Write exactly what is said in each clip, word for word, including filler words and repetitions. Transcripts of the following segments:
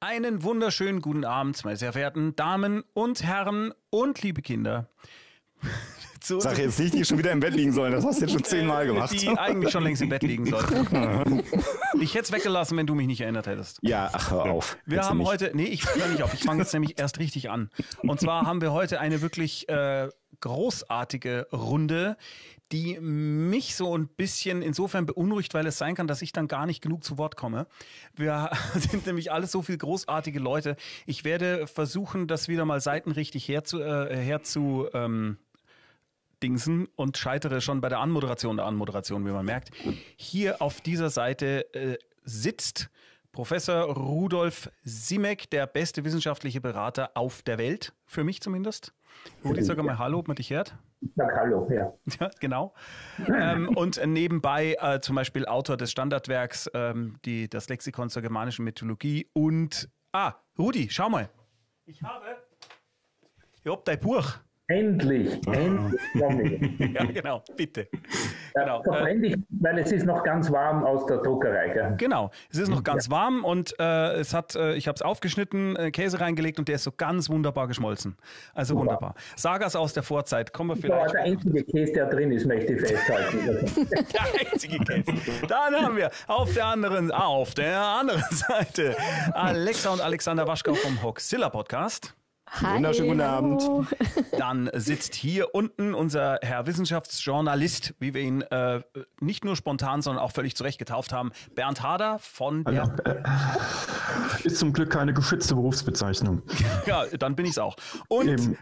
Einen wunderschönen guten Abend, meine sehr verehrten Damen und Herren und liebe Kinder. So, Sag jetzt nicht, die schon wieder im Bett liegen sollen. Das hast du jetzt schon zehnmal gemacht. Die eigentlich schon längst im Bett liegen sollten. Ich hätte es weggelassen, wenn du mich nicht erinnert hättest. Ja, ach, hör auf. Wir Hättest haben du nicht. heute, nee, ich höre nicht auf, ich fange jetzt nämlich erst richtig an. Und zwar haben wir heute eine wirklich äh, großartige Runde, die mich so ein bisschen insofern beunruhigt, weil es sein kann, dass ich dann gar nicht genug zu Wort komme. Wir sind nämlich alles so viele großartige Leute. Ich werde versuchen, das wieder mal seitenrichtig herzu, äh, herzu ähm, Dingsen und scheitere schon bei der Anmoderation der Anmoderation, wie man merkt. Hier auf dieser Seite äh, sitzt Professor Rudolf Simek, der beste wissenschaftliche Berater auf der Welt, für mich zumindest. Rudi, sag mal Hallo, ob man dich hört. Sag Hallo, ja. Ja, genau. ähm, und nebenbei äh, zum Beispiel Autor des Standardwerks, ähm, die, das Lexikon zur germanischen Mythologie und, ah, Rudi, schau mal. Ich habe, ich hab dein Buch. Endlich, endlich komme ich. Ja, genau, bitte. Ja, Genau. verbrenne ich, weil es ist noch ganz warm aus der Druckerei. Gell? Genau, es ist noch ganz warm und äh, es hat, äh, ich habe es aufgeschnitten, äh, Käse reingelegt und der ist so ganz wunderbar geschmolzen. Also Super. wunderbar. Sagas aus der Vorzeit, kommen wir Das war vielleicht. der einzige Käse, der drin ist, möchte ich festhalten. Der einzige Käse. Dann haben wir auf der anderen, auf der anderen Seite Alexa und Alexander Waschkau vom Hoaxilla Podcast. Hi, Wunderschönen guten Abend. Dann sitzt hier unten unser Herr Wissenschaftsjournalist, wie wir ihn äh, nicht nur spontan, sondern auch völlig zurecht getauft haben, Bernd Hader von der... Ist zum Glück keine geschützte Berufsbezeichnung. Ja, dann bin ich's auch. Und, Eben.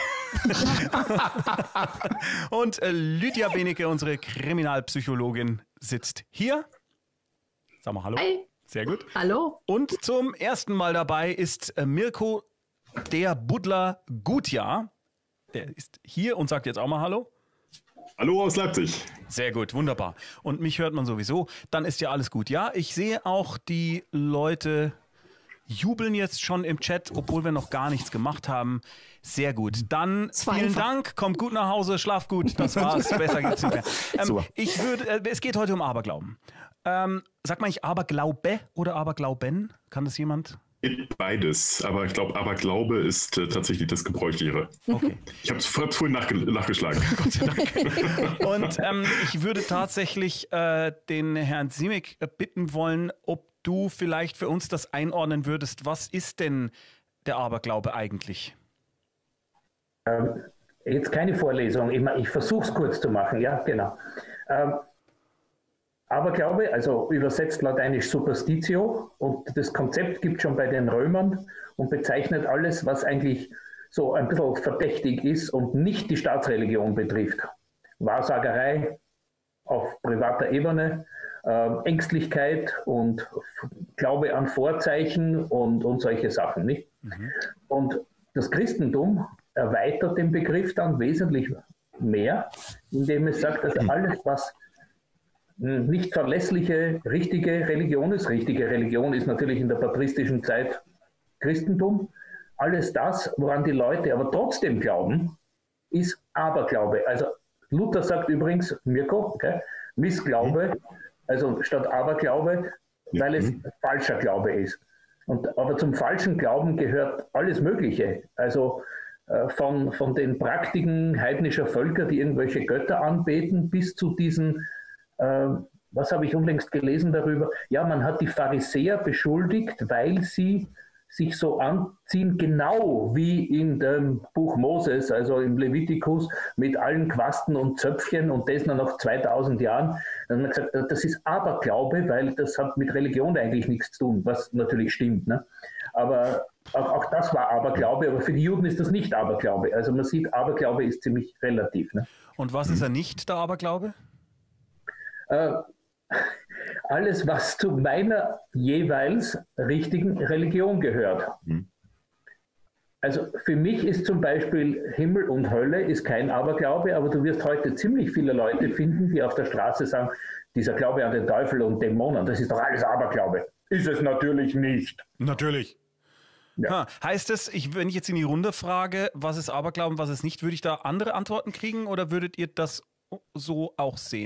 und äh, Lydia Benecke, unsere Kriminalpsychologin, sitzt hier. Sag mal Hallo. Hi. Sehr gut. Hallo. Und zum ersten Mal dabei ist äh, Mirko, der Buddler Gutjahr. Der ist hier und sagt jetzt auch mal Hallo. Hallo aus Leipzig. Sehr gut, wunderbar. Und mich hört man sowieso. Dann ist ja alles gut. Ja, ich sehe auch, die Leute jubeln jetzt schon im Chat, obwohl wir noch gar nichts gemacht haben. Sehr gut. Dann vielen einfach. Dank. Kommt gut nach Hause, schlaf gut. Das war's. Besser geht's nicht mehr. Ähm, Super. ich würde, äh, es geht heute um Aberglauben. Ähm, sagt man nicht Aberglaube oder Aberglauben? Kann das jemand? Beides, aber ich glaube, Aberglaube ist äh, tatsächlich das Gebräuchlichere. Okay. Ich habe es vorhin nachge nachgeschlagen. Gott sei Dank. Und ähm, ich würde tatsächlich äh, den Herrn Simek äh, bitten wollen, ob du vielleicht für uns das einordnen würdest. Was ist denn der Aberglaube eigentlich? ähm, jetzt keine Vorlesung, ich, ich versuche es kurz zu machen, ja, genau. Ähm, Aberglaube, also übersetzt lateinisch Superstitio, und das Konzept gibt es schon bei den Römern und bezeichnet alles, was eigentlich so ein bisschen verdächtig ist und nicht die Staatsreligion betrifft. Wahrsagerei auf privater Ebene, äh, Ängstlichkeit und Glaube an Vorzeichen und, und solche Sachen. Nicht? Mhm. Und das Christentum erweitert den Begriff dann wesentlich mehr, indem es sagt, dass alles, was nicht verlässliche, richtige Religion ist. Richtige Religion ist natürlich in der patristischen Zeit Christentum. Alles das, woran die Leute aber trotzdem glauben, ist Aberglaube. Also Luther sagt übrigens, Mirko, okay, Missglaube, also statt Aberglaube, weil es falscher Glaube ist. Und, aber zum falschen Glauben gehört alles Mögliche. Also äh, von, von den Praktiken heidnischer Völker, die irgendwelche Götter anbeten, bis zu diesen was habe ich unlängst gelesen darüber? Ja, man hat die Pharisäer beschuldigt, weil sie sich so anziehen, genau wie in dem Buch Moses, also im Levitikus, mit allen Quasten und Zöpfchen und das noch zweitausend Jahren. Dann hat man gesagt, das ist Aberglaube, weil das hat mit Religion eigentlich nichts zu tun, was natürlich stimmt. Ne? Aber auch, auch das war Aberglaube, aber für die Juden ist das nicht Aberglaube. Also man sieht, Aberglaube ist ziemlich relativ. Ne? Und was ist er nicht, der Aberglaube? Alles, was zu meiner jeweils richtigen Religion gehört. Mhm. Also für mich ist zum Beispiel Himmel und Hölle ist kein Aberglaube, aber du wirst heute ziemlich viele Leute finden, die auf der Straße sagen, dieser Glaube an den Teufel und Dämonen, das ist doch alles Aberglaube. Ist es natürlich nicht. Natürlich. Ja. Ha, heißt es, ich, wenn ich jetzt in die Runde frage, was ist Aberglauben, was ist nicht, würde ich da andere Antworten kriegen oder würdet ihr das so auch sehen?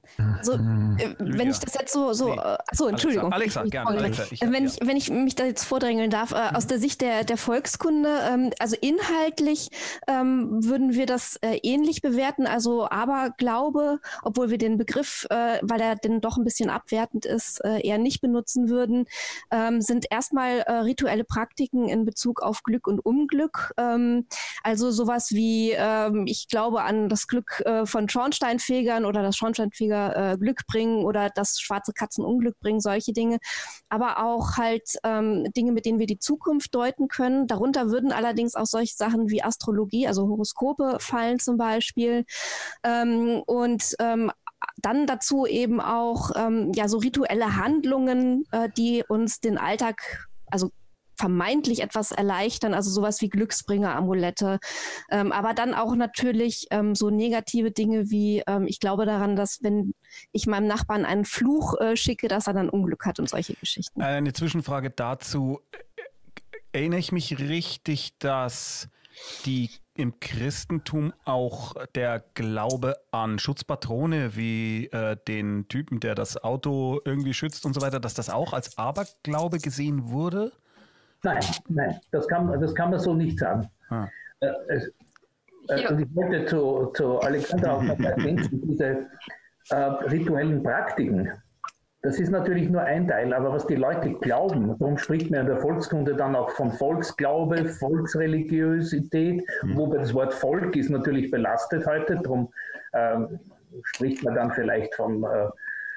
Also, äh, wenn ich das jetzt so, so, nee. äh, achso, Entschuldigung. Alexa, Alexa gerne. Alexa, ich, wenn, ja. ich, wenn ich mich da jetzt vordrängeln darf, äh, mhm. aus der Sicht der, der Volkskunde, ähm, also inhaltlich ähm, würden wir das äh, ähnlich bewerten, also Aberglaube, obwohl wir den Begriff, äh, weil er denn doch ein bisschen abwertend ist, äh, eher nicht benutzen würden, ähm, sind erstmal äh, rituelle Praktiken in Bezug auf Glück und Unglück, ähm, also sowas wie, ähm, ich glaube an das Glück äh, von Schornsteinfegern oder das Schornsteinfeger äh, Glück bringen oder dass schwarze Katzen Unglück bringen, solche Dinge. Aber auch halt ähm, Dinge, mit denen wir die Zukunft deuten können. Darunter würden allerdings auch solche Sachen wie Astrologie, also Horoskope fallen zum Beispiel. Ähm, und ähm, dann dazu eben auch ähm, ja so rituelle Handlungen, äh, die uns den Alltag, also vermeintlich etwas erleichtern, also sowas wie Glücksbringer-Amulette, ähm, aber dann auch natürlich ähm, so negative Dinge wie, ähm, ich glaube daran, dass wenn ich meinem Nachbarn einen Fluch äh, schicke, dass er dann Unglück hat und solche Geschichten. Eine Zwischenfrage dazu. Erinnere ich mich richtig, dass die im Christentum auch der Glaube an Schutzpatrone wie äh, den Typen, der das Auto irgendwie schützt und so weiter, dass das auch als Aberglaube gesehen wurde? Nein, nein, das kann, das kann man so nicht sagen. Ah. Äh, es, äh, ja. Und ich wollte zu, zu Alexander auch noch ergänzen, diese äh, rituellen Praktiken, das ist natürlich nur ein Teil, aber was die Leute glauben, darum spricht man in der Volkskunde dann auch von Volksglaube, Volksreligiosität, mhm. wobei das Wort Volk ist natürlich belastet heute, darum äh, spricht man dann vielleicht von äh,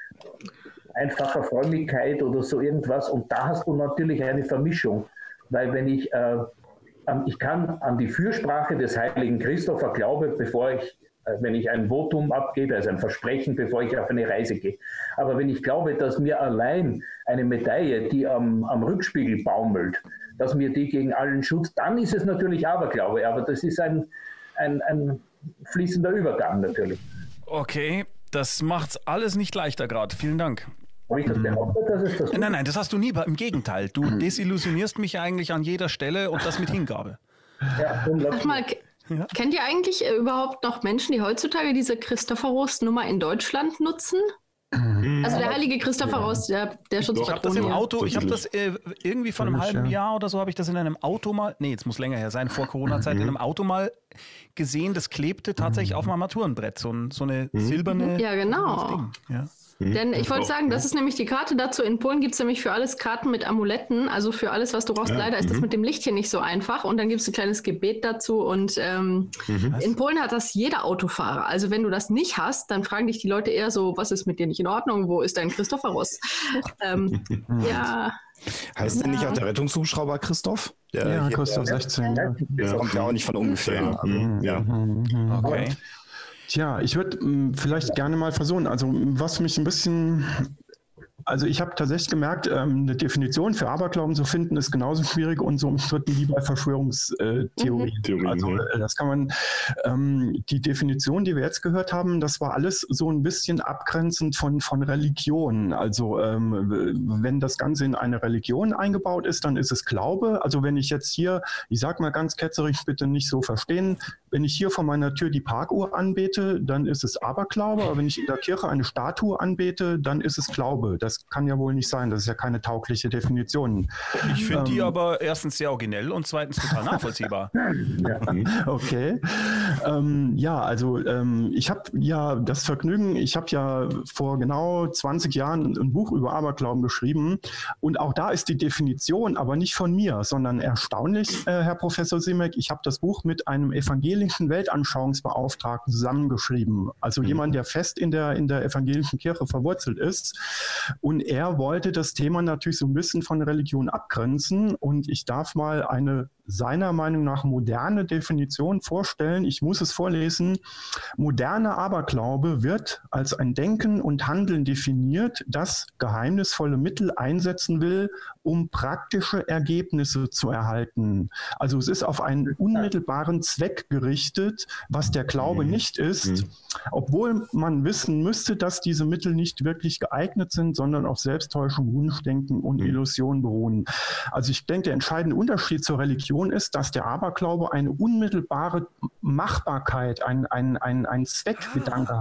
einfacher Frömmigkeit oder so irgendwas, und da hast du natürlich eine Vermischung, weil wenn ich, äh, ich kann an die Fürsprache des heiligen Christopher glauben, bevor ich, äh, wenn ich ein Votum abgebe, also ein Versprechen, bevor ich auf eine Reise gehe. Aber wenn ich glaube, dass mir allein eine Medaille, die am, am Rückspiegel baumelt, dass mir die gegen allen Schutz, dann ist es natürlich Aberglaube, aber das ist ein, ein, ein fließender Übergang natürlich. Okay, das macht's alles nicht leichter gerade. Vielen Dank. Habe ich das behauptet, dass es das Nein, nein, das hast du nie. Im Gegenteil. Du desillusionierst mich eigentlich an jeder Stelle und das mit Hingabe. Ja, Sag mal, ja? Kennt ihr eigentlich überhaupt noch Menschen, die heutzutage diese Christophorus-Nummer in Deutschland nutzen? Also der heilige Christophorus, der, der Schutzpatron. Ich habe das im Auto, ich habe das äh, irgendwie vor einem halben Jahr oder so, habe ich das in einem Auto mal, nee, jetzt muss länger her sein, vor Corona-Zeit, in einem Auto mal gesehen, das klebte tatsächlich auf dem Armaturenbrett, so, ein, so eine silberne ja, genau. Ding. Ja. Denn ich wollte sagen, das ist nämlich die Karte dazu. In Polen gibt es nämlich für alles Karten mit Amuletten, also für alles, was du brauchst. Ja, leider ist das mit dem Licht hier nicht so einfach. Und dann gibt es ein kleines Gebet dazu. Und ähm, mhm. in Polen hat das jeder Autofahrer. Also wenn du das nicht hast, dann fragen dich die Leute eher so, was ist mit dir nicht in Ordnung? Wo ist dein Christophorus? ähm, ja. Heißt ja. denn nicht auch der Rettungshubschrauber Christoph? Der ja, Christoph sechzehn. Ja. Das kommt ja auch nicht von ungefähr. Also, mhm. ja. Okay. Tja, ich würde vielleicht gerne mal versuchen, also was mich ein bisschen, also ich habe tatsächlich gemerkt, ähm, eine Definition für Aberglauben zu finden, ist genauso schwierig und so umstritten wie bei Verschwörungstheorien. Mhm. Also das kann man, ähm, die Definition, die wir jetzt gehört haben, das war alles so ein bisschen abgrenzend von, von Religion. Also ähm, wenn das Ganze in eine Religion eingebaut ist, dann ist es Glaube. Also wenn ich jetzt hier, ich sag mal ganz ketzerisch, bitte nicht so verstehen, wenn ich hier vor meiner Tür die Parkuhr anbete, dann ist es Aberglaube. Aber wenn ich in der Kirche eine Statue anbete, dann ist es Glaube. Das kann ja wohl nicht sein. Das ist ja keine taugliche Definition. Ich finde ähm, die aber erstens sehr originell und zweitens total nachvollziehbar. Okay. Ähm, ja, also ähm, ich habe ja das Vergnügen, ich habe ja vor genau zwanzig Jahren ein Buch über Aberglauben geschrieben. Und auch da ist die Definition aber nicht von mir, sondern erstaunlich, äh, Herr Professor Simek, ich habe das Buch mit einem evangelischen Weltanschauungsbeauftragten zusammengeschrieben. Also jemand, der fest in der, in der evangelischen Kirche verwurzelt ist. Und er wollte das Thema natürlich so ein bisschen von Religion abgrenzen. Und ich darf mal eine seiner Meinung nach moderne Definition vorstellen. Ich muss es vorlesen. Moderner Aberglaube wird als ein Denken und Handeln definiert, das geheimnisvolle Mittel einsetzen will, um praktische Ergebnisse zu erhalten. Also es ist auf einen unmittelbaren Zweck gerichtet, was der Glaube mhm. nicht ist, mhm. obwohl man wissen müsste, dass diese Mittel nicht wirklich geeignet sind, sondern auf Selbsttäuschung, Wunschdenken und mhm. Illusion beruhen. Also ich denke, der entscheidende Unterschied zur Religion ist, dass der Aberglaube eine unmittelbare Machbarkeit, ein, ein, ein, ein Zweckgedanke hat.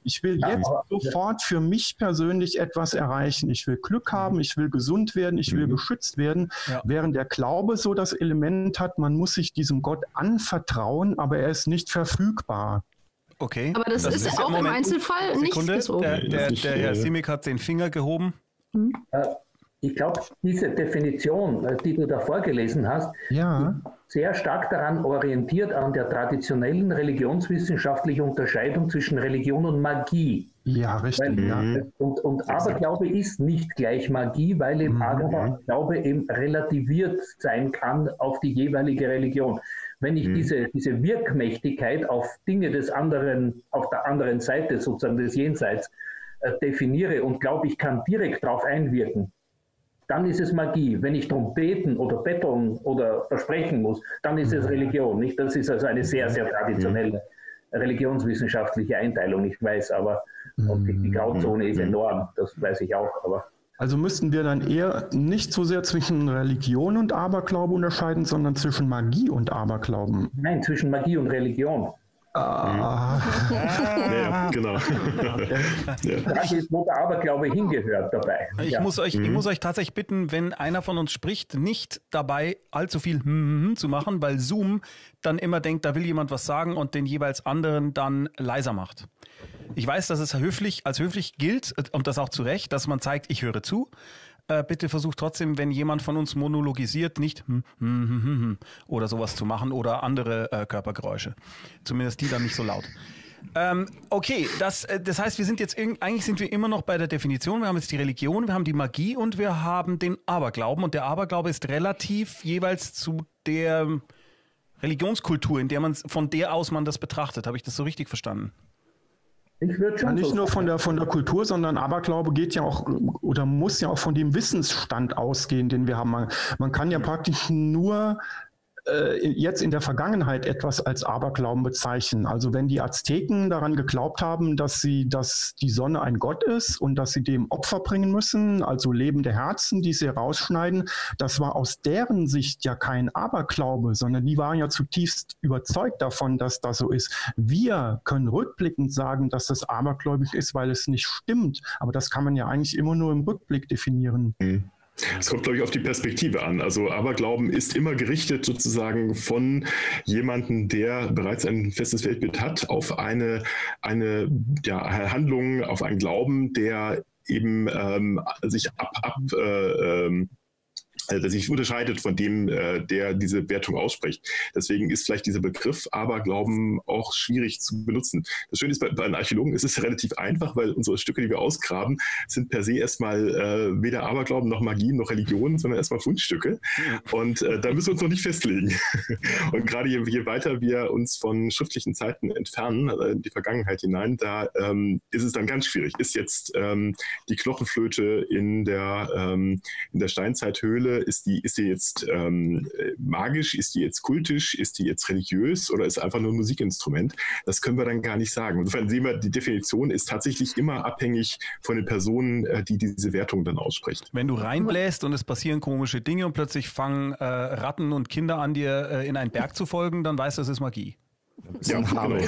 Ich will Ja, jetzt aber- sofort für mich persönlich etwas erreichen. Ich will Glück haben, ich will gesund werden, ich will Mhm. beschützt werden. Ja. Während der Glaube so das Element hat, man muss sich diesem Gott anvertrauen, aber er ist nicht verfügbar. Okay. Aber das, ist, ja auch im Moment, Einzelfall Sekunde, nicht so. der, der, Nicht, der Herr äh, Simic hat den Finger gehoben. Äh, Ich glaube, diese Definition, äh, die du da vorgelesen hast, Ja, sehr stark daran orientiert an der traditionellen religionswissenschaftlichen Unterscheidung zwischen Religion und Magie. ja, richtig. Weil, Ja. und, und Aberglaube ist nicht gleich Magie, weil eben Mhm. Aberglaube eben relativiert sein kann auf die jeweilige Religion. Wenn ich Mhm. diese, diese Wirkmächtigkeit auf Dinge des anderen, auf der anderen Seite sozusagen des Jenseits äh, definiere und glaube, ich kann direkt darauf einwirken, dann ist es Magie. Wenn ich darum beten oder betteln oder versprechen muss, dann ist es Religion. Nicht? Das ist also eine sehr, sehr traditionelle religionswissenschaftliche Einteilung, ich weiß, aber und die, die Grauzone ist enorm, das weiß ich auch. Aber Also müssten wir dann eher nicht so sehr zwischen Religion und Aberglaube unterscheiden, sondern zwischen Magie und Aberglauben. nein, zwischen Magie und Religion. Ah, Ja, genau. Die Frage ist, wo der Aberglaube hingehört dabei. Ich, Ja. muss euch, ich muss euch tatsächlich bitten, wenn einer von uns spricht, nicht dabei allzu viel hm, hm, hm zu machen, weil Zoom dann immer denkt, da will jemand was sagen und den jeweils anderen dann leiser macht. Ich weiß, dass es höflich, als höflich gilt, und das auch zu Recht, dass man zeigt, ich höre zu. Äh, bitte versucht trotzdem, wenn jemand von uns monologisiert, nicht hm, hm, hm, hm, hm, oder sowas zu machen oder andere äh, Körpergeräusche. Zumindest die dann nicht so laut. Ähm, okay, das, äh, das heißt, wir sind jetzt irg- eigentlich sind wir immer noch bei der Definition. Wir haben jetzt die Religion, wir haben die Magie und wir haben den Aberglauben. Und der Aberglaube ist relativ jeweils zu der Religionskultur, in der man von der aus man das betrachtet. Habe ich das so richtig verstanden? Ich würde ja, schon nicht so nur sagen. von der, von der Kultur, sondern Aberglaube geht ja auch oder muss ja auch von dem Wissensstand ausgehen, den wir haben. Man, man kann ja praktisch nur äh, jetzt in der Vergangenheit etwas als Aberglauben bezeichnen. Also wenn die Azteken daran geglaubt haben, dass sie, dass die Sonne ein Gott ist und dass sie dem Opfer bringen müssen, also lebende Herzen, die sie rausschneiden, das war aus deren Sicht ja kein Aberglaube, sondern die waren ja zutiefst überzeugt davon, dass das so ist. Wir können rückblickend sagen, dass das abergläubig ist, weil es nicht stimmt. Aber das kann man ja eigentlich immer nur im Rückblick definieren. Mhm. Es kommt, glaube ich, auf die Perspektive an. Also Aberglauben ist immer gerichtet sozusagen von jemandem, der bereits ein festes Weltbild hat, auf eine, eine ja, Handlung, auf einen Glauben, der eben ähm, sich ab, ab äh, ähm, der sich unterscheidet von dem, äh, der diese Wertung ausspricht. Deswegen ist vielleicht dieser Begriff Aberglauben auch schwierig zu benutzen. Das Schöne ist, bei, bei einem Archäologen ist es relativ einfach, weil unsere Stücke, die wir ausgraben, sind per se erstmal äh, weder Aberglauben noch Magie noch Religion, sondern erstmal Fundstücke. Und äh, da müssen wir uns noch nicht festlegen. Und gerade je, je weiter wir uns von schriftlichen Zeiten entfernen, äh, in die Vergangenheit hinein, da ähm, ist es dann ganz schwierig. Ist jetzt ähm, die Knochenflöte in der, ähm, in der Steinzeithöhle, ist die, ist die jetzt ähm, magisch, ist die jetzt kultisch, ist die jetzt religiös oder ist einfach nur ein Musikinstrument? Das können wir dann gar nicht sagen. Insofern sehen wir, die Definition ist tatsächlich immer abhängig von den Personen, äh, die diese Wertung dann ausspricht. Wenn du reinbläst und es passieren komische Dinge und plötzlich fangen äh, Ratten und Kinder an, dir äh, in einen Berg zu folgen, dann weißt du, das ist Magie. Ja, ein Hamel.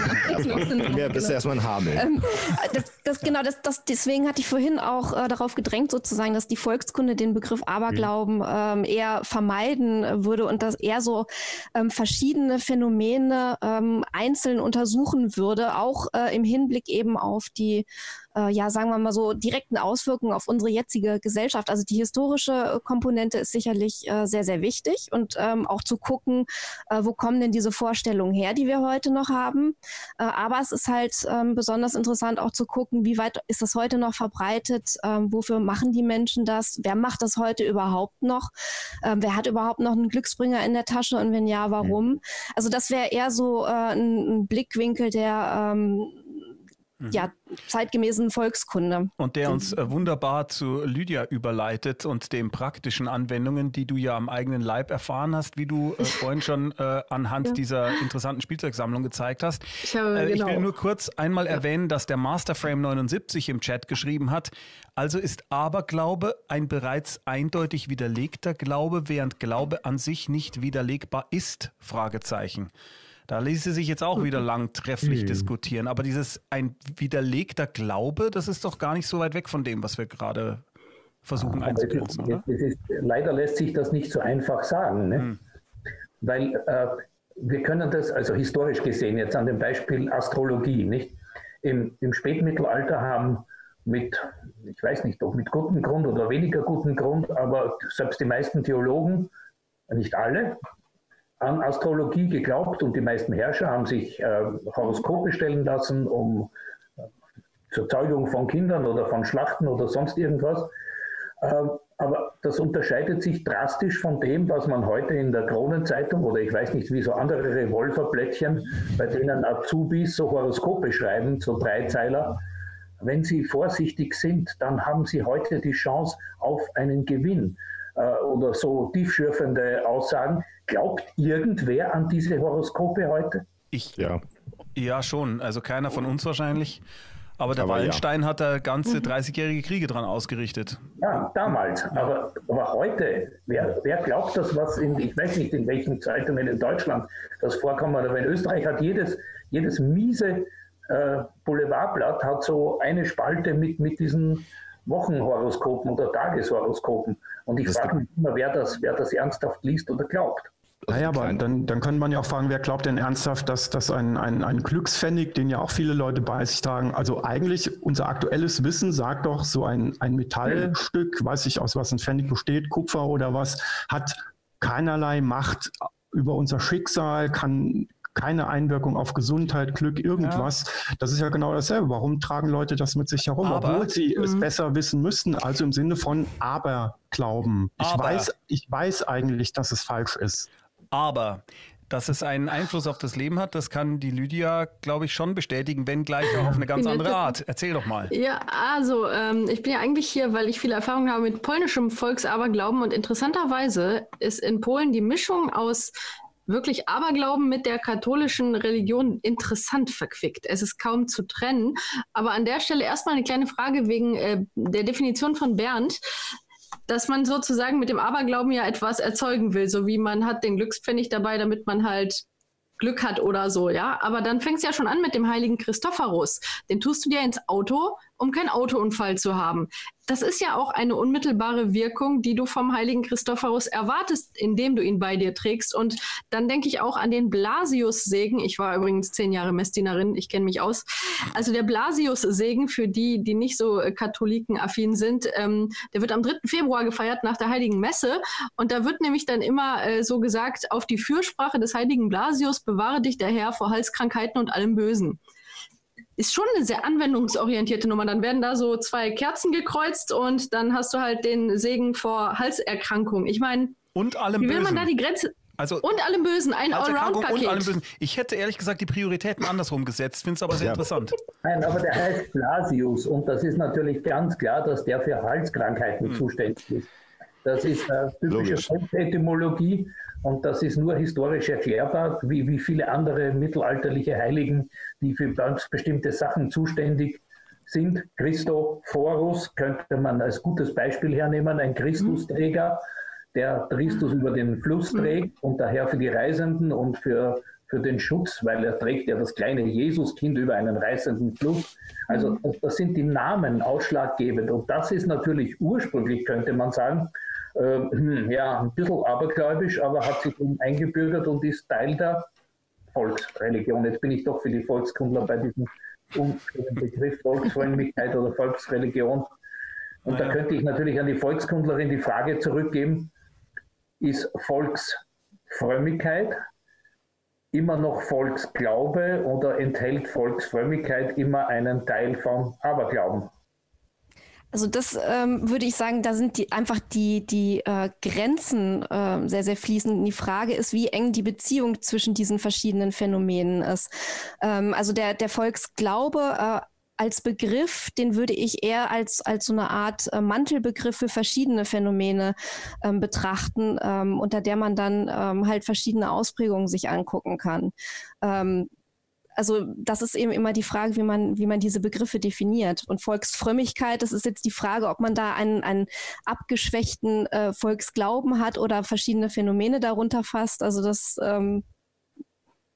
Ja, bist du erstmal ein Hamel. Ähm, das, das, genau, das, das, deswegen hatte ich vorhin auch äh, darauf gedrängt, sozusagen, dass die Volkskunde den Begriff Aberglauben ähm, eher vermeiden würde und dass eher so ähm, verschiedene Phänomene ähm, einzeln untersuchen würde, auch äh, im Hinblick eben auf die, äh, ja, sagen wir mal so, direkten Auswirkungen auf unsere jetzige Gesellschaft. Also die historische Komponente ist sicherlich äh, sehr, sehr wichtig und ähm, auch zu gucken, äh, wo kommen denn diese Vorstellungen her, die wir heute noch haben. Äh, aber es ist halt ähm, besonders interessant auch zu gucken, wie weit ist das heute noch verbreitet, ähm, wofür machen die Menschen das, wer macht das heute überhaupt noch, ähm, wer hat überhaupt noch einen Glücksbringer in der Tasche und wenn ja, warum? Also das wäre eher so äh, ein, ein Blickwinkel der ähm, ja, zeitgemäßen Volkskunde. Und der uns äh, wunderbar zu Lydia überleitet und den praktischen Anwendungen, die du ja am eigenen Leib erfahren hast, wie du äh, vorhin schon äh, anhand Ja. dieser interessanten Spielzeugsammlung gezeigt hast. Ich, habe, Äh, ich genau. will nur kurz einmal erwähnen, dass der Masterframe neunundsiebzig im Chat geschrieben hat, also ist Aberglaube ein bereits eindeutig widerlegter Glaube, während Glaube an sich nicht widerlegbar ist? Fragezeichen. Da ließe sich jetzt auch wieder lang trefflich mhm. diskutieren. Aber dieses ein widerlegter Glaube, das ist doch gar nicht so weit weg von dem, was wir gerade versuchen Aber einzugrenzen, es ist, oder? Es ist, leider lässt sich das nicht so einfach sagen, ne? Mhm. Weil äh, wir können das, also historisch gesehen, jetzt an dem Beispiel Astrologie, nicht? Im, im Spätmittelalter haben mit, ich weiß nicht, ob mit gutem Grund oder weniger gutem Grund, aber selbst die meisten Theologen, nicht alle, an Astrologie geglaubt und die meisten Herrscher haben sich äh, Horoskope stellen lassen, um äh, zur Zeugung von Kindern oder von Schlachten oder sonst irgendwas. Äh, aber das unterscheidet sich drastisch von dem, was man heute in der Kronenzeitung oder ich weiß nicht, wie so andere Revolverblättchen, bei denen Azubis so Horoskope schreiben, so Dreizeiler. Wenn sie vorsichtig sind, dann haben sie heute die Chance auf einen Gewinn. Oder so tiefschürfende Aussagen. Glaubt irgendwer an diese Horoskope heute? Ich, ja. Ja, schon. Also keiner von uns wahrscheinlich. Aber der aber Wallenstein ja. hat da ganze dreißigjährige Kriege dran ausgerichtet. Ja, damals. Aber, aber heute, wer, wer glaubt das, was in, ich weiß nicht, in welchen Zeitungen in Deutschland das vorkommt, aber in Österreich hat jedes, jedes miese äh, Boulevardblatt hat so eine Spalte mit, mit diesen Wochenhoroskopen oder Tageshoroskopen. Und ich frage mich immer, wer das, wer das ernsthaft liest oder glaubt. Naja, aber dann, dann könnte man ja auch fragen, wer glaubt denn ernsthaft, dass, dass ein, ein, ein Glückspfennig, den ja auch viele Leute bei sich tragen, also eigentlich unser aktuelles Wissen sagt doch, so ein, ein Metallstück, weiß ich aus was ein Pfennig besteht, Kupfer oder was, hat keinerlei Macht über unser Schicksal, kann keine Einwirkung auf Gesundheit, Glück, irgendwas. Ja. Das ist ja genau dasselbe. Warum tragen Leute das mit sich herum, aber, obwohl sie mh. es besser wissen müssten? Also im Sinne von Aberglauben. Ich aber. weiß, ich weiß eigentlich, dass es falsch ist. Aber dass es einen Einfluss auf das Leben hat, das kann die Lydia, glaube ich, schon bestätigen, wenn gleich auch auf eine ganz andere Art. Erzähl doch mal. Ja, also ähm, ich bin ja eigentlich hier, weil ich viele Erfahrung habe mit polnischem Volksaberglauben und interessanterweise ist in Polen die Mischung aus wirklich Aberglauben mit der katholischen Religion interessant verquickt. Es ist kaum zu trennen. Aber an der Stelle erstmal eine kleine Frage wegen äh, der Definition von Bernd, dass man sozusagen mit dem Aberglauben ja etwas erzeugen will, so wie man hat den Glückspfennig dabei, damit man halt Glück hat oder so, ja. Aber dann fängt es ja schon an mit dem heiligen Christophorus. Den tust du dir ins Auto, um keinen Autounfall zu haben. Das ist ja auch eine unmittelbare Wirkung, die du vom heiligen Christophorus erwartest, indem du ihn bei dir trägst. Und dann denke ich auch an den Blasiussegen. Ich war übrigens zehn Jahre Messdienerin, ich kenne mich aus. Also der Blasiussegen, für die, die nicht so katholikenaffin sind, ähm, der wird am dritten Februar gefeiert nach der Heiligen Messe. Und da wird nämlich dann immer äh, so gesagt, auf die Fürsprache des heiligen Blasius bewahre dich der Herr vor Halskrankheiten und allem Bösen. Ist schon eine sehr anwendungsorientierte Nummer. Dann werden da so zwei Kerzen gekreuzt und dann hast du halt den Segen vor Halserkrankung. Ich meine, und allem wie will man Bösen. da die Grenze... Also, und allem Bösen, ein Allround-Paket. Ich hätte ehrlich gesagt die Prioritäten andersrum gesetzt, finde es aber sehr ja. interessant. Nein, aber der heißt Blasius und das ist natürlich ganz klar, dass der für Halskrankheiten hm. zuständig ist. Das ist äh, typische Etymologie und das ist nur historisch erklärbar, wie, wie viele andere mittelalterliche Heiligen, die für ganz bestimmte Sachen zuständig sind. Christophorus könnte man als gutes Beispiel hernehmen, ein Christusträger, der Christus über den Fluss trägt und daher für die Reisenden und für, für den Schutz, weil er trägt ja das kleine Jesuskind über einen reißenden Fluss. Also das, das sind die Namen ausschlaggebend und das ist natürlich ursprünglich, könnte man sagen, äh, ja, ein bisschen abergläubisch, aber hat sich eingebürgert und ist Teil der Volksreligion. Jetzt bin ich doch für die Volkskundler bei diesem unschönen Begriff Volksfrömmigkeit oder Volksreligion. Und naja. Da könnte ich natürlich an die Volkskundlerin die Frage zurückgeben, ist Volksfrömmigkeit immer noch Volksglaube oder enthält Volksfrömmigkeit immer einen Teil von Aberglauben? Also das ähm, würde ich sagen, da sind die einfach die, die äh, Grenzen äh, sehr, sehr fließend. Die Frage ist, wie eng die Beziehung zwischen diesen verschiedenen Phänomenen ist. Ähm, also der, der Volksglaube äh, als Begriff, den würde ich eher als, als so eine Art äh, Mantelbegriff für verschiedene Phänomene ähm, betrachten, ähm, unter der man dann ähm, halt verschiedene Ausprägungen sich angucken kann. Ähm, Also das ist eben immer die Frage, wie man, wie man diese Begriffe definiert. Und Volksfrömmigkeit, das ist jetzt die Frage, ob man da einen, einen abgeschwächten äh, Volksglauben hat oder verschiedene Phänomene darunter fasst. Also das, ähm,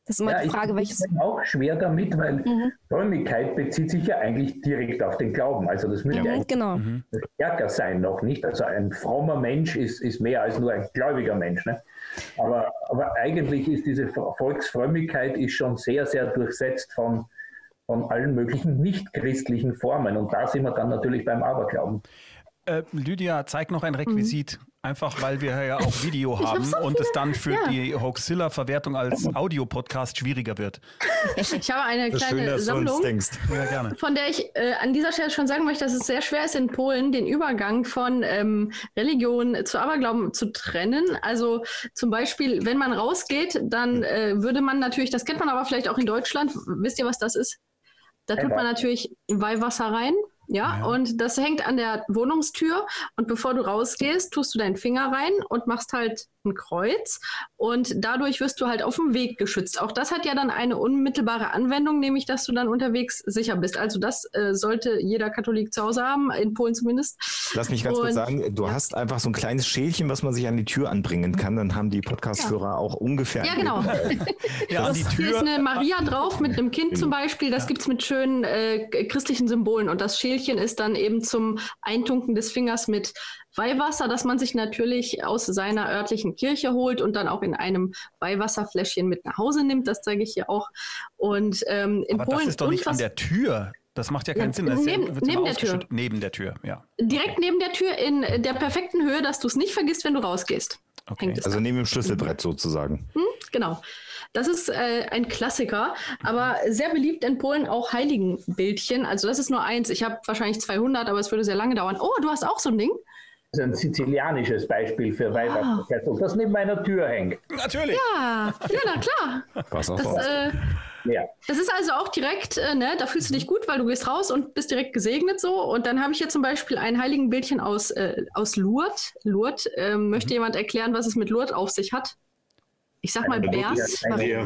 Das ist immer ja, die Frage, ich welches... bin auch schwer damit, weil mhm. Frömmigkeit bezieht sich ja eigentlich direkt auf den Glauben. Also das müsste ja, eigentlich genau. stärker sein noch, nicht? Also ein frommer Mensch ist, ist mehr als nur ein gläubiger Mensch. Ne? Aber, aber eigentlich ist diese Volksfrömmigkeit ist schon sehr, sehr durchsetzt von, von allen möglichen nicht-christlichen Formen. Und da sind wir dann natürlich beim Aberglauben. Äh, Lydia, zeig noch ein Requisit, mhm. einfach weil wir ja auch Video haben so und viele, es dann für ja. die Hoaxilla-Verwertung als Audiopodcast schwieriger wird. Ich habe eine das kleine schön, dass Sammlung, du uns denkst. Ja, gerne. von der ich äh, an dieser Stelle schon sagen möchte, dass es sehr schwer ist, in Polen den Übergang von ähm, Religion zu Aberglauben zu trennen. Also zum Beispiel, wenn man rausgeht, dann äh, würde man natürlich, das kennt man aber vielleicht auch in Deutschland, wisst ihr, was das ist? Da tut man natürlich Weihwasser rein. Ja, ja, und das hängt an der Wohnungstür und bevor du rausgehst, tust du deinen Finger rein und machst halt ein Kreuz und dadurch wirst du halt auf dem Weg geschützt. Auch das hat ja dann eine unmittelbare Anwendung, nämlich dass du dann unterwegs sicher bist. Also das äh, sollte jeder Katholik zu Hause haben, in Polen zumindest. Lass mich ganz und, kurz sagen, du ja. hast einfach so ein kleines Schälchen, was man sich an die Tür anbringen kann, dann haben die Podcast-Hörer ja. auch ungefähr... Ja, genau. ja, das, die Tür. Hier ist eine Maria drauf mit einem Kind zum Beispiel, das ja. gibt es mit schönen äh, christlichen Symbolen und das Schälchen ist dann eben zum Eintunken des Fingers mit Weihwasser, das man sich natürlich aus seiner örtlichen Kirche holt und dann auch in einem Weihwasserfläschchen mit nach Hause nimmt. Das zeige ich hier auch. Und ähm, in Aber Polen. Das ist doch nicht an der Tür. Das macht ja keinen ja, Sinn. Das neben, ja, neben der Tür. Neben der Tür, ja. Direkt neben der Tür in der perfekten Höhe, dass du es nicht vergisst, wenn du rausgehst. Okay. Also neben dem Schlüsselbrett sozusagen. Hm, genau. Das ist äh, ein Klassiker, aber sehr beliebt in Polen auch Heiligenbildchen. Also das ist nur eins. Ich habe wahrscheinlich zweihundert, aber es würde sehr lange dauern. Oh, du hast auch so ein Ding? Das ist ein sizilianisches Beispiel für Weihwasserkessel, das neben meiner Tür hängt. Natürlich. Ja, ja, na klar. Was auch das, äh, ja. das ist also auch direkt, äh, ne, da fühlst du dich gut, weil du gehst raus und bist direkt gesegnet so. Und dann habe ich hier zum Beispiel ein Heiligenbildchen aus, äh, aus Lourdes. Lourdes. Äh, möchte mhm. jemand erklären, was es mit Lourdes auf sich hat? Ich sag mal Bärs.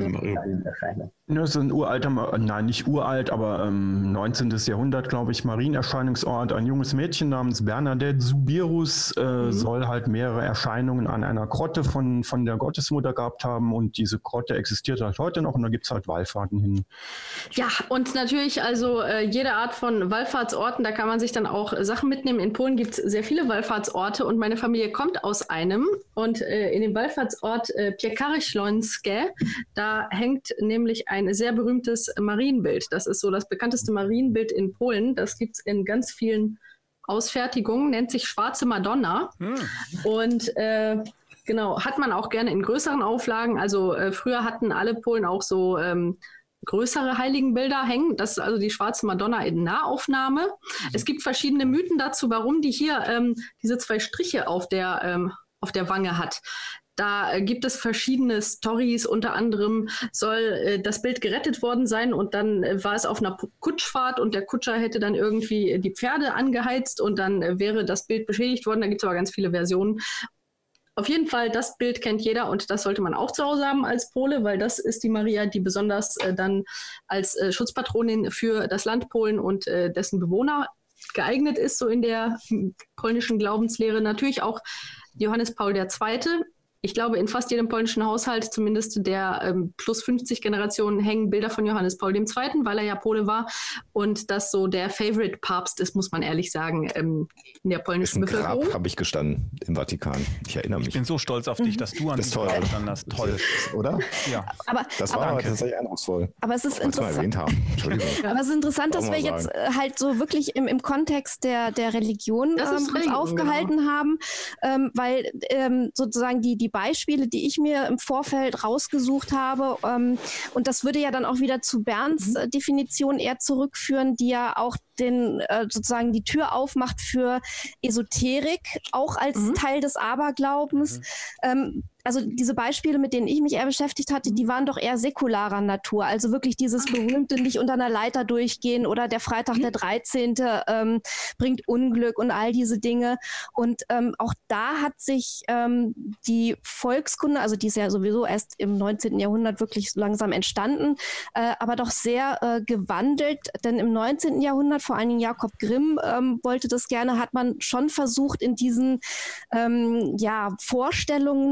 Das ist ein uralter, nein, nicht uralt, aber ähm, neunzehnten. Jahrhundert, glaube ich, Marienerscheinungsort. Ein junges Mädchen namens Bernadette Subirus äh, mhm. soll halt mehrere Erscheinungen an einer Grotte von, von der Gottesmutter gehabt haben und diese Grotte existiert halt heute noch und da gibt es halt Wallfahrten hin. Ja, und natürlich also äh, jede Art von Wallfahrtsorten, da kann man sich dann auch äh, Sachen mitnehmen. In Polen gibt es sehr viele Wallfahrtsorte und meine Familie kommt aus einem und äh, in dem Wallfahrtsort äh, Piekary-Śląskie, da hängt nämlich ein sehr berühmtes Marienbild. Das ist so das bekannteste Marienbild in Polen. Das gibt es in ganz vielen Ausfertigungen, nennt sich Schwarze Madonna. Hm. Und äh, genau, hat man auch gerne in größeren Auflagen. Also äh, früher hatten alle Polen auch so ähm, größere Heiligenbilder hängen. Das ist also die Schwarze Madonna in Nahaufnahme. Mhm. Es gibt verschiedene Mythen dazu, warum die hier ähm, diese zwei Striche auf der, ähm, auf der Wange hat. Da gibt es verschiedene Storys, unter anderem soll äh, das Bild gerettet worden sein und dann äh, war es auf einer Kutschfahrt und der Kutscher hätte dann irgendwie die Pferde angeheizt und dann äh, wäre das Bild beschädigt worden. Da gibt es aber ganz viele Versionen. Auf jeden Fall, das Bild kennt jeder und das sollte man auch zu Hause haben als Pole, weil das ist die Maria, die besonders äh, dann als äh, Schutzpatronin für das Land Polen und äh, dessen Bewohner geeignet ist, so in der polnischen Glaubenslehre. Natürlich auch Johannes Paul der Zweite. Ich glaube, in fast jedem polnischen Haushalt, zumindest der ähm, plus fünfzig Generationen, hängen Bilder von Johannes Paul der Zweite, weil er ja Pole war und das so der Favorite-Papst ist, muss man ehrlich sagen, ähm, in der polnischen ist ein Bevölkerung. Grab habe ich gestanden im Vatikan. Ich erinnere mich. Ich bin so stolz auf dich, dass du an diesem Grab gestanden hast. Toll. Oder? Ja. Aber, das war aber tatsächlich eindrucksvoll. Aber es ist interessant. Mal erwähnt haben. Entschuldigung. Aber es ist interessant, dass wir jetzt äh, halt so wirklich im, im Kontext der, der Religion ähm, uns Religion, aufgehalten genau. haben, ähm, weil ähm, sozusagen die, die Beispiele, die ich mir im Vorfeld rausgesucht habe, ähm, und das würde ja dann auch wieder zu Bernds äh, Definition eher zurückführen, die ja auch den äh, sozusagen die Tür aufmacht für Esoterik, auch als mhm. Teil des Aberglaubens. Mhm. Ähm, also diese Beispiele, mit denen ich mich eher beschäftigt hatte, die waren doch eher säkularer Natur. Also wirklich dieses berühmte nicht unter einer Leiter durchgehen oder der Freitag der dreizehnte Ähm, bringt Unglück und all diese Dinge. Und ähm, auch da hat sich ähm, die Volkskunde, also die ist ja sowieso erst im neunzehnten. Jahrhundert wirklich langsam entstanden, äh, aber doch sehr äh, gewandelt. Denn im neunzehnten. Jahrhundert, vor allen Dingen Jakob Grimm ähm, wollte das gerne, hat man schon versucht, in diesen ähm, ja, Vorstellungen, denen ja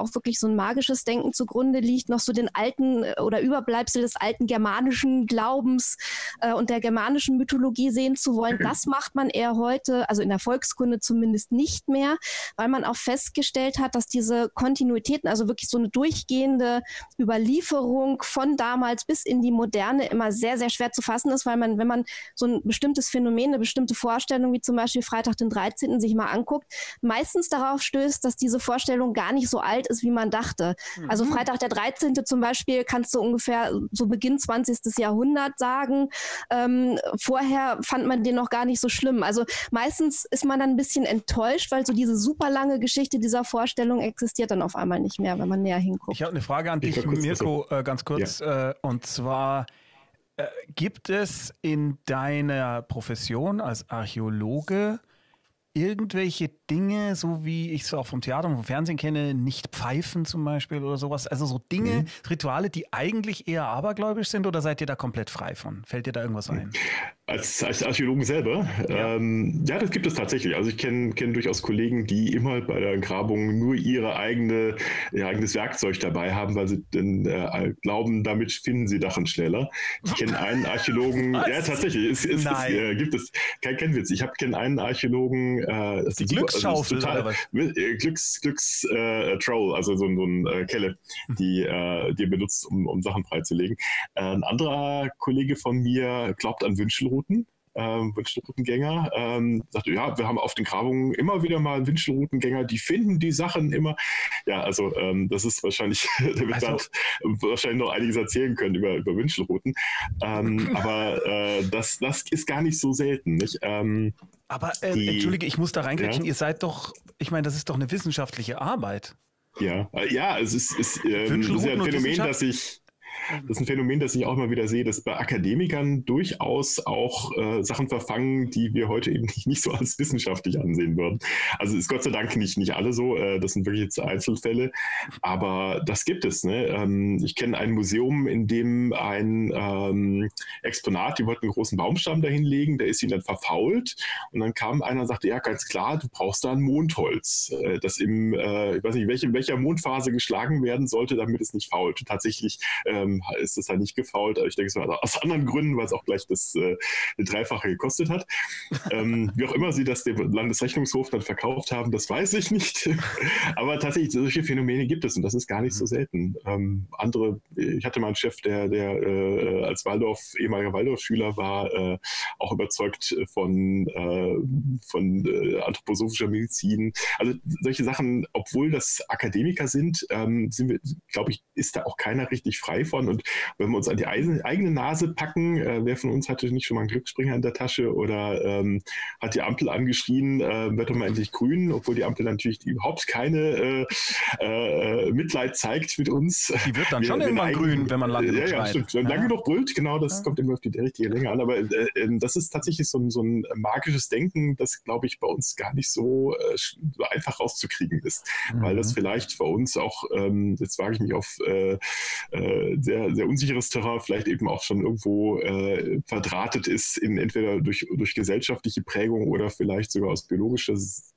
auch wirklich so ein magisches Denken zugrunde liegt, noch so den alten äh, oder Überbleibsel des alten germanischen Glaubens äh, und der germanischen Mythologie sehen zu wollen. Das macht man eher heute, also in der Volkskunde zumindest nicht mehr, weil man auch festgestellt hat, dass diese Kontinuitäten, also wirklich so eine durchgehende Überlieferung von damals bis in die Moderne immer sehr, sehr schwer zu fassen ist, weil man, wenn man so ein bestimmtes Phänomen, eine bestimmte Vorstellung, wie zum Beispiel Freitag den dreizehnten sich mal anguckt, meistens darauf stößt, dass diese Vorstellung gar nicht so alt ist, wie man dachte. Mhm. Also Freitag der dreizehnte zum Beispiel kannst du ungefähr so Beginn zwanzigsten Jahrhundert sagen. Ähm, vorher fand man den noch gar nicht so schlimm. Also meistens ist man dann ein bisschen enttäuscht, weil so diese super lange Geschichte dieser Vorstellung existiert dann auf einmal nicht mehr, wenn man näher hinguckt. Ich habe eine Frage an dich, Mirko, äh, ganz kurz. Ja. Äh, und zwar, äh, gibt es in deiner Profession als Archäologe irgendwelche Dinge, so wie ich es auch vom Theater und vom Fernsehen kenne, nicht pfeifen zum Beispiel oder sowas? Also so Dinge, mhm. Rituale, die eigentlich eher abergläubisch sind, oder seid ihr da komplett frei von? Fällt dir da irgendwas ein? Als, als Archäologen selber? Ja. Ähm, ja, das gibt es tatsächlich. Also ich kenne kenn durchaus Kollegen, die immer bei der Grabung nur ihre eigene, ihr eigenes Werkzeug dabei haben, weil sie dann äh, glauben, damit finden sie Dachen schneller. Ich kenne einen Archäologen, Was? ja tatsächlich, es, es, es äh, gibt es, kein, kein Witz, ich habe kenne einen Archäologen, äh, das die Glücksschaufel also total, oder was? Glücks, Glücks äh, Troll, also so, so ein äh, Kelle, die, äh, die er benutzt, um, um Sachen freizulegen. Äh, ein anderer Kollege von mir glaubt an Wünschelrouten. Ähm, Wünschelroutengänger, ähm, sagte, ja, wir haben auf den Grabungen immer wieder mal Wünschelroutengänger, die finden die Sachen immer. Ja, also ähm, das ist wahrscheinlich, der wird also, wahrscheinlich noch einiges erzählen können über, über Wünschelrouten. Ähm, aber äh, das, das ist gar nicht so selten, nicht? Ähm, aber äh, die, Entschuldige, ich muss da reingrätschen, ja? Ihr seid doch, ich meine, das ist doch eine wissenschaftliche Arbeit. Ja, äh, ja, es ist, ist, ähm, das ist ja ein Phänomen, das ich Das ist ein Phänomen, das ich auch immer wieder sehe, dass bei Akademikern durchaus auch äh, Sachen verfangen, die wir heute eben nicht, nicht so als wissenschaftlich ansehen würden. Also ist Gott sei Dank nicht, nicht alle so, äh, das sind wirklich jetzt Einzelfälle, aber das gibt es. Ne? Ähm, ich kenne ein Museum, in dem ein ähm, Exponat, die wollten einen großen Baumstamm dahin legen, der ist ihnen dann verfault und dann kam einer und sagte, ja ganz klar, du brauchst da ein Mondholz, äh, das im, äh, ich weiß nicht, welche, in welcher Mondphase geschlagen werden sollte, damit es nicht fault. Tatsächlich ähm, ist es halt nicht gefault, aber ich denke es war aus anderen Gründen, weil es auch gleich das äh, Dreifache gekostet hat. ähm, wie auch immer sie das dem Landesrechnungshof dann verkauft haben, das weiß ich nicht. Aber tatsächlich, solche Phänomene gibt es und das ist gar nicht so selten. Ähm, andere, ich hatte mal einen Chef, der, der äh, als Waldorf, ehemaliger Waldorf-Schüler war, äh, auch überzeugt von, äh, von äh, anthroposophischer Medizin. Also solche Sachen, obwohl das Akademiker sind, ähm, sind wir, glaube ich, ist da auch keiner richtig frei von. Und wenn wir uns an die eigene Nase packen, äh, wer von uns hatte nicht schon mal einen Glücksspringer in der Tasche oder ähm, hat die Ampel angeschrien, äh, wird doch mal endlich grün, obwohl die Ampel natürlich überhaupt keine äh, äh, Mitleid zeigt mit uns. Die wird dann wir, schon irgendwann grün, wenn man lange genug schreit. Ja, ja, stimmt. Wenn man lange genug brüllt, genau, das ja. kommt immer auf die richtige Länge an. Aber äh, das ist tatsächlich so ein, so ein magisches Denken, das, glaube ich, bei uns gar nicht so, äh, so einfach rauszukriegen ist. Mhm. Weil das vielleicht bei uns auch, ähm, jetzt wage ich mich auf äh, äh, sehr, sehr unsicheres Terrain, vielleicht eben auch schon irgendwo äh, verdrahtet ist, in entweder durch, durch gesellschaftliche Prägung oder vielleicht sogar aus biologischen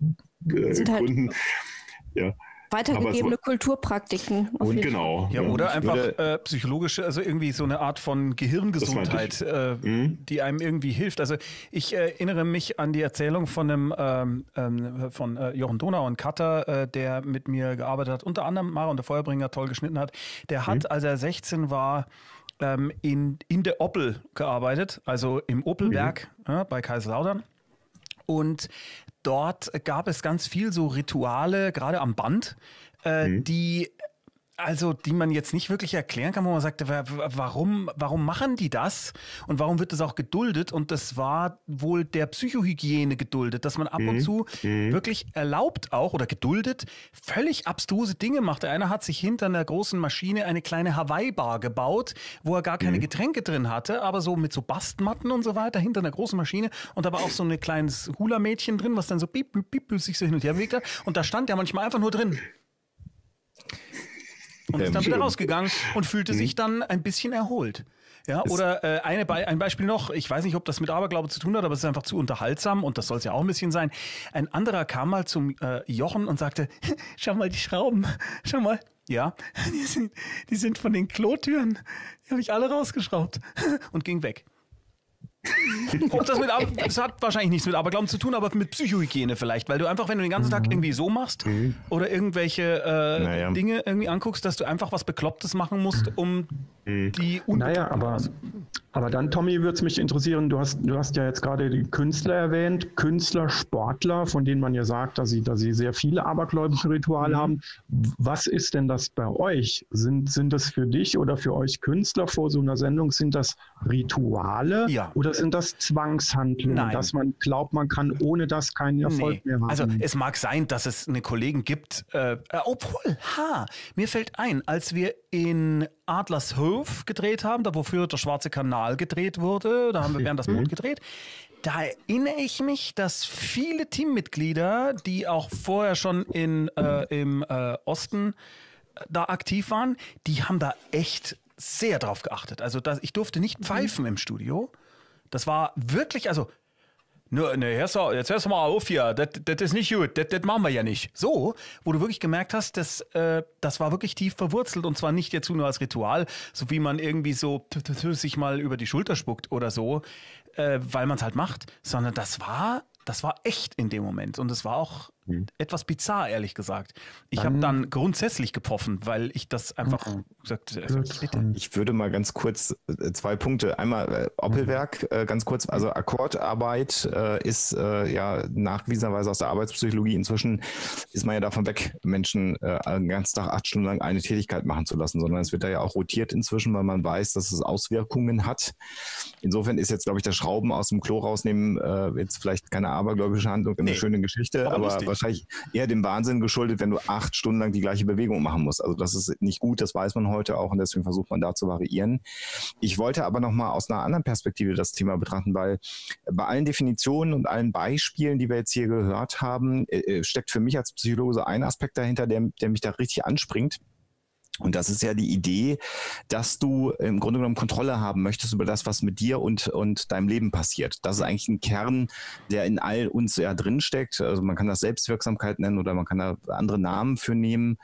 äh, Gründen. Halt ja. Weitergegebene so, Kulturpraktiken. Und genau. Ja, oder ja, einfach äh, psychologische, also irgendwie so eine Art von Gehirngesundheit, äh, mhm. die einem irgendwie hilft. Also ich äh, erinnere mich an die Erzählung von einem ähm, ähm, von äh, Jochen Donau und Cutter, äh, der mit mir gearbeitet hat, unter anderem Mara der Feuerbringer toll geschnitten hat. Der hat, mhm. als er sechzehn war, ähm, in, in der Oppel gearbeitet, also im Opelwerk mhm. äh, bei Kaiserslautern. Und dort gab es ganz viel so Rituale, gerade am Band, äh, mhm. die also die man jetzt nicht wirklich erklären kann, wo man sagt, warum, warum machen die das und warum wird das auch geduldet? Und das war wohl der Psychohygiene geduldet, dass man ab mhm. und zu mhm. wirklich erlaubt auch oder geduldet völlig abstruse Dinge macht. Der eine hat sich hinter einer großen Maschine eine kleine Hawaii-Bar gebaut, wo er gar keine mhm. Getränke drin hatte, aber so mit so Bastmatten und so weiter hinter einer großen Maschine und da war auch so ein kleines Hula-Mädchen drin, was dann so piep, piep, piep, sich so hin und her bewegt hat und da stand der manchmal einfach nur drin. und ist Ähm, dann wieder schön. rausgegangen und fühlte Mhm. sich dann ein bisschen erholt. Ja, Es- oder äh, eine Be ein Beispiel noch, ich weiß nicht, ob das mit Aberglaube zu tun hat, aber es ist einfach zu unterhaltsam und das soll es ja auch ein bisschen sein. Ein anderer kam mal zum äh, Jochen und sagte, schau mal die Schrauben, schau mal. Ja, die sind, die sind von den Klotüren, die habe ich alle rausgeschraubt und ging weg. Ob das, mit, Ab- das hat wahrscheinlich nichts mit Aberglauben zu tun, aber mit Psychohygiene vielleicht, weil du einfach, wenn du den ganzen Tag irgendwie so machst oder irgendwelche äh, Naja. Dinge irgendwie anguckst, dass du einfach was Beklopptes machen musst, um die Naja, aber, aber dann, Tommy, würde es mich interessieren, du hast, du hast ja jetzt gerade die Künstler erwähnt, Künstler, Sportler, von denen man ja sagt, dass sie, dass sie sehr viele abergläubische Rituale Mhm. haben. Was ist denn das bei euch? Sind, sind das für dich oder für euch Künstler vor so einer Sendung, sind das Rituale Ja. oder sind das Zwangshandlungen, Nein. dass man glaubt, man kann ohne das keinen Erfolg Nee. mehr haben? Also es mag sein, dass es eine Kollegen gibt, äh, äh, obwohl, ha, mir fällt ein, als wir in Adlershof gedreht haben, da wofür der Schwarze Kanal gedreht wurde, da haben wir während das Boot gedreht, da erinnere ich mich, dass viele Teammitglieder, die auch vorher schon in, äh, im äh, Osten äh, da aktiv waren, die haben da echt sehr drauf geachtet. Also das, ich durfte nicht pfeifen im Studio. Das war wirklich, also Ne, ne, hörst du, jetzt hörst du mal auf hier, das das ist nicht gut, das das machen wir ja nicht. So, wo du wirklich gemerkt hast, dass, äh, das war wirklich tief verwurzelt und zwar nicht jetzt nur als Ritual, so wie man irgendwie so t- t- t- sich mal über die Schulter spuckt oder so, äh, weil man es halt macht, sondern das war, das war echt in dem Moment und es war auch etwas bizarr, ehrlich gesagt. Ich habe dann grundsätzlich gepfiffen, weil ich das einfach gesagt habe, bitte. Ich würde mal ganz kurz äh, zwei Punkte. Einmal äh, Oppelwerk, äh, ganz kurz. Also Akkordarbeit äh, ist äh, ja nachgewiesenerweise aus der Arbeitspsychologie. Inzwischen ist man ja davon weg, Menschen äh, den ganzen Tag acht Stunden lang eine Tätigkeit machen zu lassen, sondern es wird da ja auch rotiert inzwischen, weil man weiß, dass es Auswirkungen hat. Insofern ist jetzt, glaube ich, das Schrauben aus dem Klo rausnehmen äh, jetzt vielleicht keine abergläubische Handlung, eine Nee, schöne Geschichte, aber aber, lustig. wahrscheinlich eher dem Wahnsinn geschuldet, wenn du acht Stunden lang die gleiche Bewegung machen musst. Also das ist nicht gut, das weiß man heute auch und deswegen versucht man da zu variieren. Ich wollte aber nochmal aus einer anderen Perspektive das Thema betrachten, weil bei allen Definitionen und allen Beispielen, die wir jetzt hier gehört haben, äh, steckt für mich als Psychologe so ein Aspekt dahinter, der, der mich da richtig anspringt. Und das ist ja die Idee, dass du im Grunde genommen Kontrolle haben möchtest über das, was mit dir und, und deinem Leben passiert. Das ist eigentlich ein Kern, der in all uns ja drinsteckt. Also man kann das Selbstwirksamkeit nennen oder man kann da andere Namen für nehmen.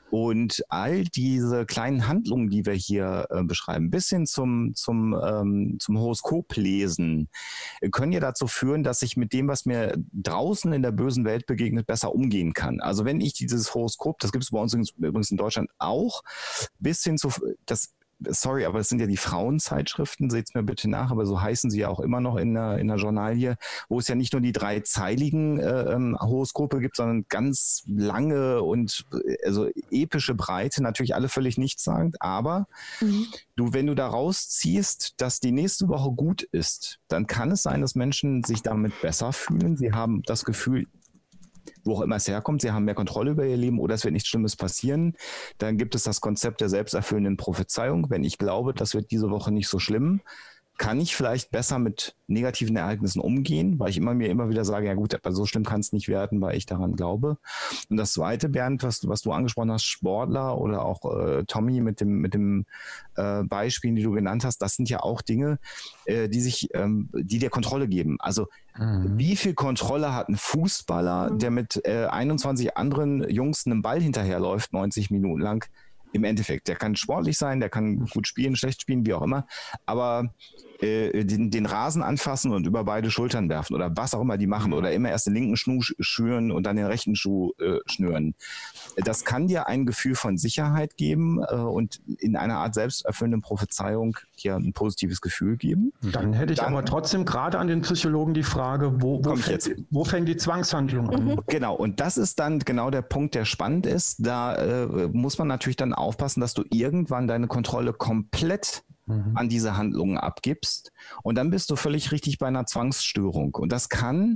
Und all diese kleinen Handlungen, die wir hier äh, beschreiben, bis hin zum, zum, ähm, zum Horoskoplesen, äh, können ja dazu führen, dass ich mit dem, was mir draußen in der bösen Welt begegnet, besser umgehen kann. Also wenn ich dieses Horoskop, das gibt es bei uns übrigens in Deutschland auch, bis hin zu, das sorry, aber es sind ja die Frauenzeitschriften, seht's mir bitte nach, aber so heißen sie ja auch immer noch in der, in der Journalie, wo es ja nicht nur die dreizeiligen äh, ähm, Horoskope gibt, sondern ganz lange und äh, also epische Breite, natürlich alle völlig nichtssagend, aber Mhm. du, wenn du da rausziehst, dass die nächste Woche gut ist, dann kann es sein, dass Menschen sich damit besser fühlen. Sie haben das Gefühl, wo auch immer es herkommt, sie haben mehr Kontrolle über ihr Leben oder es wird nichts Schlimmes passieren. Dann gibt es das Konzept der selbsterfüllenden Prophezeiung. Wenn ich glaube, das wird diese Woche nicht so schlimm, kann ich vielleicht besser mit negativen Ereignissen umgehen, weil ich immer mir immer wieder sage, ja gut, aber so schlimm kann es nicht werden, weil ich daran glaube. Und das Zweite, Bernd, was, was du angesprochen hast, Sportler oder auch äh, Tommy mit dem, mit dem äh, Beispielen, die du genannt hast, das sind ja auch Dinge, äh, die sich, ähm, die dir Kontrolle geben. Also Mhm. wie viel Kontrolle hat ein Fußballer, der mit äh, einundzwanzig anderen Jungs einem Ball hinterherläuft, neunzig Minuten lang? Im Endeffekt, der kann sportlich sein, der kann gut spielen, schlecht spielen, wie auch immer, aber äh, den, den Rasen anfassen und über beide Schultern werfen oder was auch immer die machen oder immer erst den linken Schuh schüren und dann den rechten Schuh äh, schnüren. Das kann dir ein Gefühl von Sicherheit geben äh, und in einer Art selbsterfüllenden Prophezeiung dir ein positives Gefühl geben. Dann hätte ich Dann- aber trotzdem gerade an den Psychologen die Frage, wo, wo, Komm ich fängt, jetzt. wo fängt die Zwangshandlung an? Genau, und das ist dann genau der Punkt, der spannend ist. Da äh, muss man natürlich dann aufpassen, dass du irgendwann deine Kontrolle komplett Mhm. an diese Handlungen abgibst. Und dann bist du völlig richtig bei einer Zwangsstörung. Und das kann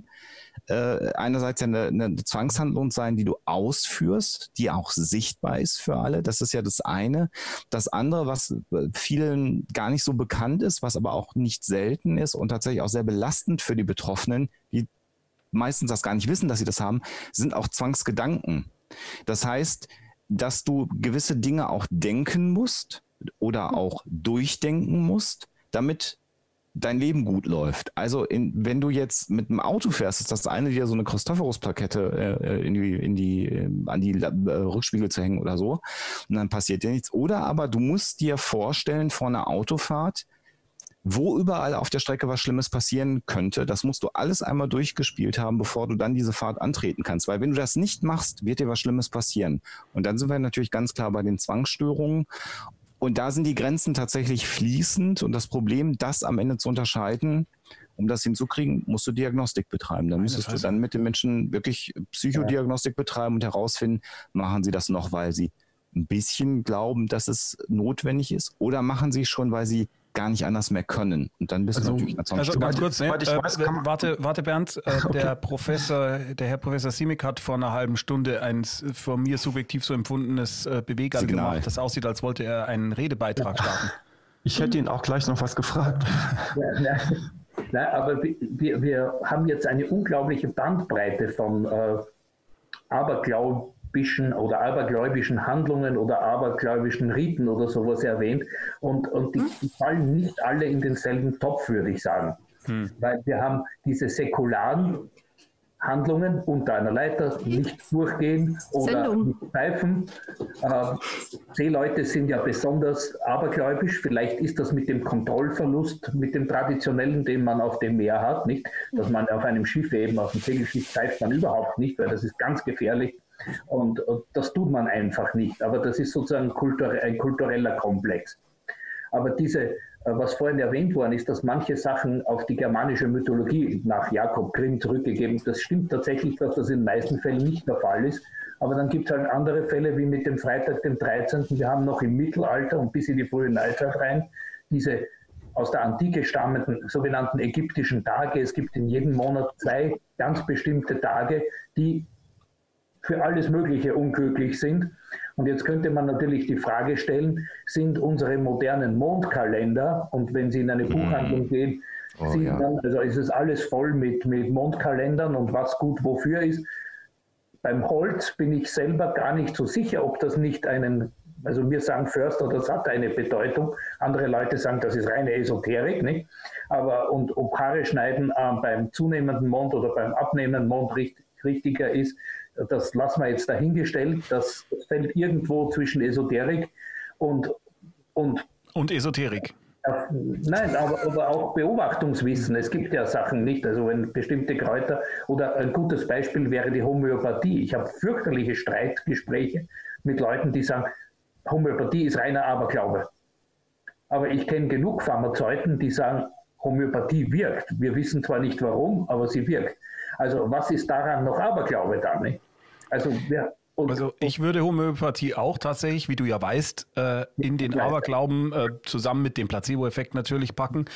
äh, einerseits ja eine, eine Zwangshandlung sein, die du ausführst, die auch sichtbar ist für alle. Das ist ja das eine. Das andere, was vielen gar nicht so bekannt ist, was aber auch nicht selten ist und tatsächlich auch sehr belastend für die Betroffenen, die meistens das gar nicht wissen, dass sie das haben, sind auch Zwangsgedanken. Das heißt, dass du gewisse Dinge auch denken musst oder auch durchdenken musst, damit dein Leben gut läuft. Also in, wenn du jetzt mit einem Auto fährst, ist das eine, dir so eine Christophorus-Plakette äh, in die, in die, äh, an die äh, Rückspiegel zu hängen oder so und dann passiert dir nichts. Oder aber du musst dir vorstellen vor einer Autofahrt, wo überall auf der Strecke was Schlimmes passieren könnte. Das musst du alles einmal durchgespielt haben, bevor du dann diese Fahrt antreten kannst. Weil wenn du das nicht machst, wird dir was Schlimmes passieren. Und dann sind wir natürlich ganz klar bei den Zwangsstörungen. Und da sind die Grenzen tatsächlich fließend. Und das Problem, das am Ende zu unterscheiden, um das hinzukriegen, musst du Diagnostik betreiben. Dann müsstest du dann mit den Menschen wirklich Psychodiagnostik betreiben und herausfinden, machen sie das noch, weil sie ein bisschen glauben, dass es notwendig ist, oder machen sie es schon, weil sie gar nicht anders mehr können. Und dann bist also, du natürlich Also ganz Stunde. kurz, ne? ich weiß, äh, warte, warte Bernd, äh, okay. der Professor, der Herr Professor Simic hat vor einer halben Stunde ein von mir subjektiv so empfundenes äh, Bewegung gemacht, das aussieht, als wollte er einen Redebeitrag starten. Ich hätte ihn auch gleich noch was gefragt. Ja, nein, nein, aber wir, wir haben jetzt eine unglaubliche Bandbreite von äh, abergläubischen oder abergläubischen Handlungen oder abergläubischen Riten oder sowas erwähnt, und, und die, die fallen nicht alle in denselben Topf, würde ich sagen. Hm. Weil wir haben diese säkularen Handlungen, unter einer Leiter nicht durchgehen oder Sendung. nicht pfeifen. Äh, Seeleute sind ja besonders abergläubisch. Vielleicht ist das mit dem Kontrollverlust, mit dem traditionellen, den man auf dem Meer hat, nicht, dass man auf einem Schiff, eben auf dem Segelschiff, pfeift man überhaupt nicht, weil das ist ganz gefährlich. Und, und das tut man einfach nicht. Aber das ist sozusagen kulture- ein kultureller Komplex. Aber diese, was vorhin erwähnt worden ist, dass manche Sachen auf die germanische Mythologie nach Jakob Grimm zurückgegeben, das stimmt tatsächlich, dass das in den meisten Fällen nicht der Fall ist. Aber dann gibt es halt andere Fälle, wie mit dem Freitag, dem dreizehnten Wir haben noch im Mittelalter und bis in die frühe Neuzeit rein diese aus der Antike stammenden sogenannten ägyptischen Tage. Es gibt in jedem Monat zwei ganz bestimmte Tage, die für alles Mögliche unglücklich sind. Und jetzt könnte man natürlich die Frage stellen, sind unsere modernen Mondkalender, und wenn Sie in eine Buchhandlung gehen, oh, sieht ja. man, also ist es alles voll mit, mit Mondkalendern und was gut wofür ist. Beim Holz bin ich selber gar nicht so sicher, ob das nicht einen, also wir sagen Förster, das hat eine Bedeutung, andere Leute sagen, das ist reine Esoterik, nicht? Aber und ob Haare schneiden äh, beim zunehmenden Mond oder beim abnehmenden Mond richtig, richtiger ist, das lassen wir jetzt dahingestellt. Das fällt irgendwo zwischen Esoterik und... Und, und Esoterik. Äh, nein, aber, aber auch Beobachtungswissen. Es gibt ja Sachen nicht, also wenn bestimmte Kräuter, oder ein gutes Beispiel wäre die Homöopathie. Ich habe fürchterliche Streitgespräche mit Leuten, die sagen, Homöopathie ist reiner Aberglaube. Aber ich kenne genug Pharmazeuten, die sagen, Homöopathie wirkt. Wir wissen zwar nicht warum, aber sie wirkt. Also was ist daran noch Aberglaube dann? Nicht? Also, wir, und, also ich würde Homöopathie auch tatsächlich, wie du ja weißt, äh, in den Aberglauben äh, zusammen mit dem Placebo-Effekt natürlich packen.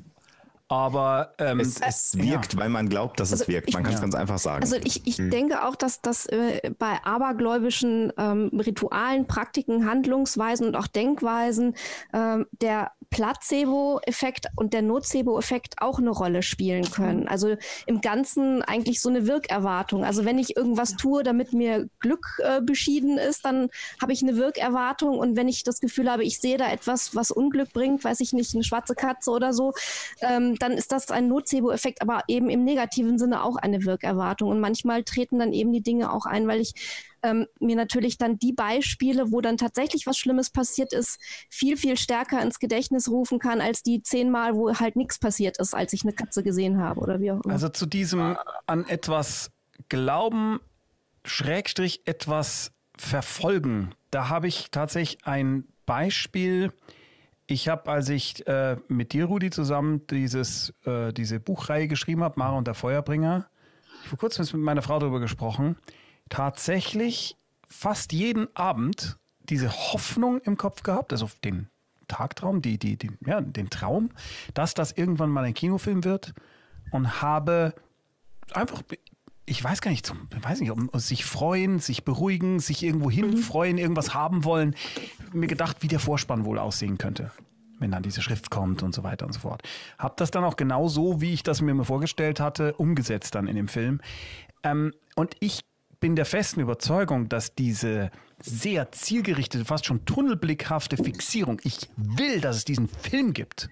Aber ähm, es, es wirkt, ja. weil man glaubt, dass also es wirkt. Man kann es ja. ganz einfach sagen. Also ich, ich hm. denke auch, dass das äh, bei abergläubischen ähm, Ritualen, Praktiken, Handlungsweisen und auch Denkweisen ähm, der Placebo-Effekt und der Nocebo-Effekt auch eine Rolle spielen können. Also im Ganzen eigentlich so eine Wirkerwartung. Also wenn ich irgendwas tue, damit mir Glück äh, beschieden ist, dann habe ich eine Wirkerwartung. Und wenn ich das Gefühl habe, ich sehe da etwas, was Unglück bringt, weiß ich nicht, eine schwarze Katze oder so, ähm, dann ist das ein Nocebo-Effekt, aber eben im negativen Sinne auch eine Wirkerwartung. Und manchmal treten dann eben die Dinge auch ein, weil ich ähm, mir natürlich dann die Beispiele, wo dann tatsächlich was Schlimmes passiert ist, viel, viel stärker ins Gedächtnis rufen kann, als die zehnmal, wo halt nichts passiert ist, als ich eine Katze gesehen habe oder wie auch immer. Also zu diesem an etwas Glauben, Schrägstrich etwas verfolgen, da habe ich tatsächlich ein Beispiel. Ich habe, als ich äh, mit dir, Rudi, zusammen dieses, äh, diese Buchreihe geschrieben habe, Mara und der Feuerbringer, vor kurzem mit meiner Frau darüber gesprochen, tatsächlich fast jeden Abend diese Hoffnung im Kopf gehabt, also den Tagtraum, die, die, die, ja, den Traum, dass das irgendwann mal ein Kinofilm wird, und habe einfach, ich weiß gar nicht, weiß nicht, um, sich freuen, sich beruhigen, sich irgendwo hinfreuen, irgendwas haben wollen, mir gedacht, wie der Vorspann wohl aussehen könnte, wenn dann diese Schrift kommt und so weiter und so fort. Hab das dann auch genau so, wie ich das mir mal vorgestellt hatte, umgesetzt dann in dem Film. Ähm, und ich bin der festen Überzeugung, dass diese sehr zielgerichtete, fast schon tunnelblickhafte Fixierung, ich will, dass es diesen Film gibt,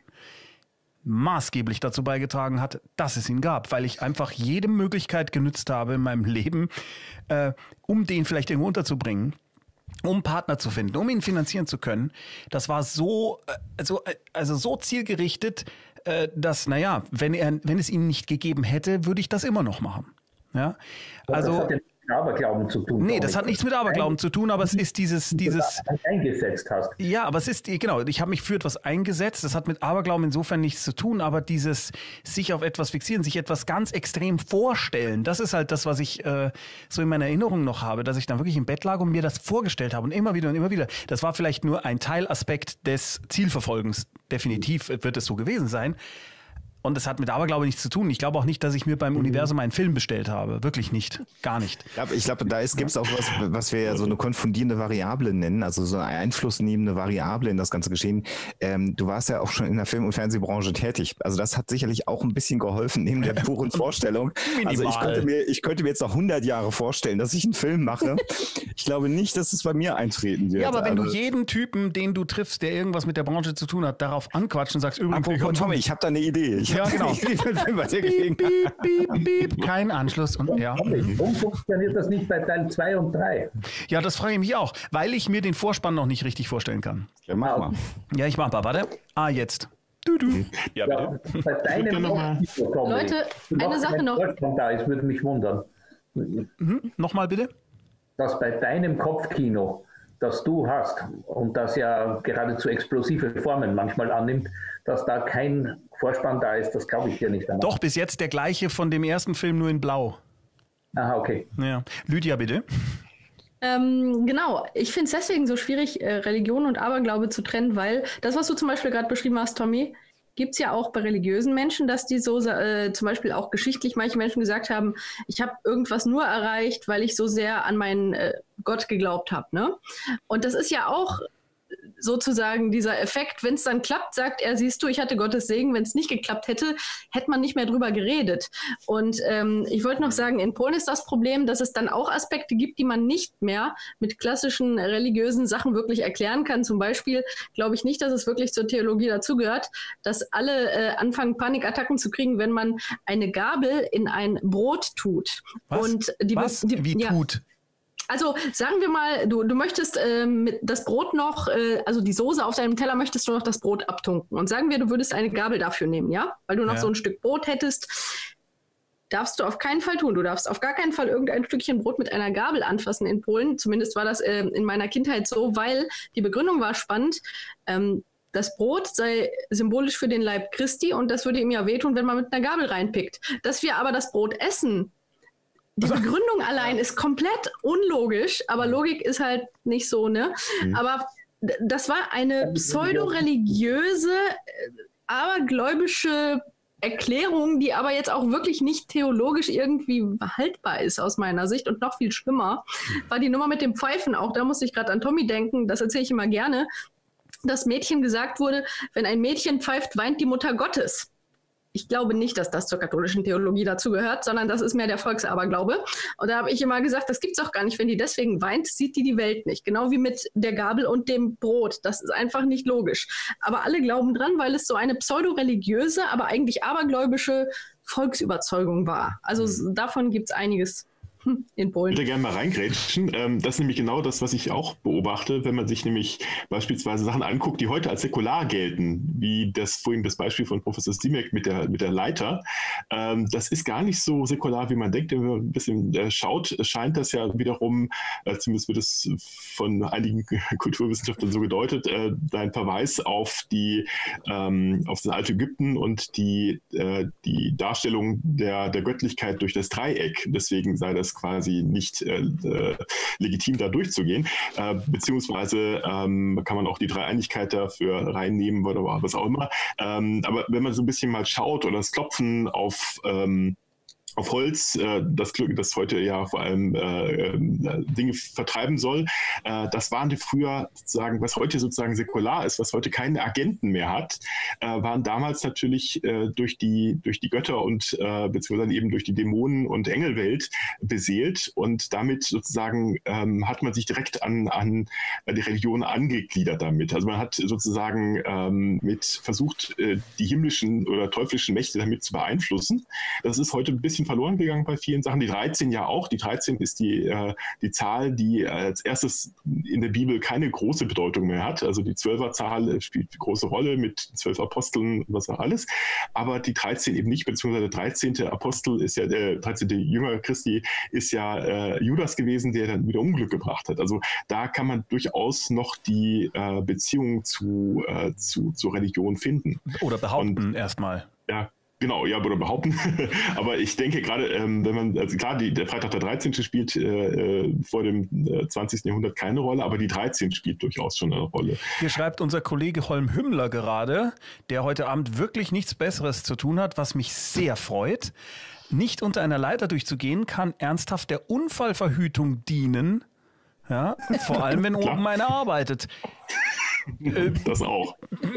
maßgeblich dazu beigetragen hat, dass es ihn gab, weil ich einfach jede Möglichkeit genützt habe in meinem Leben, äh, um den vielleicht irgendwo unterzubringen, um Partner zu finden, um ihn finanzieren zu können. Das war so, also, also so zielgerichtet, äh, dass, naja, wenn er, wenn es ihn nicht gegeben hätte, würde ich das immer noch machen. Ja, also. Mit Aberglauben zu tun. Nee, das hat nichts mit Aberglauben zu tun, aber es ist dieses, dieses. Eingesetzt hast. Ja, aber es ist, genau, ich habe mich für etwas eingesetzt, das hat mit Aberglauben insofern nichts zu tun, aber dieses sich auf etwas fixieren, sich etwas ganz extrem vorstellen, das ist halt das, was ich äh, so in meiner Erinnerung noch habe, dass ich dann wirklich im Bett lag und mir das vorgestellt habe und immer wieder und immer wieder. Das war vielleicht nur ein Teilaspekt des Zielverfolgens. Definitiv wird es so gewesen sein. Und das hat mit Aberglaube nichts zu tun. Ich glaube auch nicht, dass ich mir beim Universum einen Film bestellt habe. Wirklich nicht. Gar nicht. Ich glaube, ich glaub, da gibt es auch was, was wir ja so eine konfundierende Variable nennen, also so eine einflussnehmende Variable in das ganze Geschehen. Ähm, du warst ja auch schon in der Film- und Fernsehbranche tätig. Also das hat sicherlich auch ein bisschen geholfen, neben der puren Vorstellung. Also ich könnte, mir, ich könnte mir jetzt noch hundert Jahre vorstellen, dass ich einen Film mache. Ich glaube nicht, dass es bei mir eintreten wird. Ja, aber wenn also, du jeden Typen, den du triffst, der irgendwas mit der Branche zu tun hat, darauf anquatscht und sagst, übrigens... Apropos Tommy, ich habe da eine Idee. Ich Ja, genau. Piep, piep, piep, piep. Kein Anschluss. Und, ja. Warum funktioniert das nicht bei Teil zwei und drei? ja, das frage ich mich auch, weil ich mir den Vorspann noch nicht richtig vorstellen kann. Ja, mach mal. Ja, ich mach mal. Warte. Ah, jetzt. Du, du. Ja, Ja, bei deinem Kopfkino, Leute, eine Sache noch. Da ist, würde mich wundern, Mhm. Nochmal bitte. dass bei deinem Kopfkino, das du hast und das ja geradezu explosive Formen manchmal annimmt, dass da kein Vorspann da ist, das glaube ich dir nicht. Einmal. Doch, bis jetzt der gleiche von dem ersten Film, nur in Blau. Aha, okay. Ja. Lydia, bitte. Ähm, genau, ich finde es deswegen so schwierig, äh, Religion und Aberglaube zu trennen, weil das, was du zum Beispiel gerade beschrieben hast, Tommy, gibt es ja auch bei religiösen Menschen, dass die so äh, zum Beispiel auch geschichtlich manche Menschen gesagt haben, ich habe irgendwas nur erreicht, weil ich so sehr an meinen äh, Gott geglaubt habe. Ne? Und das ist ja auch sozusagen dieser Effekt, wenn es dann klappt, sagt er, siehst du, ich hatte Gottes Segen, wenn es nicht geklappt hätte, hätte man nicht mehr drüber geredet. Und ähm, ich wollte noch sagen, in Polen ist das Problem, dass es dann auch Aspekte gibt, die man nicht mehr mit klassischen religiösen Sachen wirklich erklären kann. Zum Beispiel glaube ich nicht, dass es wirklich zur Theologie dazugehört, dass alle äh, anfangen, Panikattacken zu kriegen, wenn man eine Gabel in ein Brot tut. Was? Und die, Was? Die, Wie ja, tut? Also sagen wir mal, du, du möchtest ähm, mit das Brot noch, äh, also die Soße auf deinem Teller möchtest du noch das Brot abtunken. Und sagen wir, du würdest eine Gabel dafür nehmen, ja? Weil du noch Ja. so ein Stück Brot hättest. Darfst du auf keinen Fall tun. Du darfst auf gar keinen Fall irgendein Stückchen Brot mit einer Gabel anfassen in Polen. Zumindest war das äh, in meiner Kindheit so, weil die Begründung war spannend. Ähm, das Brot sei symbolisch für den Leib Christi und das würde ihm ja wehtun, wenn man mit einer Gabel reinpickt. Dass wir aber das Brot essen, die Begründung allein ist komplett unlogisch, aber Logik ist halt nicht so, ne? Mhm. Aber d- das war eine pseudo-religiöse, äh, abergläubische Erklärung, die aber jetzt auch wirklich nicht theologisch irgendwie haltbar ist aus meiner Sicht. Und noch viel schlimmer war die Nummer mit dem Pfeifen auch. Da musste ich gerade an Tommy denken, das erzähle ich immer gerne, dass Mädchen gesagt wurde, wenn ein Mädchen pfeift, weint die Mutter Gottes. Ich glaube nicht, dass das zur katholischen Theologie dazu gehört, sondern das ist mehr der Volksaberglaube. Und da habe ich immer gesagt, das gibt's auch gar nicht. Wenn die deswegen weint, sieht die die Welt nicht. Genau wie mit der Gabel und dem Brot. Das ist einfach nicht logisch. Aber alle glauben dran, weil es so eine pseudo-religiöse, aber eigentlich abergläubische Volksüberzeugung war. Also mhm. davon gibt's einiges in Polen. Ich würde gerne mal reingrätschen. Das ist nämlich genau das, was ich auch beobachte, wenn man sich nämlich beispielsweise Sachen anguckt, die heute als säkular gelten, wie das vorhin das Beispiel von Professor Stimek mit der, mit der Leiter. Das ist gar nicht so säkular, wie man denkt. Wenn man ein bisschen schaut, scheint das ja wiederum, zumindest wird es von einigen Kulturwissenschaftlern so gedeutet, ein Verweis auf die auf das alte Ägypten und die, die Darstellung der, der Göttlichkeit durch das Dreieck. Deswegen sei das quasi nicht äh, legitim, da durchzugehen. Äh, beziehungsweise ähm, kann man auch die Dreieinigkeit dafür reinnehmen oder was auch immer. Ähm, aber wenn man so ein bisschen mal schaut oder das Klopfen auf ähm, auf Holz, äh, das Glück, das heute ja vor allem äh, Dinge vertreiben soll. Äh, das waren die früher sozusagen, was heute sozusagen säkular ist, was heute keine Agenten mehr hat, äh, waren damals natürlich äh, durch die durch die Götter und äh, beziehungsweise eben durch die Dämonen und Engelwelt beseelt, und damit sozusagen ähm, hat man sich direkt an an die Religion angegliedert damit. Also man hat sozusagen ähm, mit versucht, äh, die himmlischen oder teuflischen Mächte damit zu beeinflussen. Das ist heute ein bisschen verloren gegangen bei vielen Sachen. Die dreizehn ja auch. Die dreizehn ist die, äh, die Zahl, die als erstes in der Bibel keine große Bedeutung mehr hat. Also die Zwölferzahl spielt eine große Rolle mit zwölf Aposteln, was auch alles. Aber die dreizehn eben nicht, beziehungsweise der dreizehnte Apostel ist ja, der dreizehnte Jünger Christi ist ja äh, Judas gewesen, der dann wieder Unglück gebracht hat. Also da kann man durchaus noch die äh, Beziehung zu, äh, zu, zur Religion finden. Oder behaupten erstmal. Ja. Genau, ja, oder behaupten. Aber ich denke gerade, ähm, wenn man, also klar, die, der Freitag der dreizehnte spielt äh, vor dem äh, zwanzigsten Jahrhundert keine Rolle, aber die dreizehn spielt durchaus schon eine Rolle. Hier schreibt unser Kollege Holm Hümmler gerade, der heute Abend wirklich nichts Besseres zu tun hat, was mich sehr freut. Nicht unter einer Leiter durchzugehen, kann ernsthaft der Unfallverhütung dienen. Ja, vor allem, wenn oben einer arbeitet. Das auch.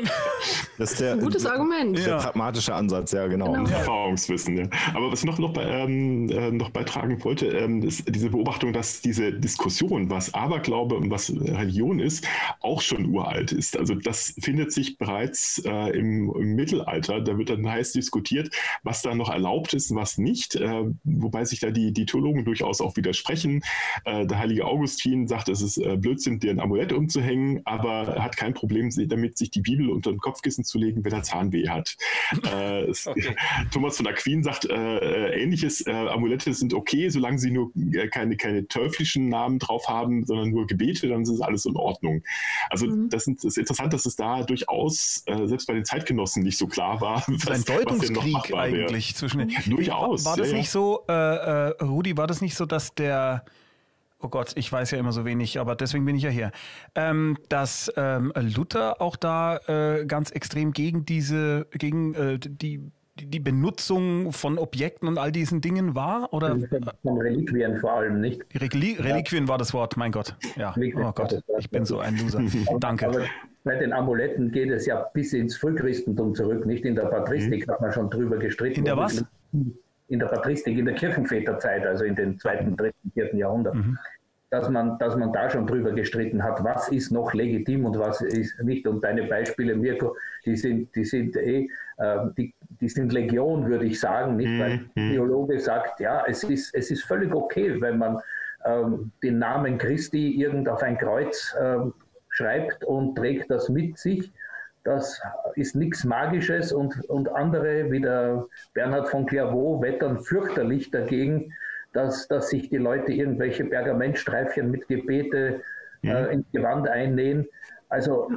Das ist der, ein gutes Argument. Der ja. pragmatische Ansatz, ja, genau. genau. Erfahrungswissen, ja. Aber was ich noch, noch, bei, ähm, noch beitragen wollte, ähm, ist diese Beobachtung, dass diese Diskussion, was Aberglaube und was Religion ist, auch schon uralt ist. Also das findet sich bereits äh, im, im Mittelalter. Da wird dann heiß diskutiert, was da noch erlaubt ist und was nicht. Äh, wobei sich da die, die Theologen durchaus auch widersprechen. Äh, der heilige Augustin sagt, es ist äh, Blödsinn, dir ein Amulett umzuhängen, aber hat kein Problem damit, sich die Bibel unter den Kopfkissen zu legen, wenn er Zahnweh hat. äh, okay. Thomas von Aquin sagt äh, ähnliches, äh, Amulette sind okay, solange sie nur äh, keine, keine teuflischen Namen drauf haben, sondern nur Gebete, dann ist alles in Ordnung. Also mhm. das, sind, das ist interessant, dass es da durchaus, äh, selbst bei den Zeitgenossen, nicht so klar war. Was, ein Deutungskrieg eigentlich wäre. Zwischen den... Durchaus. War, war das ja, nicht so, äh, äh, Rudi, war das nicht so, dass der Oh Gott, ich weiß ja immer so wenig, aber deswegen bin ich ja hier. Ähm, dass ähm, Luther auch da äh, ganz extrem gegen diese, gegen äh, die, die Benutzung von Objekten und all diesen Dingen war? Oder? Von Reliquien vor allem, nicht? Die Reli Reliquien ja. war das Wort, mein Gott. Ja. Oh Gott, ich bin so ein Loser. Danke. Aber bei den Amuletten geht es ja bis ins Frühchristentum zurück, nicht? In der Patristik mhm. hat man schon drüber gestritten. In der was? In der Patristik, in der Kirchenväterzeit, also in den zweiten, dritten, vierten Jahrhundert. Mhm. Dass man, dass man da schon drüber gestritten hat, was ist noch legitim und was ist nicht. Und deine Beispiele, Mirko, die sind, die sind eh, äh, die, die sind Legion, würde ich sagen, nicht? Weil ein Theologe sagt, ja, es ist, es ist völlig okay, wenn man ähm, den Namen Christi irgend auf ein Kreuz ähm, schreibt und trägt das mit sich. Das ist nichts Magisches, und, und andere, wie der Bernhard von Clairvaux, wettern fürchterlich dagegen, Dass, dass sich die Leute irgendwelche Pergamentstreifchen mit Gebete mhm. äh, ins Gewand einnähen. Also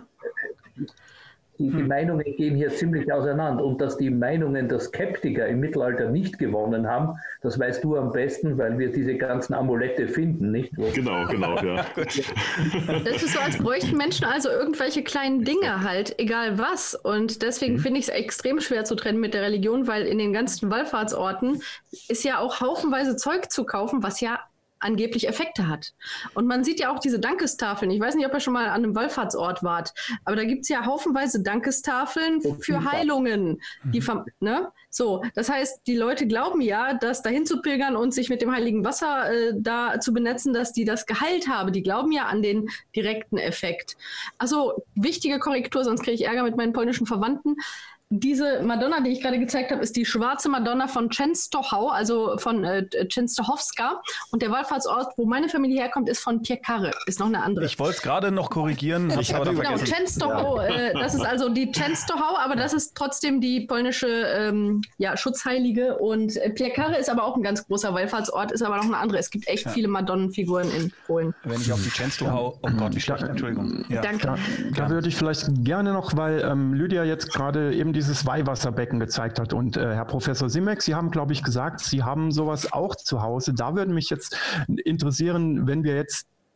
die, die Meinungen gehen hier ziemlich auseinander. Und dass die Meinungen der Skeptiker im Mittelalter nicht gewonnen haben, das weißt du am besten, weil wir diese ganzen Amulette finden, nicht? Wo genau, genau, ja. Das ist so, als bräuchten Menschen also irgendwelche kleinen Dinge halt, egal was. Und deswegen mhm. finde ich es extrem schwer zu trennen mit der Religion, weil in den ganzen Wallfahrtsorten ist ja auch haufenweise Zeug zu kaufen, was ja angeblich Effekte hat. Und man sieht ja auch diese Dankestafeln. Ich weiß nicht, ob ihr schon mal an einem Wallfahrtsort wart, aber da gibt es ja haufenweise Dankestafeln für Heilungen. Die, ne? So, das heißt, die Leute glauben ja, dass dahin zu pilgern und sich mit dem heiligen Wasser äh, da zu benetzen, dass die das geheilt haben. Die glauben ja an den direkten Effekt. Also, wichtige Korrektur, sonst kriege ich Ärger mit meinen polnischen Verwandten. Diese Madonna, die ich gerade gezeigt habe, ist die schwarze Madonna von Częstochow, also von äh, Częstochowska. Und der Wallfahrtsort, wo meine Familie herkommt, ist von Piekary. Ist noch eine andere. Ich wollte es gerade noch korrigieren. Ich habe genau, Częstochow. Ja. Äh, das ist also die Częstochow, aber das ist trotzdem die polnische ähm, ja, Schutzheilige. Und äh, Piekary ist aber auch ein ganz großer Wallfahrtsort, ist aber noch eine andere. Es gibt echt ja. viele Madonnenfiguren in Polen. Wenn ich auf die Częstochow, oh Gott, wie schlecht, Entschuldigung. Ja. Danke. Da, da würde ich vielleicht gerne noch, weil ähm, Lydia jetzt gerade eben dieses Weihwasserbecken gezeigt hat. Und äh, Herr Professor Simek, Sie haben, glaube ich, gesagt, Sie haben sowas auch zu Hause. Da würde mich jetzt interessieren, wenn wir jetzt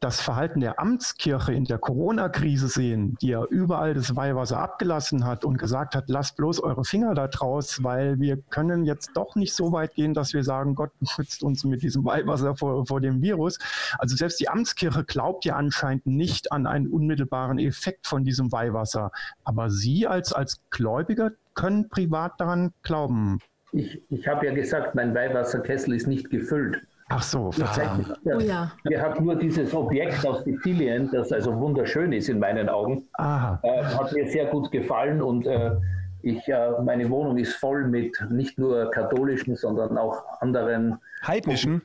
das Verhalten der Amtskirche in der Corona-Krise sehen, die ja überall das Weihwasser abgelassen hat und gesagt hat, lasst bloß eure Finger da draus, weil wir können jetzt doch nicht so weit gehen, dass wir sagen, Gott schützt uns mit diesem Weihwasser vor, vor dem Virus. Also selbst die Amtskirche glaubt ja anscheinend nicht an einen unmittelbaren Effekt von diesem Weihwasser. Aber Sie als, als Gläubiger können privat daran glauben. Ich, ich habe ja gesagt, mein Weihwasserkessel ist nicht gefüllt. Ach so, verdammt. Ja. Oh ja. Wir haben nur dieses Objekt aus Sizilien, das also wunderschön ist in meinen Augen. Aha. Äh, hat mir sehr gut gefallen und äh, ich, äh, meine Wohnung ist voll mit nicht nur katholischen, sondern auch anderen heidnischen,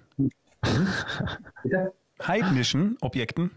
Bitte? heidnischen Objekten.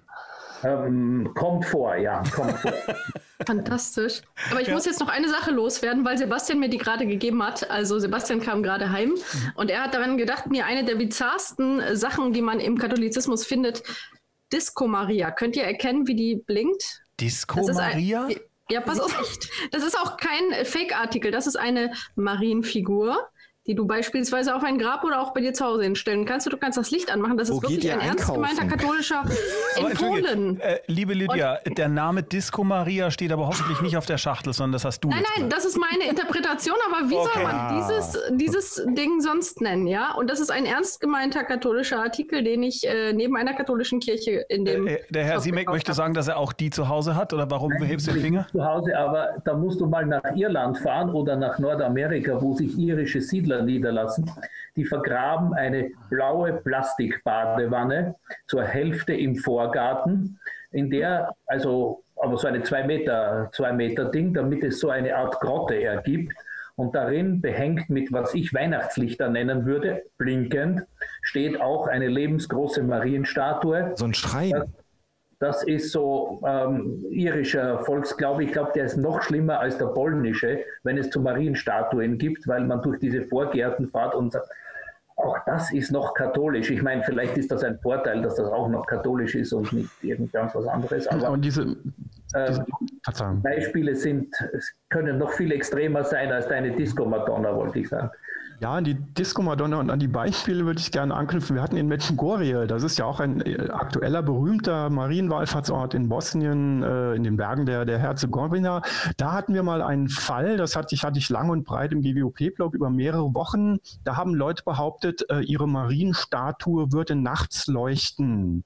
Ähm, kommt vor, ja, kommt vor. Fantastisch. Aber ich ja. muss jetzt noch eine Sache loswerden, weil Sebastian mir die gerade gegeben hat. Also Sebastian kam gerade heim und er hat daran gedacht, mir eine der bizarrsten Sachen, die man im Katholizismus findet, Disco Maria. Könnt ihr erkennen, wie die blinkt? Disco Maria? Ein, ja, pass auf. Das ist auch kein Fake-Artikel. Das ist eine Marienfigur, die du beispielsweise auf ein Grab oder auch bei dir zu Hause hinstellen kannst. Du kannst das Licht anmachen. Das ist Wo wirklich ein ernst gemeinter katholischer in Polen. Äh, liebe Lydia, und der Name Disco Maria steht aber hoffentlich nicht auf der Schachtel, sondern das hast du. Nein, nein, das ist meine Interpretation, aber wie okay. soll man dieses, dieses Ding sonst nennen, ja? Und das ist ein ernst gemeinter katholischer Artikel, den ich äh, neben einer katholischen Kirche in dem... Äh, der Herr Siemek möchte sagen, dass er auch die zu Hause hat, oder warum nein, hebst du den Finger? Zu Hause, aber da musst du mal nach Irland fahren oder nach Nordamerika, wo sich irische Siedler niederlassen. Die vergraben eine blaue Plastikbadewanne zur Hälfte im Vorgarten, in der, also, aber so eine zwei Meter, zwei Meter Ding, damit es so eine Art Grotte ergibt. Und darin, behängt mit, was ich Weihnachtslichter nennen würde, blinkend, steht auch eine lebensgroße Marienstatue. So ein Schrein. Das, das ist so ähm, irischer Volksglaube. Ich glaube, der ist noch schlimmer als der polnische, wenn es zu Marienstatuen gibt, weil man durch diese Vorgärten fährt und sagt, auch das ist noch katholisch. Ich meine, vielleicht ist das ein Vorteil, dass das auch noch katholisch ist und nicht irgendwas was anderes. Aber und diese, diese äh, Beispiele sind, es können noch viel extremer sein als deine Disco-Madonna, wollte ich sagen. Ja, an die Disco-Madonna und an die Beispiele würde ich gerne anknüpfen. Wir hatten in Medjugorje, das ist ja auch ein aktueller, berühmter Marienwallfahrtsort in Bosnien, äh, in den Bergen der, der Herzegowina. Da hatten wir mal einen Fall, das hatte ich, hatte ich lang und breit im G W O P-Blog über mehrere Wochen. Da haben Leute behauptet, äh, ihre Marienstatue würde nachts leuchten.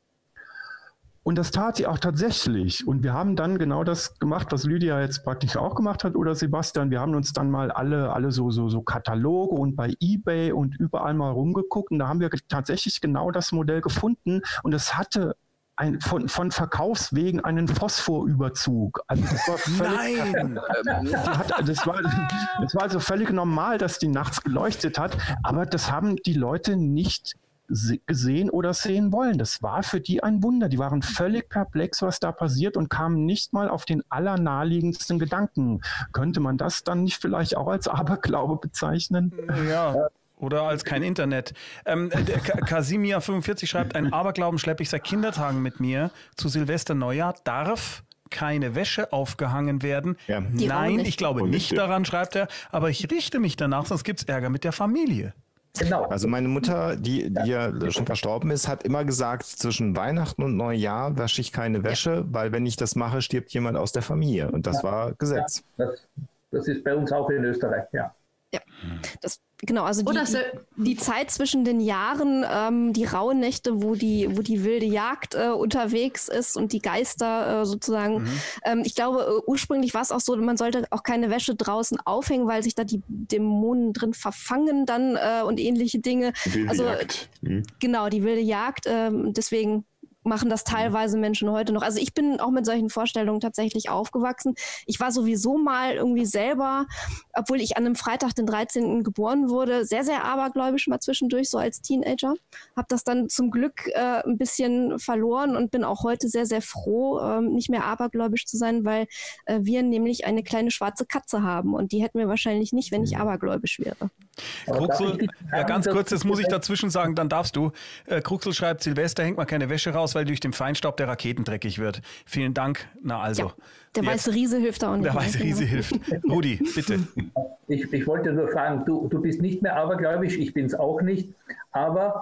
Und das tat sie auch tatsächlich. Und wir haben dann genau das gemacht, was Lydia jetzt praktisch auch gemacht hat oder Sebastian. Wir haben uns dann mal alle, alle so, so, so Kataloge und bei eBay und überall mal rumgeguckt. Und da haben wir tatsächlich genau das Modell gefunden. Und es hatte ein, von, von Verkaufswegen einen Phosphorüberzug. Also das war völlig, Nein! Äh, hat, das, war, das war also völlig normal, dass die nachts geleuchtet hat. Aber das haben die Leute nicht gesehen oder sehen wollen. Das war für die ein Wunder. Die waren völlig perplex, was da passiert und kamen nicht mal auf den allernaheliegendsten Gedanken. Könnte man das dann nicht vielleicht auch als Aberglaube bezeichnen? Ja. Oder als kein Internet. Ähm, Kasimir fünfundvierzig schreibt, ein Aberglauben schleppe ich seit Kindertagen mit mir. Zu Silvester Neujahr darf keine Wäsche aufgehangen werden. Ja. Nein, ich glaube nicht daran, schreibt er, aber ich richte mich danach, sonst gibt es Ärger mit der Familie. Genau. Also meine Mutter, die, die ja schon verstorben ist, hat immer gesagt, zwischen Weihnachten und Neujahr wasche ich keine Wäsche, ja. weil wenn ich das mache, stirbt jemand aus der Familie. Und das ja. war Gesetz. Ja, das, das ist bei uns auch in Österreich, ja. Ja, das, genau, also die, die, die Zeit zwischen den Jahren, ähm, die rauen Nächte, wo die, wo die wilde Jagd äh, unterwegs ist und die Geister äh, sozusagen. Mhm. Ähm, ich glaube, äh, ursprünglich war es auch so, man sollte auch keine Wäsche draußen aufhängen, weil sich da die Dämonen drin verfangen dann äh, und ähnliche Dinge. Wilde also, Jagd. Mhm. Genau, die wilde Jagd. Äh, deswegen machen das teilweise Menschen heute noch. Also ich bin auch mit solchen Vorstellungen tatsächlich aufgewachsen. Ich war sowieso mal irgendwie selber, obwohl ich an einem Freitag, den dreizehnten geboren wurde, sehr, sehr abergläubisch mal zwischendurch, so als Teenager. Habe das dann zum Glück äh, ein bisschen verloren und bin auch heute sehr, sehr froh, äh, nicht mehr abergläubisch zu sein, weil äh, wir nämlich eine kleine schwarze Katze haben und die hätten wir wahrscheinlich nicht, wenn ich abergläubisch wäre. Kruxel, ja, ganz kurz, das muss ich dazwischen sagen, dann darfst du. Äh, Kruxel schreibt, Silvester hängt mal keine Wäsche raus, weil durch den Feinstaub der Raketen dreckig wird. Vielen Dank. Na also. Ja, der jetzt. Weiße Riese hilft da auch nicht. Der weiße Riese hilft. Rudi, bitte. Ich, ich wollte nur fragen, du, du bist nicht mehr abergläubisch, ich bin es auch nicht, aber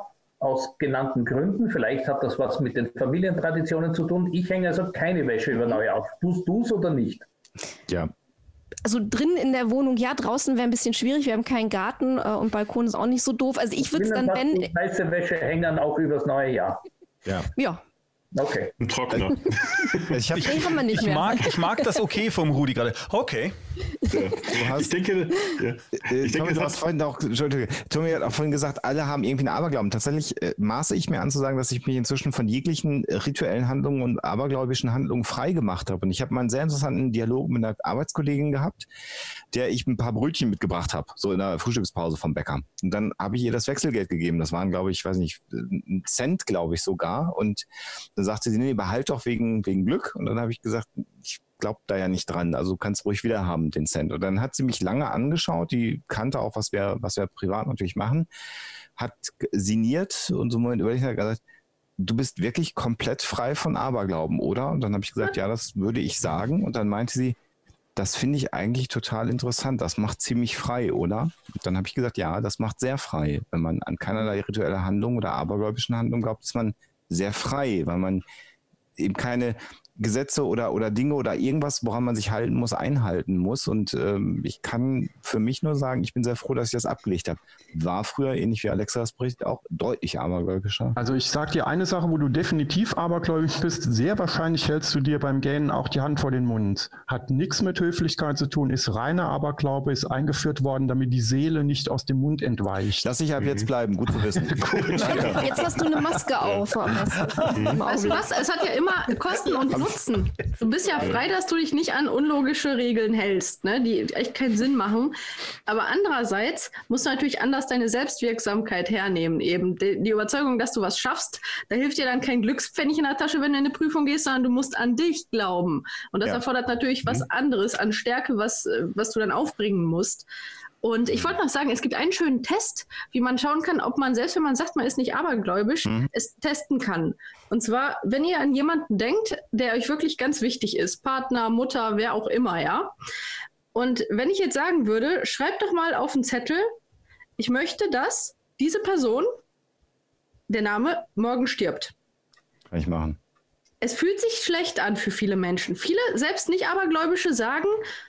aus genannten Gründen. Vielleicht hat das was mit den Familientraditionen zu tun. Ich hänge also keine Wäsche über neu auf. Tust du es oder nicht? Ja. Also drin in der Wohnung, ja, draußen wäre ein bisschen schwierig. Wir haben keinen Garten äh, und Balkon ist auch nicht so doof. Also ich würde es dann, wenn... Weiße Wäsche hängen auch übers neue Jahr. Ja. Ja. Okay. Ein Trockner. ich, hab, ich, haben wir nicht ich, mehr. mag, ich mag das Okay vom Rudi gerade. Okay. Ja. Du hast, ich denke, ja. ich denke, Tommy, hat vorhin auch, Entschuldigung, Tommy hat auch vorhin gesagt, alle haben irgendwie einen Aberglauben. Tatsächlich äh, maße ich mir an zu sagen, dass ich mich inzwischen von jeglichen rituellen Handlungen und abergläubischen Handlungen frei gemacht habe. Und ich habe mal einen sehr interessanten Dialog mit einer Arbeitskollegin gehabt, der ich ein paar Brötchen mitgebracht habe, so in der Frühstückspause vom Bäcker. Und dann habe ich ihr das Wechselgeld gegeben. Das waren, glaube ich, ich weiß nicht, ein Cent, glaube ich sogar. Und dann sagte sie, nee, behalt doch wegen, wegen Glück. Und dann habe ich gesagt, ich glaube da ja nicht dran. Also du kannst ruhig wieder haben, den Cent. Und dann hat sie mich lange angeschaut. Die kannte auch, was wir, was wir privat natürlich machen. Hat sinniert und so einen Moment überlegt und gesagt, du bist wirklich komplett frei von Aberglauben, oder? Und dann habe ich gesagt, ja, das würde ich sagen. Und dann meinte sie, das finde ich eigentlich total interessant. Das macht ziemlich frei, oder? Und dann habe ich gesagt, ja, das macht sehr frei. Wenn man an keinerlei rituelle Handlung oder abergläubischen Handlung glaubt, ist man sehr frei, weil man eben keine Gesetze oder, oder Dinge oder irgendwas, woran man sich halten muss, einhalten muss. Und ähm, ich kann für mich nur sagen, ich bin sehr froh, dass ich das abgelegt habe. War früher, ähnlich wie Alexa das berichtet, auch deutlich abergläubischer. Also ich sage dir eine Sache, wo du definitiv abergläubig bist. Sehr wahrscheinlich hältst du dir beim Gähnen auch die Hand vor den Mund. Hat nichts mit Höflichkeit zu tun, ist reiner Aberglaube, ist eingeführt worden, damit die Seele nicht aus dem Mund entweicht. Lass ich ab jetzt bleiben, gut zu wissen. Gut, jetzt hast du eine Maske auf. Weißt du was? Es hat ja immer Kosten und Nutzen. Du bist ja frei, dass du dich nicht an unlogische Regeln hältst, ne, die echt keinen Sinn machen. Aber andererseits musst du natürlich anders deine Selbstwirksamkeit hernehmen. Eben die, die Überzeugung, dass du was schaffst, da hilft dir dann kein Glückspfennig in der Tasche, wenn du in eine Prüfung gehst, sondern du musst an dich glauben. Und das ja. erfordert natürlich was anderes an Stärke, was, was du dann aufbringen musst. Und ich wollte noch sagen, es gibt einen schönen Test, wie man schauen kann, ob man, selbst wenn man sagt, man ist nicht abergläubisch, mhm. es testen kann. Und zwar, wenn ihr an jemanden denkt, der euch wirklich ganz wichtig ist, Partner, Mutter, wer auch immer, ja. Und wenn ich jetzt sagen würde, schreibt doch mal auf einen Zettel, ich möchte, dass diese Person, der Name, morgen stirbt. Kann ich machen. Es fühlt sich schlecht an für viele Menschen. Viele, selbst nicht abergläubische, sagen,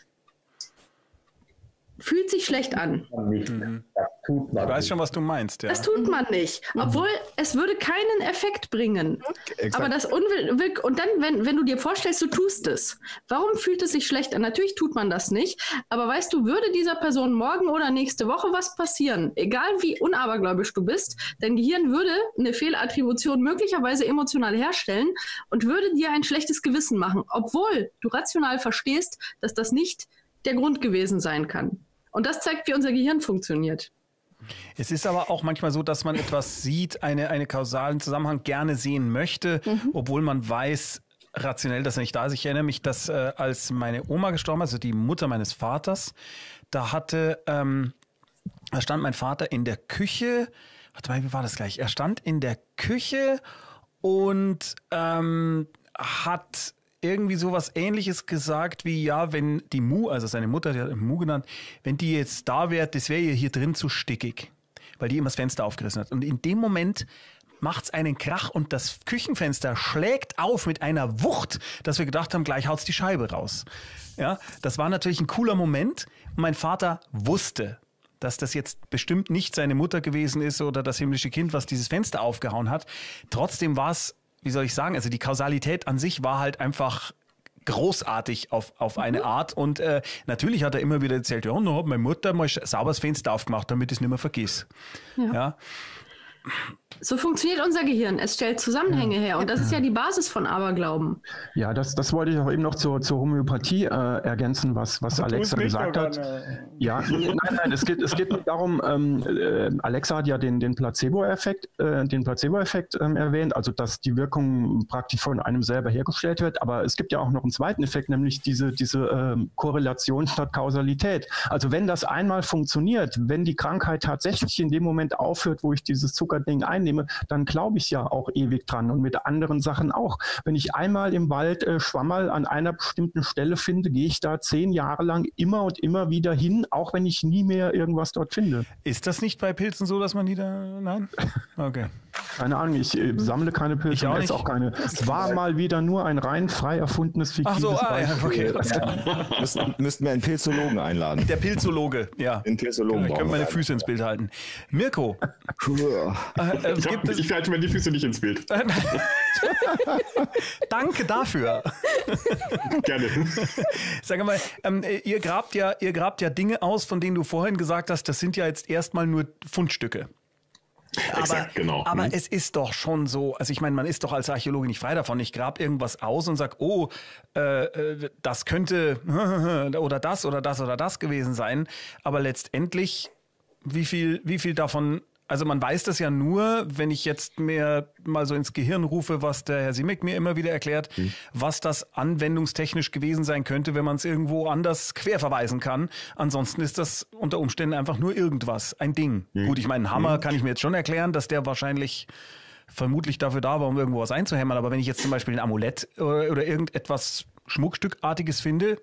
fühlt sich schlecht an. Mhm. Das tut man ich weiß nicht. schon, was du meinst. Ja. Das tut man nicht. Obwohl, mhm. es würde keinen Effekt bringen. Exakt. Aber das Unwill... Und dann, wenn, wenn du dir vorstellst, du tust es. Warum fühlt es sich schlecht an? Natürlich tut man das nicht. Aber weißt du, würde dieser Person morgen oder nächste Woche was passieren, egal wie unabergläubisch du bist, dein Gehirn würde eine Fehlattribution möglicherweise emotional herstellen und würde dir ein schlechtes Gewissen machen. Obwohl du rational verstehst, dass das nicht der Grund gewesen sein kann. Und das zeigt, wie unser Gehirn funktioniert. Es ist aber auch manchmal so, dass man etwas sieht, eine, einen kausalen Zusammenhang gerne sehen möchte, mhm. obwohl man weiß, rationell, dass er nicht da ist. Ich erinnere mich, dass äh, als meine Oma gestorben ist, also die Mutter meines Vaters, da hatte, ähm, da stand mein Vater in der Küche, warte mal, wie war das gleich? Er stand in der Küche und ähm, hat irgendwie sowas Ähnliches gesagt wie, ja, wenn die Mu, also seine Mutter, die hat Mu genannt, wenn die jetzt da wäre, das wäre ihr hier drin zu stickig, weil die immer das Fenster aufgerissen hat. Und in dem Moment macht's einen Krach und das Küchenfenster schlägt auf mit einer Wucht, dass wir gedacht haben, gleich haut's die Scheibe raus. Ja, das war natürlich ein cooler Moment und mein Vater wusste, dass das jetzt bestimmt nicht seine Mutter gewesen ist oder das himmlische Kind, was dieses Fenster aufgehauen hat. Trotzdem war es, wie soll ich sagen, also die Kausalität an sich war halt einfach großartig auf, auf eine Art und äh, natürlich hat er immer wieder erzählt, ja, dann hat meine Mutter mal sauber das Fenster aufgemacht, damit ich es nicht mehr vergiss. Ja. ja. So funktioniert unser Gehirn. Es stellt Zusammenhänge her und das ist ja die Basis von Aberglauben. Ja, das, das wollte ich auch eben noch zur, zur Homöopathie äh, ergänzen, was, was Alexa gesagt hat. Ja, nein, nein, es geht, es geht nicht darum, ähm, äh, Alexa hat ja den, den Placebo-Effekt, äh, den Placebo-Effekt ähm, erwähnt, also dass die Wirkung praktisch von einem selber hergestellt wird, aber es gibt ja auch noch einen zweiten Effekt, nämlich diese, diese ähm, Korrelation statt Kausalität. Also wenn das einmal funktioniert, wenn die Krankheit tatsächlich in dem Moment aufhört, wo ich dieses Zucker Zuckerding einnehme, dann glaube ich ja auch ewig dran und mit anderen Sachen auch. Wenn ich einmal im Wald äh, Schwammerl an einer bestimmten Stelle finde, gehe ich da zehn Jahre lang immer und immer wieder hin, auch wenn ich nie mehr irgendwas dort finde. Ist das nicht bei Pilzen so, dass man die da... Nein? Okay. Keine Ahnung, ich äh, sammle keine Pilze und esse auch keine. Es war mal wieder nur ein rein frei erfundenes fiktives Ach so, ah, ja, okay. Ja. Müssten, müssten wir einen Pilzologen einladen. Der Pilzologe, ja. Den Pilzologen. Ich könnte meine Füße ins Bild halten. Mirko. äh, äh, ich, hab, ich halte meine Füße nicht ins Bild. Danke dafür. Gerne. Sag mal, ähm, ihr, grabt ja, ihr grabt ja Dinge aus, von denen du vorhin gesagt hast, das sind ja jetzt erstmal nur Fundstücke. Aber, Exakt, genau. aber mhm. es ist doch schon so, also ich meine, man ist doch als Archäologe nicht frei davon. Ich grab irgendwas aus und sag, oh, äh, das könnte oder das oder das oder das gewesen sein. Aber letztendlich, wie viel, wie viel davon, also man weiß das ja nur, wenn ich jetzt mir mal so ins Gehirn rufe, was der Herr Simek mir immer wieder erklärt, mhm. was das anwendungstechnisch gewesen sein könnte, wenn man es irgendwo anders querverweisen kann. Ansonsten ist das unter Umständen einfach nur irgendwas, ein Ding. Mhm. Gut, ich meine, einen Hammer mhm. kann ich mir jetzt schon erklären, dass der wahrscheinlich vermutlich dafür da war, um irgendwo was einzuhämmern. Aber wenn ich jetzt zum Beispiel ein Amulett oder, oder irgendetwas Schmuckstückartiges finde,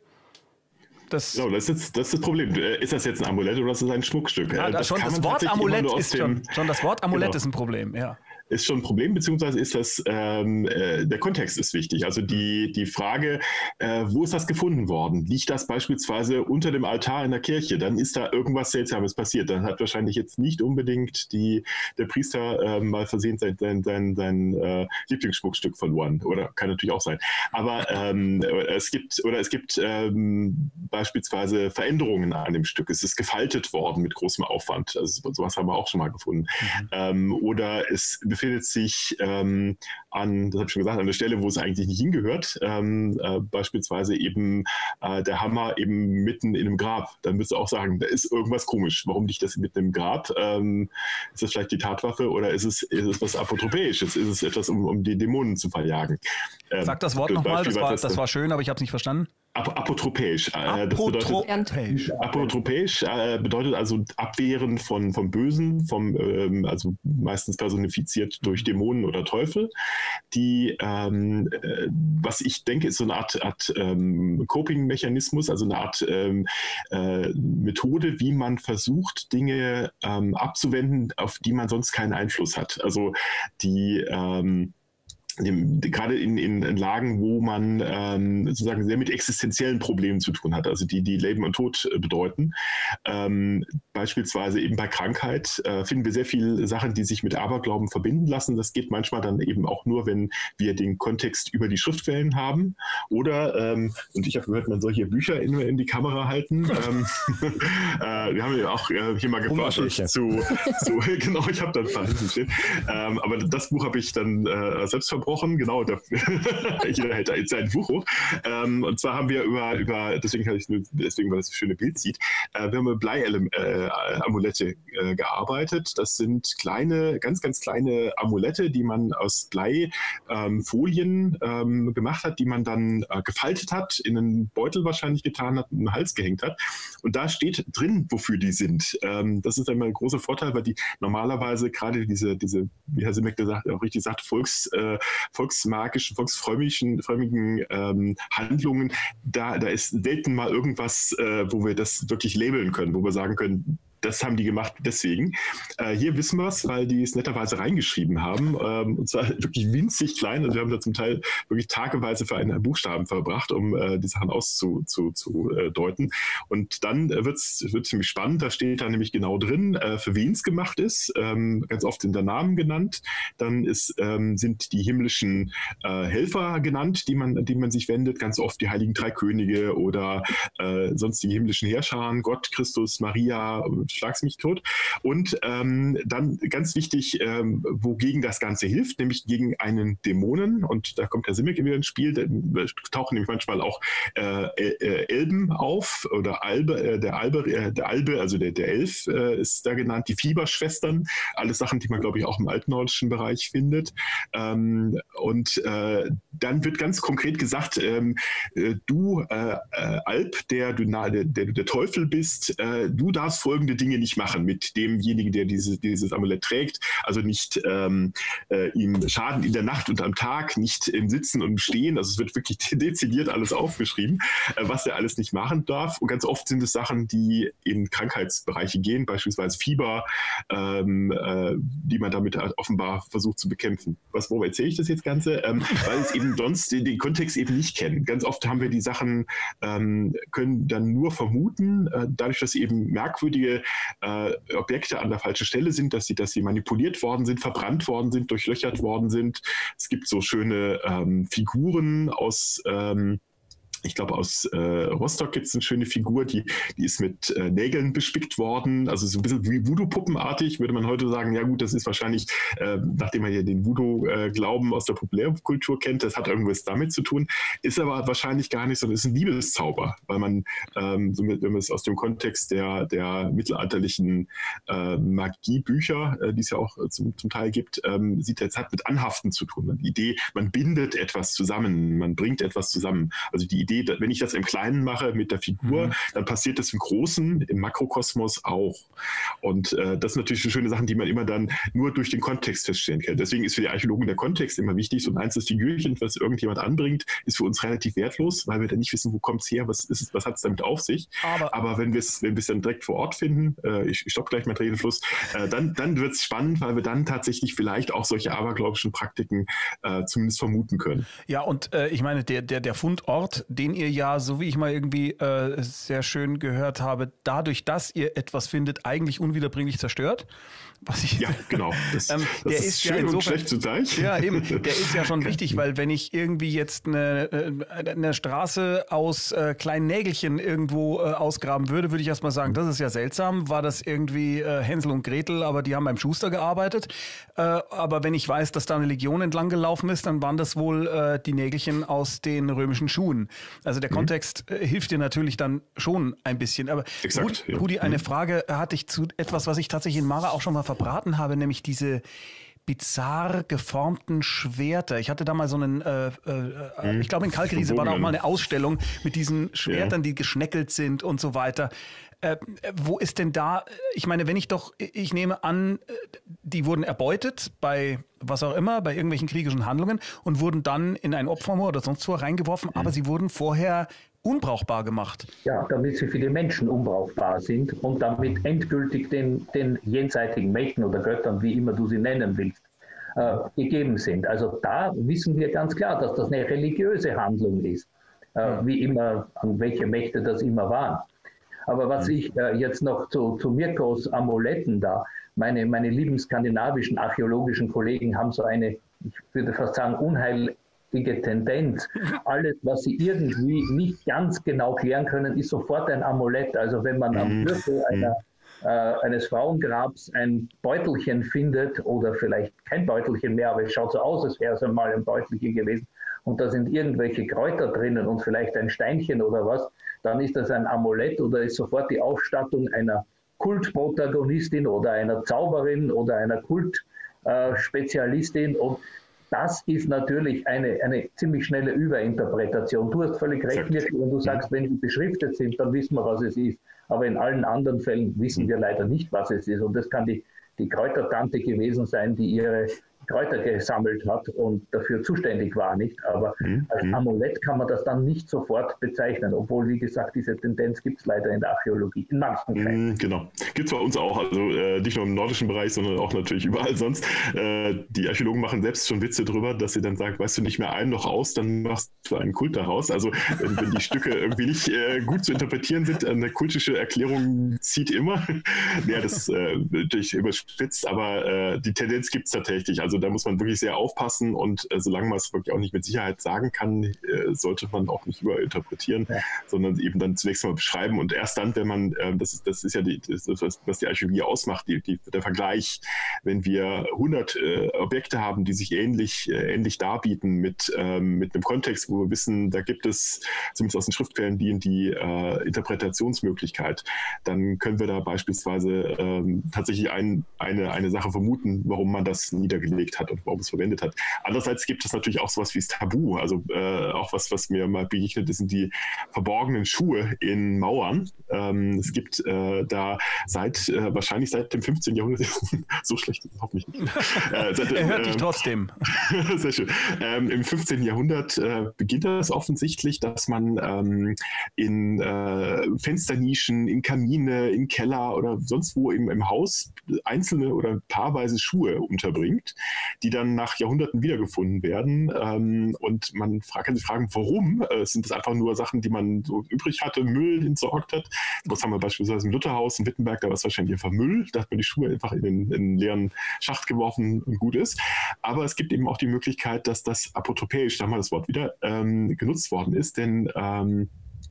Das, so, das, ist, das ist das Problem. Ist das jetzt ein Amulett oder ist das ein Schmuckstück? Ja, das, schon, das Wort Amulett ist schon, schon das Wort Amulett genau. ist ein Problem, ja. Ist schon ein Problem, beziehungsweise ist das, ähm, äh, der Kontext ist wichtig. Also die, die Frage, äh, wo ist das gefunden worden? Liegt das beispielsweise unter dem Altar in der Kirche? Dann ist da irgendwas Seltsames passiert. Dann hat wahrscheinlich jetzt nicht unbedingt die, der Priester äh, mal versehentlich sein, sein, sein, sein äh, Lieblingsschmuckstück verloren. Oder kann natürlich auch sein. Aber ähm, es gibt, oder es gibt ähm, beispielsweise Veränderungen an dem Stück. Es ist gefaltet worden mit großem Aufwand. Also sowas haben wir auch schon mal gefunden. Mhm. Ähm, oder es befindet sich ähm, an, das habe ich schon gesagt, an der Stelle, wo es eigentlich nicht hingehört, ähm, äh, beispielsweise eben äh, der Hammer eben mitten in einem Grab. Dann würdest du auch sagen, da ist irgendwas komisch. Warum liegt das mitten im Grab? Ähm, ist das vielleicht die Tatwaffe oder ist es, ist es was Apotropäisches? Ist es etwas, um, um die Dämonen zu verjagen? Ähm, Sag das Wort nochmal, das war, das war schön, aber ich habe es nicht verstanden. Ap apotropäisch. Äh, Apotropäisch. Apotropäisch äh, bedeutet also Abwehren von, vom Bösen, vom, ähm, also meistens personifiziert durch Dämonen oder Teufel. Die, ähm, äh, was ich denke, ist so eine Art, Art ähm, Coping-Mechanismus, also eine Art ähm, äh, Methode, wie man versucht, Dinge ähm, abzuwenden, auf die man sonst keinen Einfluss hat. Also die ähm, Dem, gerade in, in, in Lagen, wo man ähm, sozusagen sehr mit existenziellen Problemen zu tun hat, also die, die Leben und Tod äh, bedeuten. Ähm, beispielsweise eben bei Krankheit äh, finden wir sehr viele Sachen, die sich mit Aberglauben verbinden lassen. Das geht manchmal dann eben auch nur, wenn wir den Kontext über die Schriftquellen haben. Oder, ähm, und ich habe gehört, man soll hier Bücher in, in die Kamera halten. ähm, äh, wir haben ja auch äh, hier mal geforscht zu, zu, genau, ich habe da ein paar hinten stehen. Ähm, aber das Buch habe ich dann äh, selbst verbrochen. Genau, jeder hält da jetzt ein Buch hoch. Ähm, und zwar haben wir über, über deswegen habe ich deswegen, weil das schöne Bild sieht, äh, wir haben mit Blei-Amulette äh, gearbeitet. Das sind kleine, ganz, ganz kleine Amulette, die man aus Bleifolien ähm, ähm, gemacht hat, die man dann äh, gefaltet hat, in einen Beutel wahrscheinlich getan hat, in den Hals gehängt hat. Und da steht drin, wofür die sind. Ähm, das ist einmal ein großer Vorteil, weil die normalerweise gerade diese, diese, wie Herr Simek gesagt, auch richtig sagt, Volks äh, volksmarkischen, volksfrömmischen frömmigen, ähm, Handlungen, da, da ist selten mal irgendwas, äh, wo wir das wirklich labeln können, wo wir sagen können, das haben die gemacht deswegen. Äh, hier wissen wir es, weil die es netterweise reingeschrieben haben. Ähm, und zwar wirklich winzig klein. Also wir haben da zum Teil wirklich tageweise für einen Buchstaben verbracht, um äh, die Sachen auszudeuten. Zu, zu, äh, deuten. Und dann äh, wird es ziemlich spannend. Da steht da nämlich genau drin, äh, für wen es gemacht ist. Ähm, ganz oft sind der Namen genannt. Dann ist, ähm, sind die himmlischen äh, Helfer genannt, die man, die man sich wendet. Ganz oft die Heiligen Drei Könige oder äh, sonst die himmlischen Herrscher, Gott, Christus, Maria, schlag's mich tot. Und ähm, dann ganz wichtig, ähm, wogegen das Ganze hilft, nämlich gegen einen Dämonen. Und da kommt der Simek wieder ins Spiel. Da tauchen nämlich manchmal auch äh, äh, Elben auf oder Albe, äh, der Albe, äh, der Albe, also der, der Elf äh, ist da genannt, die Fieberschwestern. Alles Sachen, die man, glaube ich, auch im altnordischen Bereich findet. Ähm, und äh, dann wird ganz konkret gesagt, ähm, äh, du äh, äh, Alb, der du der, der, der Teufel bist, äh, du darfst folgende Dinge nicht machen mit demjenigen, der diese, dieses Amulett trägt. Also nicht ähm, äh, ihm schaden in der Nacht und am Tag, nicht im Sitzen und im Stehen. Also es wird wirklich dezidiert alles aufgeschrieben, äh, was er alles nicht machen darf. Und ganz oft sind es Sachen, die in Krankheitsbereiche gehen, beispielsweise Fieber, ähm, äh, die man damit offenbar versucht zu bekämpfen. Was, worüber erzähle ich das jetzt Ganze? Ähm, weil es eben sonst den, den Kontext eben nicht kennen. Ganz oft haben wir die Sachen, ähm, können dann nur vermuten, äh, dadurch, dass eben merkwürdige äh, Objekte an der falschen Stelle sind, dass sie, dass sie manipuliert worden sind, verbrannt worden sind, durchlöchert worden sind. Es gibt so schöne ähm, Figuren aus ähm, ich glaube, aus äh, Rostock gibt es eine schöne Figur, die, die ist mit äh, Nägeln bespickt worden, also so ein bisschen wie Voodoo-Puppenartig, würde man heute sagen, ja gut, das ist wahrscheinlich, äh, nachdem man ja den Voodoo-Glauben aus der Populärkultur kennt, das hat irgendwas damit zu tun, ist aber wahrscheinlich gar nicht, sondern ist ein Liebeszauber, weil man, ähm, so mit, wenn man es aus dem Kontext der, der mittelalterlichen äh, Magiebücher, äh, die es ja auch äh, zum, zum Teil gibt, ähm, sieht, es hat mit Anhaften zu tun. Die Idee, man bindet etwas zusammen, man bringt etwas zusammen. Also die Idee, wenn ich das im Kleinen mache mit der Figur, mhm. dann passiert das im Großen, im Makrokosmos auch. Und äh, das sind natürlich schöne Sachen, die man immer dann nur durch den Kontext feststellen kann. Deswegen ist für die Archäologen der Kontext immer wichtig. So ein einzelnes Figürchen, was irgendjemand anbringt, ist für uns relativ wertlos, weil wir dann nicht wissen, wo kommt es her, was ist es, was hat es damit auf sich. Aber, Aber wenn wir es wenn wir es dann direkt vor Ort finden, äh, ich, ich stoppe gleich meinen Redefluss, äh, dann, dann wird es spannend, weil wir dann tatsächlich vielleicht auch solche abergläubischen Praktiken äh, zumindest vermuten können. Ja, und äh, ich meine, der, der, der Fundort, den ihr ja, so wie ich mal irgendwie äh, sehr schön gehört habe, dadurch, dass ihr etwas findet, eigentlich unwiederbringlich zerstört. Was ich, ja, genau. Das, ähm, das der ist, ist schön ja insofern, und schlecht zugleich. Ja, eben. Der ist ja schon wichtig, weil wenn ich irgendwie jetzt eine, eine Straße aus äh, kleinen Nägelchen irgendwo äh, ausgraben würde, würde ich erstmal sagen, das ist ja seltsam. War das irgendwie äh, Hänsel und Gretel, aber die haben beim Schuster gearbeitet. Äh, aber wenn ich weiß, dass da eine Legion entlang gelaufen ist, dann waren das wohl äh, die Nägelchen aus den römischen Schuhen. Also der mhm. Kontext äh, hilft dir natürlich dann schon ein bisschen. Aber Exakt, Rudi, ja. Rudi, eine mhm. Frage hatte ich zu etwas, was ich tatsächlich in Mara auch schon mal verbraten habe, nämlich diese bizarr geformten Schwerter. Ich hatte da mal so einen, äh, äh, mhm. ich glaube in Kalkriese war da auch mal eine Ausstellung mit diesen Schwertern, ja. die geschneckelt sind und so weiter. Äh, wo ist denn da, ich meine, wenn ich doch, ich nehme an, die wurden erbeutet bei was auch immer, bei irgendwelchen kriegischen Handlungen und wurden dann in ein Opfermoor oder sonst wo reingeworfen, mhm. aber sie wurden vorher unbrauchbar gemacht. Ja, damit sie für die Menschen unbrauchbar sind und damit endgültig den, den jenseitigen Mächten oder Göttern, wie immer du sie nennen willst, äh, gegeben sind. Also da wissen wir ganz klar, dass das eine religiöse Handlung ist, äh, wie immer, an welche Mächte das immer waren. Aber was ich äh, jetzt noch zu, zu Mirkos Amuletten da, meine, meine lieben skandinavischen archäologischen Kollegen haben so eine, ich würde fast sagen, unheil Tendenz. Alles, was sie irgendwie nicht ganz genau klären können, ist sofort ein Amulett. Also wenn man am Gürtel einer, äh, eines Frauengrabs ein Beutelchen findet oder vielleicht kein Beutelchen mehr, aber es schaut so aus, als wäre es einmal ein Beutelchen gewesen und da sind irgendwelche Kräuter drinnen und vielleicht ein Steinchen oder was, dann ist das ein Amulett oder ist sofort die Ausstattung einer Kultprotagonistin oder einer Zauberin oder einer Kultspezialistin äh, und das ist natürlich eine, eine ziemlich schnelle Überinterpretation. Du hast völlig recht, Mirko, wenn du sagst, wenn sie beschriftet sind, dann wissen wir, was es ist. Aber in allen anderen Fällen wissen wir leider nicht, was es ist. Und das kann die, die Kräutertante gewesen sein, die ihre Kräuter gesammelt hat und dafür zuständig war, nicht? Aber mhm. als Amulett kann man das dann nicht sofort bezeichnen, obwohl, wie gesagt, diese Tendenz gibt es leider in der Archäologie, in manchen Fällen. Mhm, genau. Gibt es bei uns auch, also äh, nicht nur im nordischen Bereich, sondern auch natürlich überall sonst. Äh, die Archäologen machen selbst schon Witze drüber, dass sie dann sagen, weißt du nicht mehr ein noch aus, dann machst du einen Kult daraus. Also wenn, wenn die Stücke irgendwie nicht äh, gut zu interpretieren sind, eine kultische Erklärung zieht immer. Ja, das ist äh, natürlich überspitzt, aber äh, die Tendenz gibt es tatsächlich. Also da muss man wirklich sehr aufpassen und äh, solange man es wirklich auch nicht mit Sicherheit sagen kann, äh, sollte man auch nicht überinterpretieren, ja. sondern eben dann zunächst mal beschreiben und erst dann, wenn man, äh, das, ist, das ist ja die, das ist, was die Archäologie ausmacht, die, die, der Vergleich, wenn wir hundert äh, Objekte haben, die sich ähnlich, äh, ähnlich darbieten mit, ähm, mit einem Kontext, wo wir wissen, da gibt es zumindest aus den Schriftquellen die, die äh, Interpretationsmöglichkeit, dann können wir da beispielsweise ähm, tatsächlich ein, eine, eine Sache vermuten, warum man das niedergelegt geprägt hat und warum es verwendet hat. Andererseits gibt es natürlich auch sowas wie das Tabu, also äh, auch was, was mir mal begegnet ist, sind die verborgenen Schuhe in Mauern. Ähm, es gibt äh, da seit, äh, wahrscheinlich seit dem fünfzehnten Jahrhundert, so schlecht ist es hoffentlich nicht. Äh, seit, er hört äh, dich trotzdem. Sehr schön. Ähm, Im fünfzehnten Jahrhundert äh, beginnt das offensichtlich, dass man ähm, in äh, Fensternischen, in Kamine, in Keller oder sonst wo im, im Haus einzelne oder paarweise Schuhe unterbringt, die dann nach Jahrhunderten wiedergefunden werden. Ähm, und man frag, kann sich fragen, warum? Äh, sind das einfach nur Sachen, die man so übrig hatte, Müll entsorgt hat? Das haben wir beispielsweise im Lutherhaus in Wittenberg, da war es wahrscheinlich einfach Müll. Da hat man die Schuhe einfach in den, in den leeren Schacht geworfen und gut ist. Aber es gibt eben auch die Möglichkeit, dass das apotropäisch, da haben wir das Wort wieder, ähm, genutzt worden ist, denn ähm,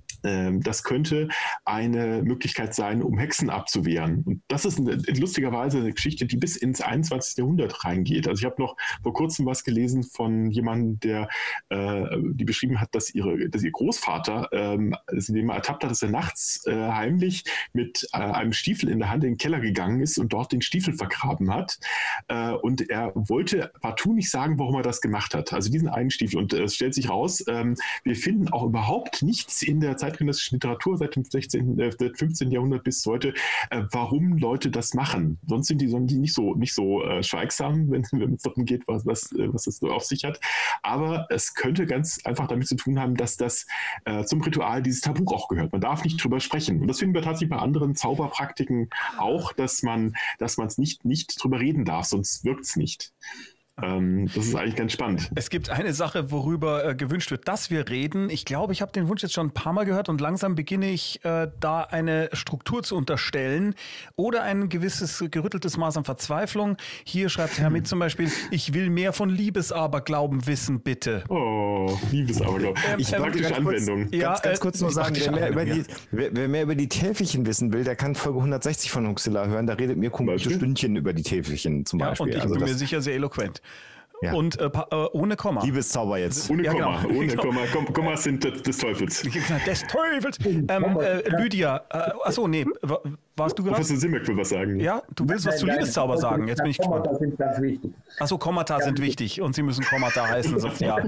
das könnte eine Möglichkeit sein, um Hexen abzuwehren. Und das ist eine, lustigerweise eine Geschichte, die bis ins einundzwanzigste Jahrhundert reingeht. Also ich habe noch vor kurzem was gelesen von jemandem, der äh, die beschrieben hat, dass, ihre, dass ihr Großvater ähm, sie dem ertappt hat, dass er nachts äh, heimlich mit äh, einem Stiefel in der Hand in den Keller gegangen ist und dort den Stiefel vergraben hat. Äh, und er wollte partout nicht sagen, warum er das gemacht hat. Also diesen einen Stiefel. Und äh, es stellt sich raus, ähm, wir finden auch überhaupt nichts in der Zeit zeitgenössischen Literatur seit dem sechzehnten, äh, fünfzehnten Jahrhundert bis heute, äh, warum Leute das machen. Sonst sind die, sind die nicht so, nicht so äh, schweigsam, wenn, wenn es darum geht, was, was, was es so auf sich hat. Aber es könnte ganz einfach damit zu tun haben, dass das äh, zum Ritual dieses Tabu auch gehört. Man darf nicht drüber sprechen. Und das finden wir tatsächlich bei anderen Zauberpraktiken auch, dass man dass man es nicht, nicht drüber reden darf, sonst wirkt es nicht. Das ist eigentlich ganz spannend. Es gibt eine Sache, worüber äh, gewünscht wird, dass wir reden. Ich glaube, ich habe den Wunsch jetzt schon ein paar Mal gehört und langsam beginne ich äh, da eine Struktur zu unterstellen oder ein gewisses gerütteltes Maß an Verzweiflung. Hier schreibt Herr Mitt zum Beispiel, ich will mehr von Liebesaberglauben wissen, bitte. Oh, Liebesaberglauben. Ähm, ich praktische Anwendung. Kurz, ja, ganz, ganz kurz äh, nur sagen, wer mehr, über die, wer, wer mehr über die Täfelchen wissen will, der kann Folge hundertsechzig von Huxilla hören. Da redet mir gute Stündchen über die Täfelchen zum Beispiel. Ja, und ich also bin das, mir sicher sehr eloquent. Ja. Und äh, ohne Komma. Liebeszauber jetzt. Ohne ja, Komma. Genau. Ohne Komma. Kom Kommas sind des, des Teufels. Des Teufels. Ähm, äh, Lydia, äh, achso, nee, warst du gerade? Professor Simmek will was sagen. Ja, du willst was zu Liebeszauber sagen. Jetzt bin ich gespannt. Kommata sind ganz wichtig. Achso, Kommata sind wichtig und sie müssen Kommata heißen. So, ja.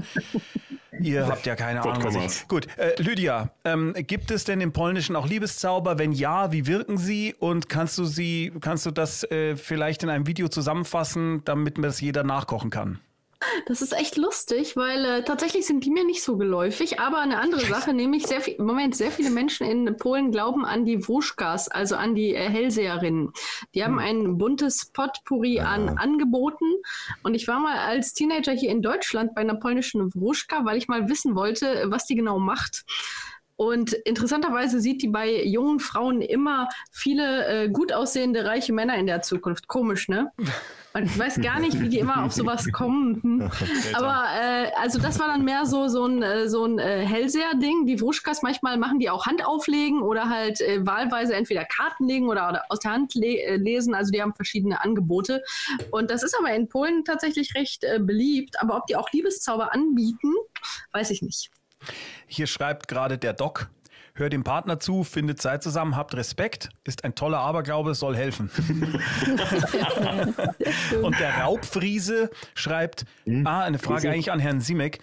Ihr habt ja keine Ahnung. Was ich... Gut, äh, Lydia, ähm, gibt es denn im Polnischen auch Liebeszauber? Wenn ja, wie wirken sie? Und kannst du sie, kannst du das äh, vielleicht in einem Video zusammenfassen, damit mir das jeder nachkochen kann? Das ist echt lustig, weil äh, tatsächlich sind die mir nicht so geläufig, aber eine andere Sache, nämlich sehr viel, im Moment sehr viele Menschen in Polen glauben an die Wróżkas, also an die äh, Hellseherinnen. Die haben ein buntes Potpourri an Angeboten und ich war mal als Teenager hier in Deutschland bei einer polnischen Wróżka, weil ich mal wissen wollte, was die genau macht. Und interessanterweise sieht die bei jungen Frauen immer viele äh, gut aussehende, reiche Männer in der Zukunft. Komisch, ne? Und ich weiß gar nicht, wie die immer auf sowas kommen. Hm. Aber äh, also das war dann mehr so, so ein, so ein äh, Hellseher-Ding. Die Wróżkas, manchmal machen die auch Handauflegen oder halt äh, wahlweise entweder Karten legen oder, oder aus der Hand le äh, lesen. Also die haben verschiedene Angebote. Und das ist aber in Polen tatsächlich recht äh, beliebt. Aber ob die auch Liebeszauber anbieten, weiß ich nicht. Hier schreibt gerade der Doc, hört dem Partner zu, findet Zeit zusammen, habt Respekt, ist ein toller Aberglaube, soll helfen. Und der Raubfriese schreibt, mhm. ah, eine Frage eigentlich an Herrn Simek,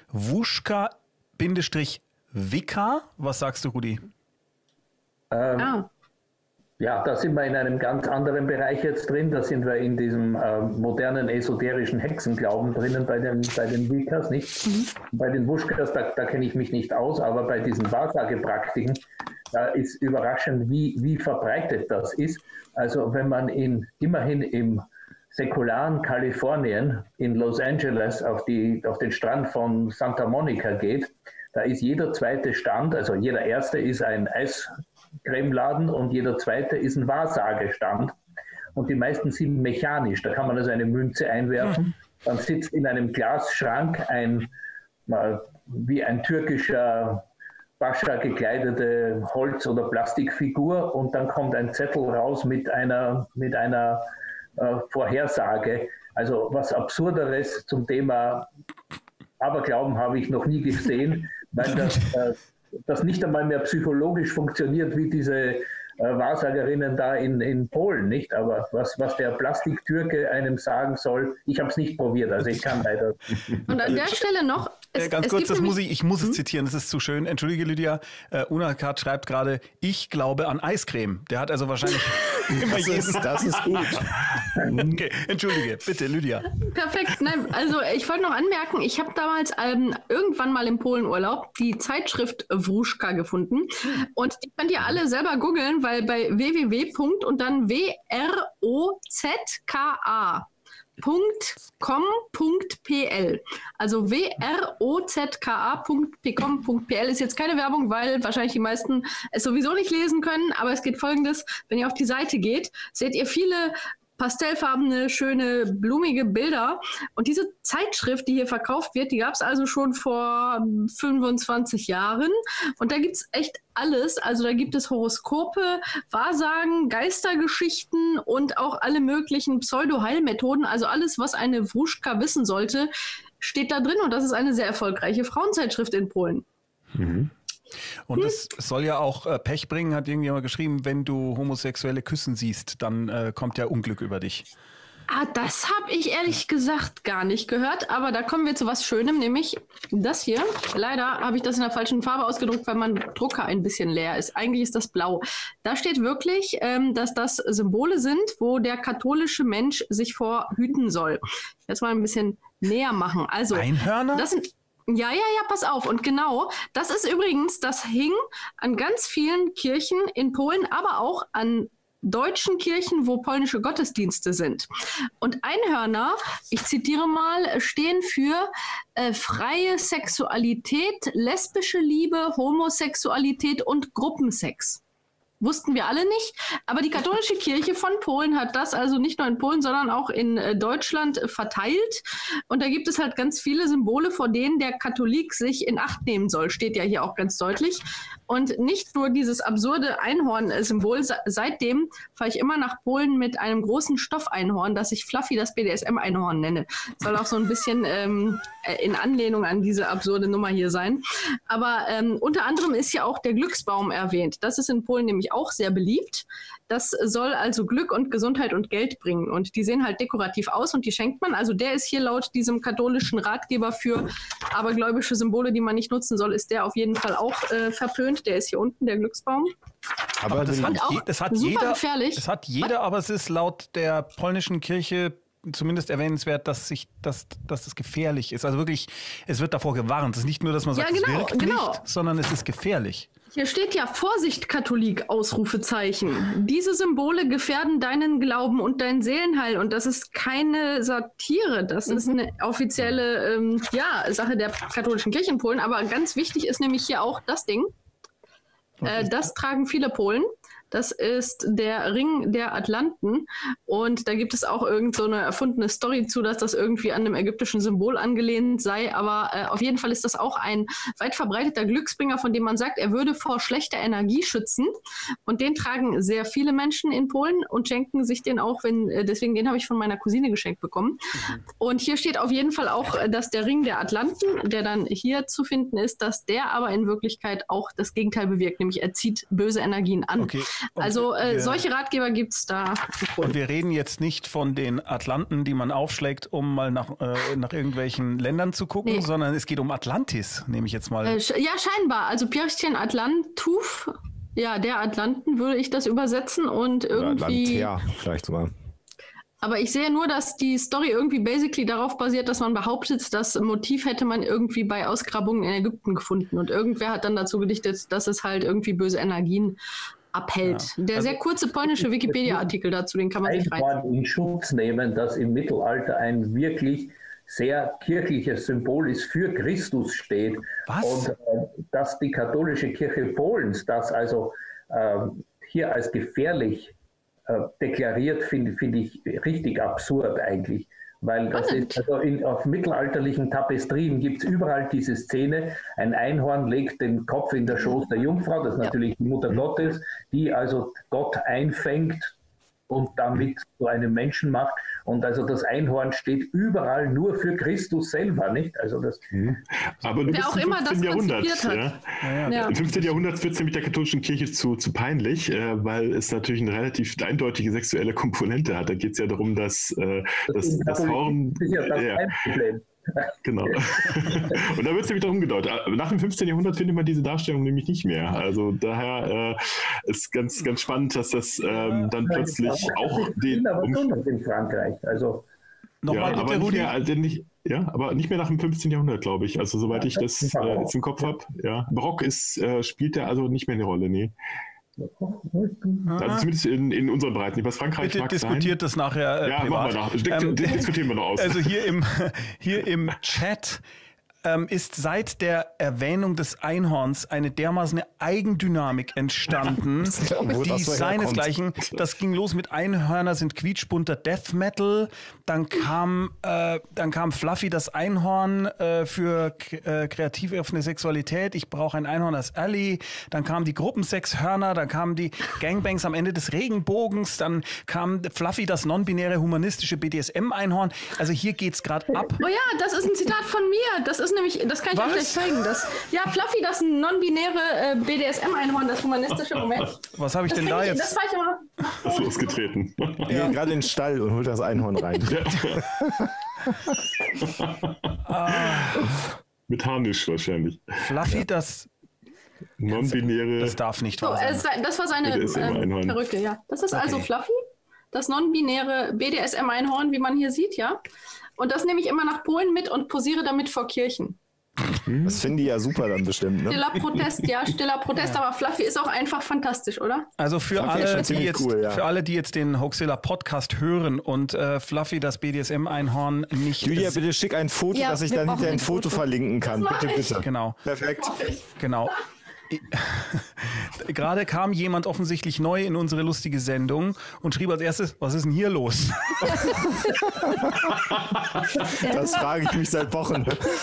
Wuschka-Wicca, was sagst du, Rudi? Ähm, ah. Ja, da sind wir in einem ganz anderen Bereich jetzt drin. Da sind wir in diesem äh, modernen esoterischen Hexenglauben drinnen bei den, bei den Wiccas, nicht? Mhm. Bei den Wuschkas, da, da kenne ich mich nicht aus, aber bei diesen Wahrsagepraktiken, da ist überraschend, wie, wie verbreitet das ist. Also wenn man in, immerhin im säkularen Kalifornien in Los Angeles auf, die, auf den Strand von Santa Monica geht, da ist jeder zweite Stand, also jeder erste ist ein Eis Cremeladen und jeder zweite ist ein Wahrsagestand und die meisten sind mechanisch. Da kann man also eine Münze einwerfen, dann sitzt in einem Glasschrank ein, wie ein türkischer Pascha gekleidete Holz- oder Plastikfigur und dann kommt ein Zettel raus mit einer, mit einer äh, Vorhersage. Also was Absurderes zum Thema Aberglauben habe ich noch nie gesehen, weil das äh, das nicht einmal mehr psychologisch funktioniert wie diese äh, Wahrsagerinnen da in, in Polen, nicht? Aber was, was der Plastiktürke einem sagen soll, ich habe es nicht probiert, also ich kann leider. Und an der Stelle noch. Es, äh, ganz es kurz, das muss ich, ich muss es zitieren, das ist zu schön. Entschuldige, Lydia. Äh, Unakat schreibt gerade, ich glaube an Eiscreme. Der hat also wahrscheinlich immer das, ist, das ist gut. Okay, entschuldige, bitte, Lydia. Perfekt. Nein, also ich wollte noch anmerken, ich habe damals ähm, irgendwann mal im Polenurlaub die Zeitschrift Wruschka gefunden. Und die könnt ihr alle selber googeln, weil bei www. und dann W R O Z K A. .com Punkt P L. Also W R O Z K A Punkt com Punkt P L ist jetzt keine Werbung, weil wahrscheinlich die meisten es sowieso nicht lesen können, aber es geht Folgendes: Wenn ihr auf die Seite geht, seht ihr viele pastellfarbene, schöne, blumige Bilder. Und diese Zeitschrift, die hier verkauft wird, die gab es also schon vor fünfundzwanzig Jahren. Und da gibt es echt alles. Also da gibt es Horoskope, Wahrsagen, Geistergeschichten und auch alle möglichen Pseudo-Heilmethoden. Also alles, was eine Wruschka wissen sollte, steht da drin. Und das ist eine sehr erfolgreiche Frauenzeitschrift in Polen. Mhm. Und es soll ja auch äh, Pech bringen, hat irgendjemand geschrieben, wenn du Homosexuelle küssen siehst, dann äh, kommt ja Unglück über dich. Ah, das habe ich ehrlich gesagt gar nicht gehört, aber da kommen wir zu was Schönem, nämlich das hier. Leider habe ich das in der falschen Farbe ausgedruckt, weil mein Drucker ein bisschen leer ist. Eigentlich ist das blau. Da steht wirklich, ähm, dass das Symbole sind, wo der katholische Mensch sich vor hüten soll. Jetzt mal ein bisschen näher machen. Also, Einhörner? Das sind Ja, ja, ja, pass auf. Und genau, das ist übrigens, das hing an ganz vielen Kirchen in Polen, aber auch an deutschen Kirchen, wo polnische Gottesdienste sind. Und Einhörner, ich zitiere mal, stehen für äh, freie Sexualität, lesbische Liebe, Homosexualität und Gruppensex. Wussten wir alle nicht, aber die katholische Kirche von Polen hat das also nicht nur in Polen, sondern auch in äh, Deutschland äh, verteilt. Und da gibt es halt ganz viele Symbole, vor denen der Katholik sich in Acht nehmen soll, steht ja hier auch ganz deutlich. Und nicht nur dieses absurde Einhorn-Symbol, seitdem fahre ich immer nach Polen mit einem großen Stoffeinhorn, das ich Fluffy das B D S M-Einhorn nenne. Soll auch so ein bisschen ähm, in Anlehnung an diese absurde Nummer hier sein. Aber ähm, unter anderem ist ja auch der Glücksbaum erwähnt. Das ist in Polen nämlich auch sehr beliebt. Das soll also Glück und Gesundheit und Geld bringen. Und die sehen halt dekorativ aus und die schenkt man. Also der ist hier laut diesem katholischen Ratgeber für abergläubische Symbole, die man nicht nutzen soll, ist der auf jeden Fall auch äh, verpönt. Der ist hier unten, der Glücksbaum. Aber, aber das, hat, je, das hat super jeder. gefährlich. Das hat jeder, aber es ist laut der polnischen Kirche zumindest erwähnenswert, dass sich, dass, dass das gefährlich ist. Also wirklich, es wird davor gewarnt. Es ist nicht nur, dass man sagt, ja, genau, es wirkt genau. nicht, sondern es ist gefährlich. Hier steht ja Vorsicht, Katholik, Ausrufezeichen. Diese Symbole gefährden deinen Glauben und dein Seelenheil. Und das ist keine Satire. Das mhm. ist eine offizielle ähm, ja, Sache der katholischen Kirche in Polen. Aber ganz wichtig ist nämlich hier auch das Ding. Äh, das tragen viele Polen. Das ist der Ring der Atlanten und da gibt es auch irgend so eine erfundene Story zu, dass das irgendwie an einem ägyptischen Symbol angelehnt sei, aber äh, auf jeden Fall ist das auch ein weit verbreiteter Glücksbringer, von dem man sagt, er würde vor schlechter Energie schützen und den tragen sehr viele Menschen in Polen und schenken sich den auch, wenn äh, deswegen den habe ich von meiner Cousine geschenkt bekommen. Mhm. Und hier steht auf jeden Fall auch, dass der Ring der Atlanten, der dann hier zu finden ist, dass der aber in Wirklichkeit auch das Gegenteil bewirkt, nämlich er zieht böse Energien an. Okay. Und also äh, wir, solche Ratgeber gibt es da. Und wir reden jetzt nicht von den Atlanten, die man aufschlägt, um mal nach, äh, nach irgendwelchen Ländern zu gucken, nee. sondern es geht um Atlantis, nehme ich jetzt mal. Äh, ja, scheinbar. Also Pierścień Atlantów, ja, der Atlanten würde ich das übersetzen und irgendwie... Ja, vielleicht sogar. Aber ich sehe nur, dass die Story irgendwie basically darauf basiert, dass man behauptet, das Motiv hätte man irgendwie bei Ausgrabungen in Ägypten gefunden. Und irgendwer hat dann dazu gedichtet, dass es halt irgendwie böse Energien abhält. Ja. Der also, sehr kurze polnische Wikipedia-Artikel dazu, den kann man sich rein. in Schutz nehmen, dass im Mittelalter ein wirklich sehr kirchliches Symbol ist, für Christus steht. Was? Und äh, dass die katholische Kirche Polens das also äh, hier als gefährlich äh, deklariert, finde find ich richtig absurd eigentlich. Weil das ist, also in, auf mittelalterlichen Tapestrien gibt es überall diese Szene, ein Einhorn legt den Kopf in der Schoß der Jungfrau, das ist natürlich die Mutter Gottes, die also Gott einfängt und damit so einen Menschen macht. Und also das Einhorn steht überall nur für Christus selber, nicht? Also das mhm. Aber du Wer bist auch im immer fünfzehnten. das Jahrhundert. konzipiert Ja? hat. Ja, ja. Ja. Im fünfzehnten. Jahrhundert wird es nämlich der katholischen Kirche zu, zu peinlich, äh, weil es natürlich eine relativ eindeutige sexuelle Komponente hat. Da geht es ja darum, dass, äh, das, dass das Horn... ist ja das ja. ein Problem. Genau. Und da wird es nämlich darum gedeutet. Nach dem fünfzehnten. Jahrhundert findet man diese Darstellung nämlich nicht mehr. Also daher äh, ist ganz, ganz spannend, dass das ähm, dann plötzlich auch den... aber Um, schon in Frankreich. Also, Nochmal ja, bitte, aber nicht Rudi. mehr, also nicht, ja, aber nicht mehr nach dem fünfzehnten. Jahrhundert, glaube ich. Also soweit ich das äh, jetzt im Kopf habe. Ja. Barock ist, äh, spielt da also nicht mehr eine Rolle, nee. Also zumindest in, in unseren Breiten. Was Frankreich Bitte mag diskutiert sein. das nachher äh, Ja, privat. machen wir nach. Ähm, diskutieren wir noch aus. Also hier im, hier im Chat ähm, ist seit der Erwähnung des Einhorns eine dermaßen Eigendynamik entstanden, Wo die das so seinesgleichen. Das ging los mit Einhörner sind quietschbunter Death Metal, dann kam, äh, dann kam Fluffy das Einhorn äh, für äh, kreativ offene Sexualität, ich brauche ein Einhorn als Ally, dann kamen die Gruppensexhörner, dann kamen die Gangbangs am Ende des Regenbogens, dann kam Fluffy das non-binäre humanistische B D S M-Einhorn. Also hier geht's gerade ab. Oh ja, das ist ein Zitat von mir. Das ist nämlich, das kann ich Was? euch gleich zeigen. Das, ja, Fluffy, das non-binäre äh, B D S M-Einhorn, das humanistische Moment. Was habe ich Das, denn kann da ich, jetzt? das war ich immer. Ist losgetreten. Ich gehe gerade in den Stall und hol das Einhorn rein. Mit Harnisch wahrscheinlich. Fluffy, das, Non-binäre. das darf nicht So, wahr äh, sein. das war seine B D S M-Einhorn. ähm, Perücke, ja. Das ist also Okay. Fluffy, das non-binäre B D S M-Einhorn, wie man hier sieht, ja. Und das nehme ich immer nach Polen mit und posiere damit vor Kirchen. Das finden die ja super dann bestimmt, ne? Stiller Protest, ja, stiller Protest, aber Fluffy ist auch einfach fantastisch, oder? Also für Fluffy ist alle, schon die ziemlich jetzt, cool, ja. für alle, die jetzt den Hoaxilla Podcast hören und äh, Fluffy das B D S M-Einhorn nicht Julia, se- bitte schick ein Foto, Ja, dass ich wir dann brauchen hinterher ein ein Foto Foto. verlinken kann. Das mach Bitte, ich. bitte. Genau, Perfekt. genau. I- Gerade kam jemand offensichtlich neu in unsere lustige Sendung und schrieb als erstes, was ist denn hier los? Das frage ich mich seit Wochen.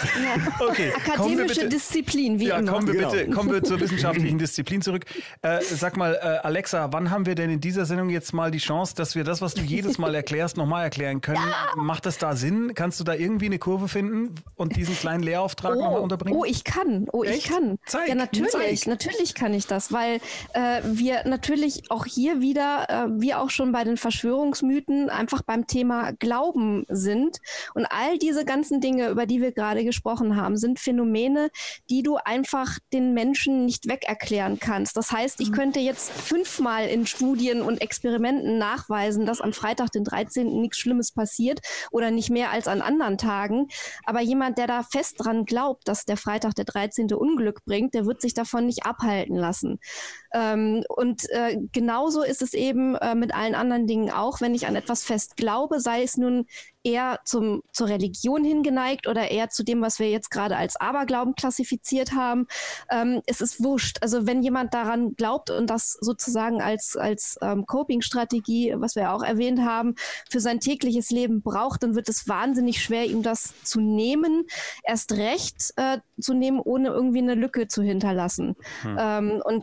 Okay, kommen wir Akademische bitte, Disziplin, wie ja, immer. kommen wir Genau. bitte, kommen wir zur wissenschaftlichen Disziplin zurück. Äh, sag mal, äh, Alexa, wann haben wir denn in dieser Sendung jetzt mal die Chance, dass wir das, was du jedes Mal erklärst, nochmal erklären können? Macht das da Sinn? Kannst du da irgendwie eine Kurve finden und diesen kleinen Lehrauftrag nochmal Oh, unterbringen? oh, ich kann. Oh, Echt? ich kann. Zeig, ja, natürlich. zeig. Natürlich kann ich das, weil äh, wir natürlich auch hier wieder, äh, wie auch schon bei den Verschwörungsmythen, einfach beim Thema Glauben sind. Und all diese ganzen Dinge, über die wir gerade gesprochen haben, sind Phänomene, die du einfach den Menschen nicht wegerklären kannst. Das heißt, ich könnte jetzt fünfmal in Studien und Experimenten nachweisen, dass am Freitag, den dreizehnten nichts Schlimmes passiert oder nicht mehr als an anderen Tagen. Aber jemand, der da fest dran glaubt, dass der Freitag, der dreizehnte Unglück bringt, der wird sich davon nicht abhalten lassen. Ähm, und äh, genauso ist es eben äh, mit allen anderen Dingen auch, wenn ich an etwas fest glaube, sei es nun eher zum, zur Religion hingeneigt oder eher zu dem, was wir jetzt gerade als Aberglauben klassifiziert haben. Ähm, es ist wurscht. Also wenn jemand daran glaubt und das sozusagen als, als ähm, Coping-Strategie, was wir auch erwähnt haben, für sein tägliches Leben braucht, dann wird es wahnsinnig schwer, ihm das zu nehmen, erst recht äh, zu nehmen, ohne irgendwie eine Lücke zu hinterlassen. Hm. Ähm, und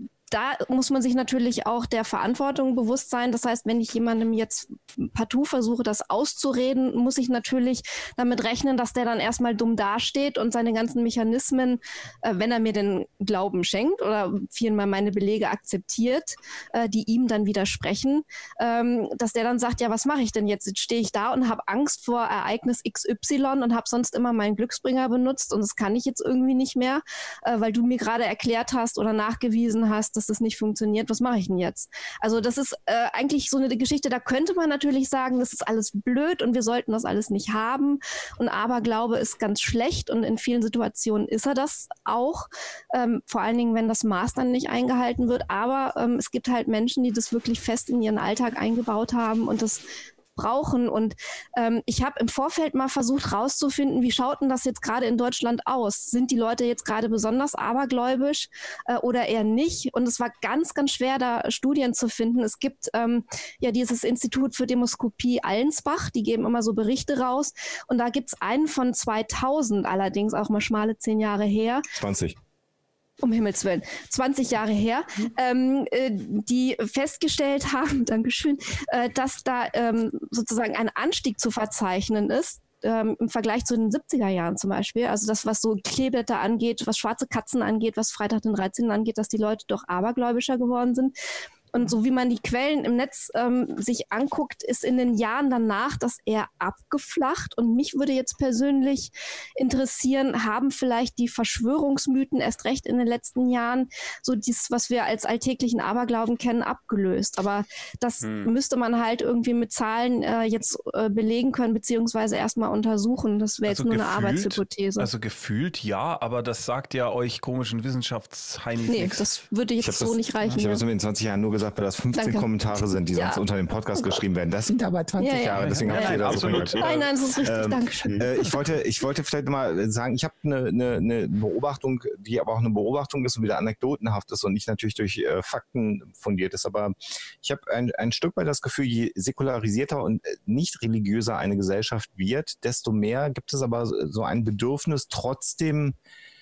da muss man sich natürlich auch der Verantwortung bewusst sein. Das heißt, wenn ich jemandem jetzt partout versuche, das auszureden, muss ich natürlich damit rechnen, dass der dann erstmal dumm dasteht und seine ganzen Mechanismen, äh, wenn er mir den Glauben schenkt oder viermal meine Belege akzeptiert, äh, die ihm dann widersprechen, ähm, dass der dann sagt, ja, was mache ich denn jetzt? Jetzt stehe ich da und habe Angst vor Ereignis X Y und habe sonst immer meinen Glücksbringer benutzt und das kann ich jetzt irgendwie nicht mehr, äh, weil du mir gerade erklärt hast oder nachgewiesen hast, dass das nicht funktioniert, was mache ich denn jetzt? Also das ist äh, eigentlich so eine Geschichte, da könnte man natürlich sagen, das ist alles blöd und wir sollten das alles nicht haben und Aberglaube ist ganz schlecht und in vielen Situationen ist er das auch, ähm, vor allen Dingen, wenn das Maß dann nicht eingehalten wird, aber ähm, es gibt halt Menschen, die das wirklich fest in ihren Alltag eingebaut haben und das brauchen. Und ähm, ich habe im Vorfeld mal versucht rauszufinden, wie schaut denn das jetzt gerade in Deutschland aus? Sind die Leute jetzt gerade besonders abergläubisch äh, oder eher nicht? Und es war ganz, ganz schwer, da Studien zu finden. Es gibt ähm, ja dieses Institut für Demoskopie Allensbach, die geben immer so Berichte raus. Und da gibt es einen von zweitausend, allerdings auch mal schmale zehn Jahre her. zwanzig. um Himmels Willen, zwanzig Jahre her, ähm, äh, die festgestellt haben, Dankeschön, äh, dass da ähm, sozusagen ein Anstieg zu verzeichnen ist, ähm, im Vergleich zu den siebziger Jahren zum Beispiel. Also das, was so Kleeblätter angeht, was schwarze Katzen angeht, was Freitag den dreizehnten angeht, dass die Leute doch abergläubischer geworden sind. Und so wie man die Quellen im Netz ähm, sich anguckt, ist in den Jahren danach das eher abgeflacht. Und mich würde jetzt persönlich interessieren, haben vielleicht die Verschwörungsmythen erst recht in den letzten Jahren so dies, was wir als alltäglichen Aberglauben kennen, abgelöst. Aber das hm. müsste man halt irgendwie mit Zahlen äh, jetzt äh, belegen können, beziehungsweise erstmal untersuchen. Das wäre also jetzt nur gefühlt, eine Arbeitshypothese. Also gefühlt ja, aber das sagt ja euch komischen Wissenschaftsheinis Nee, nichts. das würde jetzt so das, nicht reichen. Ich habe es in den zwanzig Jahren nur gesagt, weil das fünfzehn Danke. Kommentare sind, die ja. sonst unter dem Podcast geschrieben werden. Das sind aber zwanzig ja, ja. Jahre, deswegen ja, habe ich ja, dir das absolut. so Nein, nein, das ist richtig, ähm, Dankeschön. Äh, ich, wollte, ich wollte vielleicht mal sagen, ich habe eine, eine, eine Beobachtung, die aber auch eine Beobachtung ist und wieder anekdotenhaft ist und nicht natürlich durch äh, Fakten fundiert ist, aber ich habe ein, ein Stück weit das Gefühl, je säkularisierter und nicht religiöser eine Gesellschaft wird, desto mehr gibt es aber so ein Bedürfnis, trotzdem.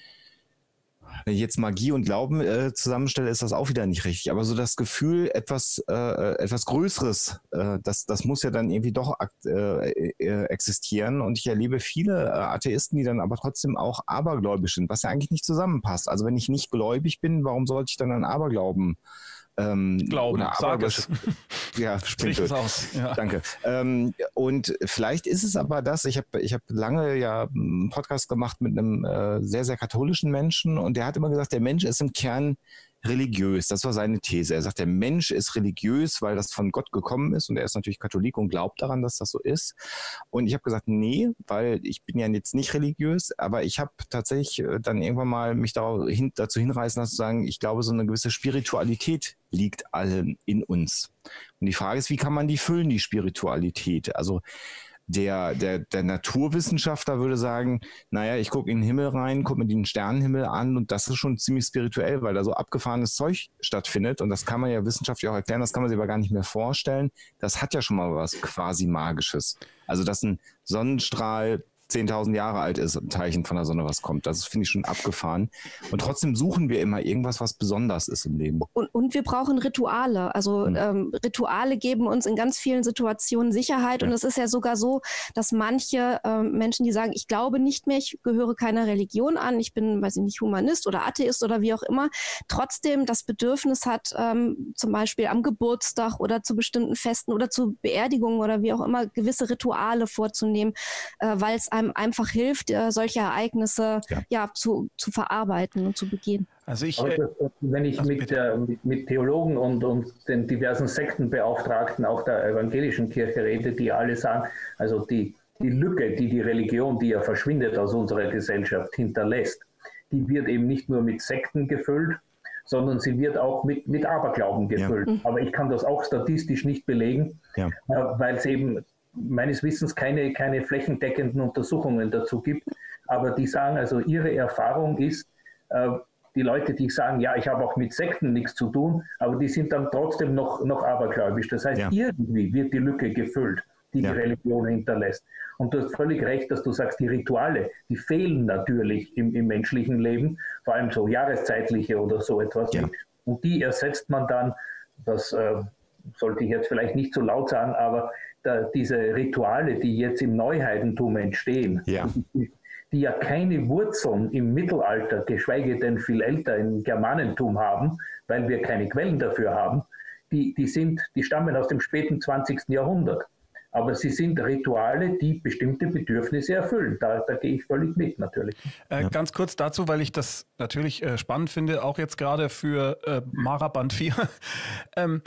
Wenn ich jetzt Magie und Glauben äh, zusammenstelle, ist das auch wieder nicht richtig. Aber so das Gefühl, etwas, äh, etwas Größeres, äh, das, das muss ja dann irgendwie doch äh, äh, existieren. Und ich erlebe viele äh, Atheisten, die dann aber trotzdem auch abergläubisch sind, was ja eigentlich nicht zusammenpasst. Also wenn ich nicht gläubig bin, warum sollte ich dann an Aberglauben Ähm, Glauben, sag es. Ja, sprich es aus. Ja. Danke. Ähm, und vielleicht ist es aber das, ich habe ich hab lange ja einen Podcast gemacht mit einem äh, sehr, sehr katholischen Menschen und der hat immer gesagt, der Mensch ist im Kern religiös. Das war seine These. Er sagt, der Mensch ist religiös, weil das von Gott gekommen ist und er ist natürlich Katholik und glaubt daran, dass das so ist. Und ich habe gesagt, nee, weil ich bin ja jetzt nicht religiös, aber ich habe tatsächlich dann irgendwann mal mich dazu hinreißen lassen zu sagen, ich glaube, so eine gewisse Spiritualität liegt allen in uns. Und die Frage ist, wie kann man die füllen, die Spiritualität? Also Der, der, der Naturwissenschaftler würde sagen, naja, ich gucke in den Himmel rein, gucke mir den Sternenhimmel an und das ist schon ziemlich spirituell, weil da so abgefahrenes Zeug stattfindet und das kann man ja wissenschaftlich auch erklären, das kann man sich aber gar nicht mehr vorstellen. Das hat ja schon mal was quasi Magisches. Also, dass ein Sonnenstrahl zehntausend Jahre alt ist, ein Teilchen von der Sonne was kommt. Das finde ich schon abgefahren. Und trotzdem suchen wir immer irgendwas, was besonders ist im Leben. Und, und wir brauchen Rituale. Also hm. ähm, Rituale geben uns in ganz vielen Situationen Sicherheit. Ja. Und es ist ja sogar so, dass manche ähm, Menschen, die sagen, ich glaube nicht mehr, ich gehöre keiner Religion an, ich bin, weiß ich nicht, Humanist oder Atheist oder wie auch immer, trotzdem das Bedürfnis hat, ähm, zum Beispiel am Geburtstag oder zu bestimmten Festen oder zu Beerdigungen oder wie auch immer, gewisse Rituale vorzunehmen, äh, weil es einem einfach hilft, äh, solche Ereignisse ja. Ja, zu, zu verarbeiten und zu begehen. Also ich, äh, wenn ich also mit, äh, mit, mit Theologen und, und den diversen Sektenbeauftragten auch der evangelischen Kirche rede, die alle sagen, also die, die Lücke, die die Religion, die ja verschwindet aus unserer Gesellschaft, hinterlässt, die wird eben nicht nur mit Sekten gefüllt, sondern sie wird auch mit, mit Aberglauben gefüllt. Ja. Aber ich kann das auch statistisch nicht belegen, ja. äh, weil es eben meines Wissens keine, keine flächendeckenden Untersuchungen dazu gibt, aber die sagen, also ihre Erfahrung ist, äh, die Leute, die sagen, ja, ich habe auch mit Sekten nichts zu tun, aber die sind dann trotzdem noch, noch abergläubisch. Das heißt, ja. irgendwie wird die Lücke gefüllt, die ja. die Religion hinterlässt. Und du hast völlig recht, dass du sagst, die Rituale, die fehlen natürlich im, im menschlichen Leben, vor allem so jahreszeitliche oder so etwas. Ja. Und die ersetzt man dann, das äh, sollte ich jetzt vielleicht nicht so laut sagen, aber Da, diese Rituale, die jetzt im Neuheidentum entstehen, ja. die, die ja keine Wurzeln im Mittelalter, geschweige denn viel älter im Germanentum haben, weil wir keine Quellen dafür haben, die, die, sind, die stammen aus dem späten zwanzigsten Jahrhundert. Aber sie sind Rituale, die bestimmte Bedürfnisse erfüllen. Da, da gehe ich völlig mit, natürlich. Äh, ja. Ganz kurz dazu, weil ich das natürlich äh, spannend finde, auch jetzt gerade für äh, Mara Band vier. ähm,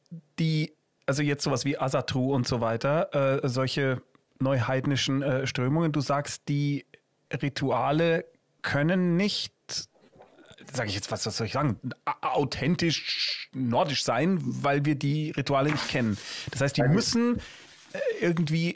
die Also jetzt sowas wie Asatru und so weiter, äh, solche neuheidnischen äh, Strömungen. Du sagst, die Rituale können nicht, sage ich jetzt, was soll ich sagen, authentisch nordisch sein, weil wir die Rituale nicht kennen. Das heißt, die müssen äh, irgendwie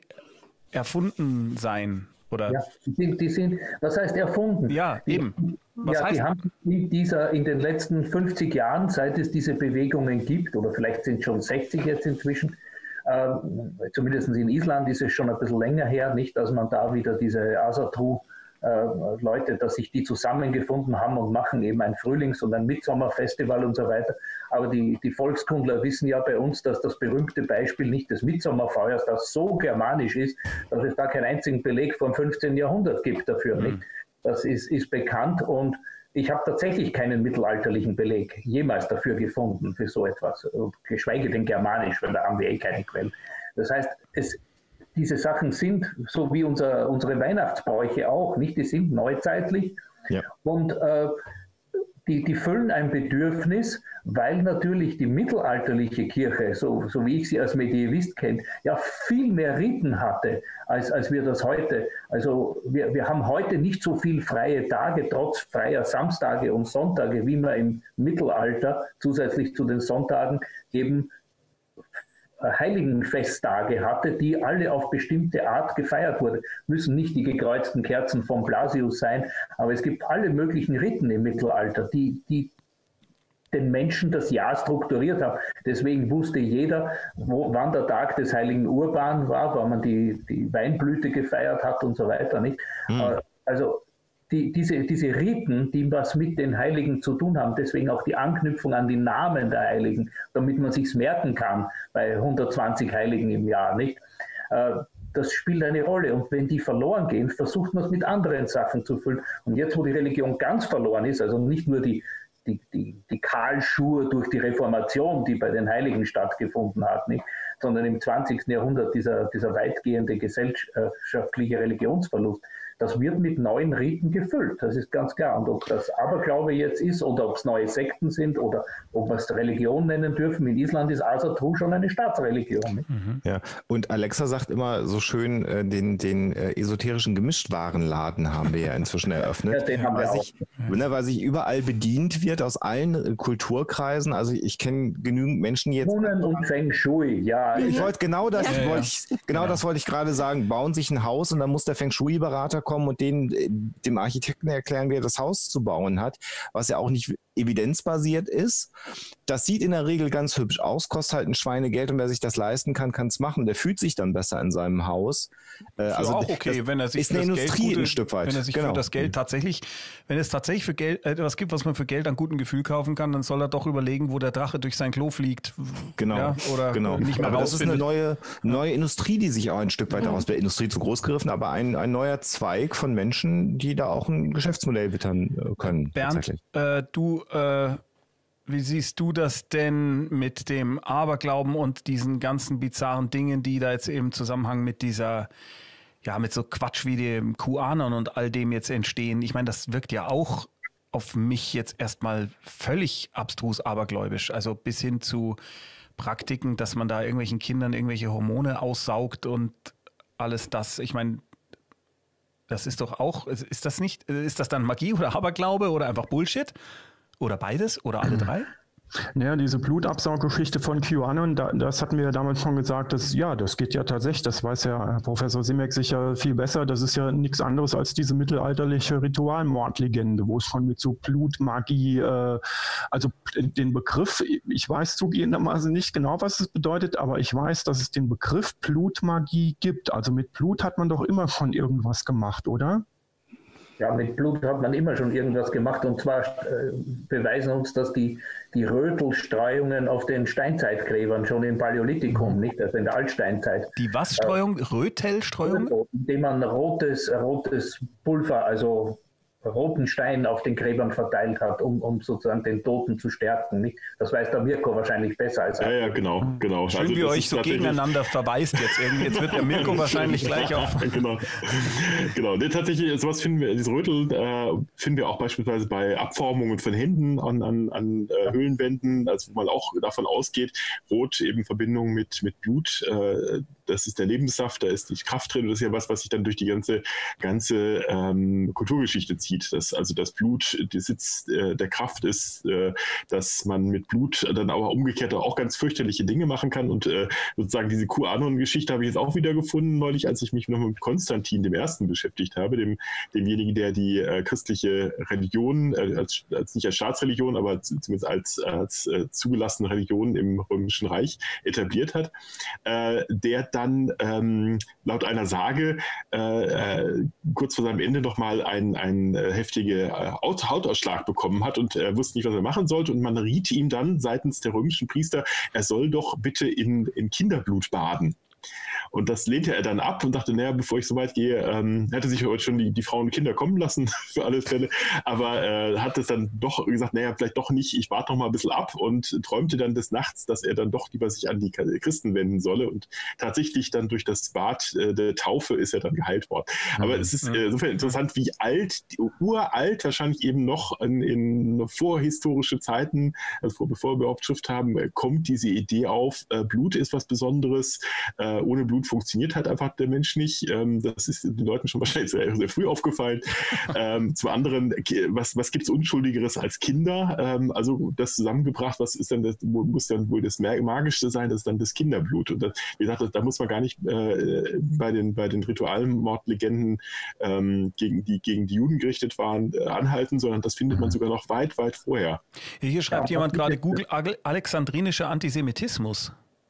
erfunden sein. Oder? Ja, die, die sind, was heißt erfunden? Ja, eben. Was ja, heißt? Die haben in, dieser, in den letzten fünfzig Jahren, seit es diese Bewegungen gibt, oder vielleicht sind es schon sechzig jetzt inzwischen, äh, zumindest in Island ist es schon ein bisschen länger her, nicht, dass man da wieder diese Asatru äh, Leute, dass sich die zusammengefunden haben und machen eben ein Frühlings- und ein Mitsommerfestival und so weiter. Aber die, die Volkskundler wissen ja bei uns, dass das berühmte Beispiel nicht des Mitsommerfeuers, das so germanisch ist, dass es da keinen einzigen Beleg vom fünfzehnten Jahrhundert gibt dafür. Mhm. Nicht? Das ist, ist bekannt und ich habe tatsächlich keinen mittelalterlichen Beleg jemals dafür gefunden, für so etwas, geschweige denn germanisch, weil da haben wir eh keine Quellen. Das heißt, es, diese Sachen sind, so wie unser, unsere Weihnachtsbräuche auch, nicht? Die sind neuzeitlich ja. und äh, die, die füllen ein Bedürfnis, weil natürlich die mittelalterliche Kirche, so, so wie ich sie als Medievist kenne, ja viel mehr Riten hatte, als, als wir das heute. Also wir, wir haben heute nicht so viel freie Tage, trotz freier Samstage und Sonntage, wie man im Mittelalter zusätzlich zu den Sonntagen eben Heiligenfesttage hatte, die alle auf bestimmte Art gefeiert wurden. Müssen nicht die gekreuzten Kerzen von Blasius sein, aber es gibt alle möglichen Riten im Mittelalter, die, die den Menschen das Jahr strukturiert haben. Deswegen wusste jeder, wo, wann der Tag des heiligen Urban war, wann man die, die Weinblüte gefeiert hat und so weiter. Nicht? Mhm. Also Die, diese, diese Riten, die was mit den Heiligen zu tun haben, deswegen auch die Anknüpfung an die Namen der Heiligen, damit man sich's merken kann bei hundertzwanzig Heiligen im Jahr, nicht? Das spielt eine Rolle. Und wenn die verloren gehen, versucht man es mit anderen Sachen zu füllen. Und jetzt, wo die Religion ganz verloren ist, also nicht nur die, die, die, die Kahlschur durch die Reformation, die bei den Heiligen stattgefunden hat, nicht? Sondern im zwanzigsten Jahrhundert dieser, dieser weitgehende gesellschaftliche Religionsverlust, das wird mit neuen Riten gefüllt, das ist ganz klar. Und ob das Aberglaube jetzt ist oder ob es neue Sekten sind oder ob wir es Religion nennen dürfen, in Island ist Asatru schon eine Staatsreligion. Mhm. Ja, und Alexa sagt immer so schön, äh, den, den äh, esoterischen Gemischtwarenladen haben wir ja inzwischen eröffnet. Ja, den haben wir auch. Sich, ne, weil sich überall bedient wird aus allen äh, Kulturkreisen. Also ich kenne genügend Menschen jetzt. Wohnen und Feng Shui, ja. Ich wollte genau das, ja, ja. wollte ich, genau ja. das wollte ich gerade sagen. Bauen sich ein Haus und dann muss der Feng Shui-Berater kommen und den, dem Architekten erklären, wie er das Haus zu bauen hat, was ja auch nicht evidenzbasiert ist. Das sieht in der Regel ganz hübsch aus, kostet halt ein Schweinegeld und wer sich das leisten kann, kann es machen. Der fühlt sich dann besser in seinem Haus. Äh, also auch okay, wenn er sich ist eine Industrie Geld gute, ein Stück weit. Wenn er sich genau. für das Geld tatsächlich, wenn es tatsächlich für Geld etwas gibt, was man für Geld an gutem Gefühl kaufen kann, dann soll er doch überlegen, wo der Drache durch sein Klo fliegt. Genau. Ja, oder genau. nicht mehr aber das ist eine neue, neue ja. Industrie, die sich auch ein Stück weit daraus, wäre Industrie zu groß gegriffen, aber ein, ein neuer Zweig von Menschen, die da auch ein Geschäftsmodell wittern können. Bernd, äh, du, äh, wie siehst du das denn mit dem Aberglauben und diesen ganzen bizarren Dingen, die da jetzt im Zusammenhang mit dieser, ja, mit so Quatsch wie dem QAnon und all dem jetzt entstehen? Ich meine, das wirkt ja auch auf mich jetzt erstmal völlig abstrus abergläubisch, also bis hin zu Praktiken, dass man da irgendwelchen Kindern irgendwelche Hormone aussaugt und alles das. Ich meine, das ist doch auch, ist das nicht, ist das dann Magie oder Aberglaube oder einfach Bullshit? Oder beides? Oder alle drei? Naja, diese Blutabsauggeschichte von QAnon, da, das hatten wir ja damals schon gesagt, dass, ja, das geht ja tatsächlich, das weiß ja Herr Professor Simek sicher viel besser, das ist ja nichts anderes als diese mittelalterliche Ritualmordlegende, wo es schon mit so Blutmagie, äh, also den Begriff, ich weiß zugegebenermaßen nicht genau, was es bedeutet, aber ich weiß, dass es den Begriff Blutmagie gibt. Also mit Blut hat man doch immer schon irgendwas gemacht, oder? Ja, mit Blut hat man immer schon irgendwas gemacht und zwar äh, beweisen uns das die, die Rötelstreuungen auf den Steinzeitgräbern schon im Paläolithikum, nicht? Also in der Altsteinzeit. Die was Streuung? Äh, Rötelstreuung? Indem man rotes, rotes Pulver, also roten Stein auf den Gräbern verteilt hat, um, um sozusagen den Toten zu stärken. Nicht? Das weiß der Mirko wahrscheinlich besser als Ja, ja, genau. genau. Schön, also, wie ihr euch so gegeneinander verweist jetzt irgendwie. Jetzt wird der Mirko wahrscheinlich gleich auf... genau, genau. Nee, tatsächlich, sowas finden wir, diese Rötel äh, finden wir auch beispielsweise bei Abformungen von Händen an, an, an äh, Höhlenwänden, also wo man auch davon ausgeht, Rot eben Verbindung mit, mit Blut, äh, das ist der Lebenssaft, da ist die Kraft drin, das ist ja was, was sich dann durch die ganze, ganze ähm, Kulturgeschichte zieht. Dass also das Blut der Sitz äh, der Kraft ist, äh, dass man mit Blut dann aber umgekehrt auch ganz fürchterliche Dinge machen kann. Und äh, sozusagen diese QAnon-Geschichte habe ich jetzt auch wieder gefunden neulich, als ich mich noch mit Konstantin dem Ersten beschäftigt habe, dem, demjenigen, der die äh, christliche Religion, äh, als, als nicht als Staatsreligion, aber zumindest als, als äh, zugelassene Religion im Römischen Reich etabliert hat. Äh, der dann ähm, laut einer Sage äh, äh, kurz vor seinem Ende nochmal einen, einen äh, heftigen äh, Hautausschlag bekommen hat und er wusste nicht, was er machen sollte. Und man riet ihm dann seitens der römischen Priester, er soll doch bitte in, in Kinderblut baden. Und das lehnte er dann ab und dachte, naja, bevor ich so weit gehe, ähm, hätte sich heute schon die, die Frauen und Kinder kommen lassen, für alle Fälle. Aber äh, hat es dann doch gesagt, naja, vielleicht doch nicht, ich warte noch mal ein bisschen ab und träumte dann des Nachts, dass er dann doch lieber sich an die Christen wenden solle. Und tatsächlich dann durch das Bad äh, der Taufe ist er dann geheilt worden. Mhm. Aber es ist äh, insofern interessant, wie alt, uralt, wahrscheinlich eben noch in, in vorhistorische Zeiten, also bevor wir überhaupt Schrift haben, äh, kommt diese Idee auf, äh, Blut ist was Besonderes, äh, ohne Blut funktioniert halt einfach der Mensch nicht. Ähm, das ist den Leuten schon wahrscheinlich sehr, sehr früh aufgefallen. ähm, zum anderen, was, was gibt es Unschuldigeres als Kinder? Ähm, also das zusammengebracht, was ist dann das, muss dann wohl das Magischste sein, das ist dann das Kinderblut. Und das, wie gesagt, da muss man gar nicht äh, bei den, bei den Ritualmordlegenden, ähm, gegen, die gegen die Juden gerichtet waren, äh, anhalten, sondern das findet man sogar noch weit, weit vorher. Hier schreibt ja, jemand gerade Google Alexandrinischer Antisemitismus.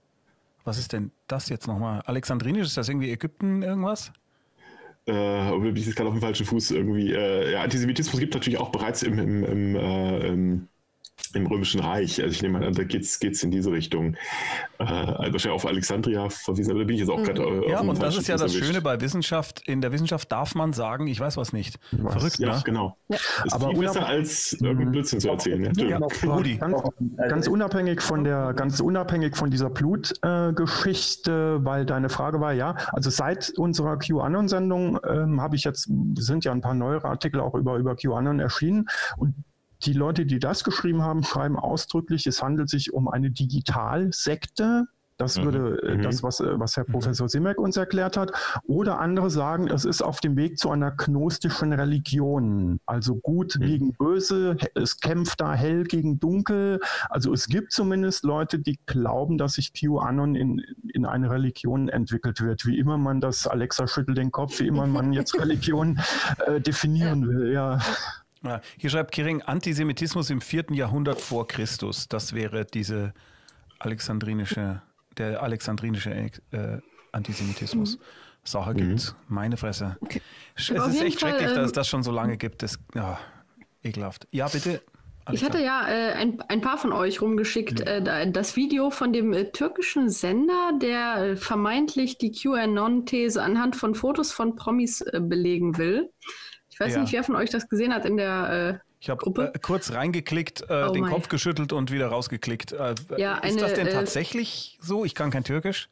Was ist denn das jetzt nochmal? Alexandrinisch, ist das irgendwie Ägypten irgendwas? Äh, oder bin ich jetzt gerade auf dem falschen Fuß irgendwie? Äh, ja, Antisemitismus gibt es natürlich auch bereits im, im, im, äh, im, im Römischen Reich. Also ich nehme an, da geht es in diese Richtung. Äh, wahrscheinlich auf Alexandria verwiesen, aber da bin ich jetzt auch gerade mhm. Ja, und das ist ja das erwischt. Schöne bei Wissenschaft. In der Wissenschaft darf man sagen, ich weiß was nicht. Was? Verrückt, ja, ne? genau. Ja. Ist aber viel besser als irgendein Blödsinn zu erzählen. Ja, ja, Rudi. Ganz, ganz unabhängig von der, ganz unabhängig von dieser Blutgeschichte, äh, weil deine Frage war, ja, also seit unserer QAnon-Sendung ähm, habe ich jetzt, sind ja ein paar neuere Artikel auch über, über QAnon erschienen und die Leute, die das geschrieben haben, schreiben ausdrücklich, es handelt sich um eine Digitalsekte. Das würde mhm. das, was, was Herr Professor Simek uns erklärt hat. Oder andere sagen, es ist auf dem Weg zu einer gnostischen Religion. Also gut mhm. gegen böse, es kämpft da hell gegen dunkel. Also es gibt zumindest Leute, die glauben, dass sich QAnon in, in eine Religion entwickelt wird. Wie immer man das, Alexa schüttelt den Kopf, wie immer man jetzt Religion äh, definieren will. Ja. Ja, hier schreibt Kering, Antisemitismus im vierten Jahrhundert vor Christus. Das wäre diese alexandrinische, der alexandrinische äh, Antisemitismus. Mhm. Sache gibt's. Mhm. Meine Fresse. Okay. Es ist echt Fall, schrecklich, ähm, dass es das schon so lange gibt. Das, ja, ekelhaft. Ja, bitte. Alexander. Ich hatte ja äh, ein, ein paar von euch rumgeschickt, äh, das Video von dem äh, türkischen Sender, der äh, vermeintlich die QAnon-These anhand von Fotos von Promis äh, belegen will. Ich weiß ja. nicht, wer von euch das gesehen hat in der äh, Ich habe äh, kurz reingeklickt, äh, oh den mein. Kopf geschüttelt und wieder rausgeklickt. Äh, ja, ist eine, das denn äh, tatsächlich so? Ich kann kein Türkisch.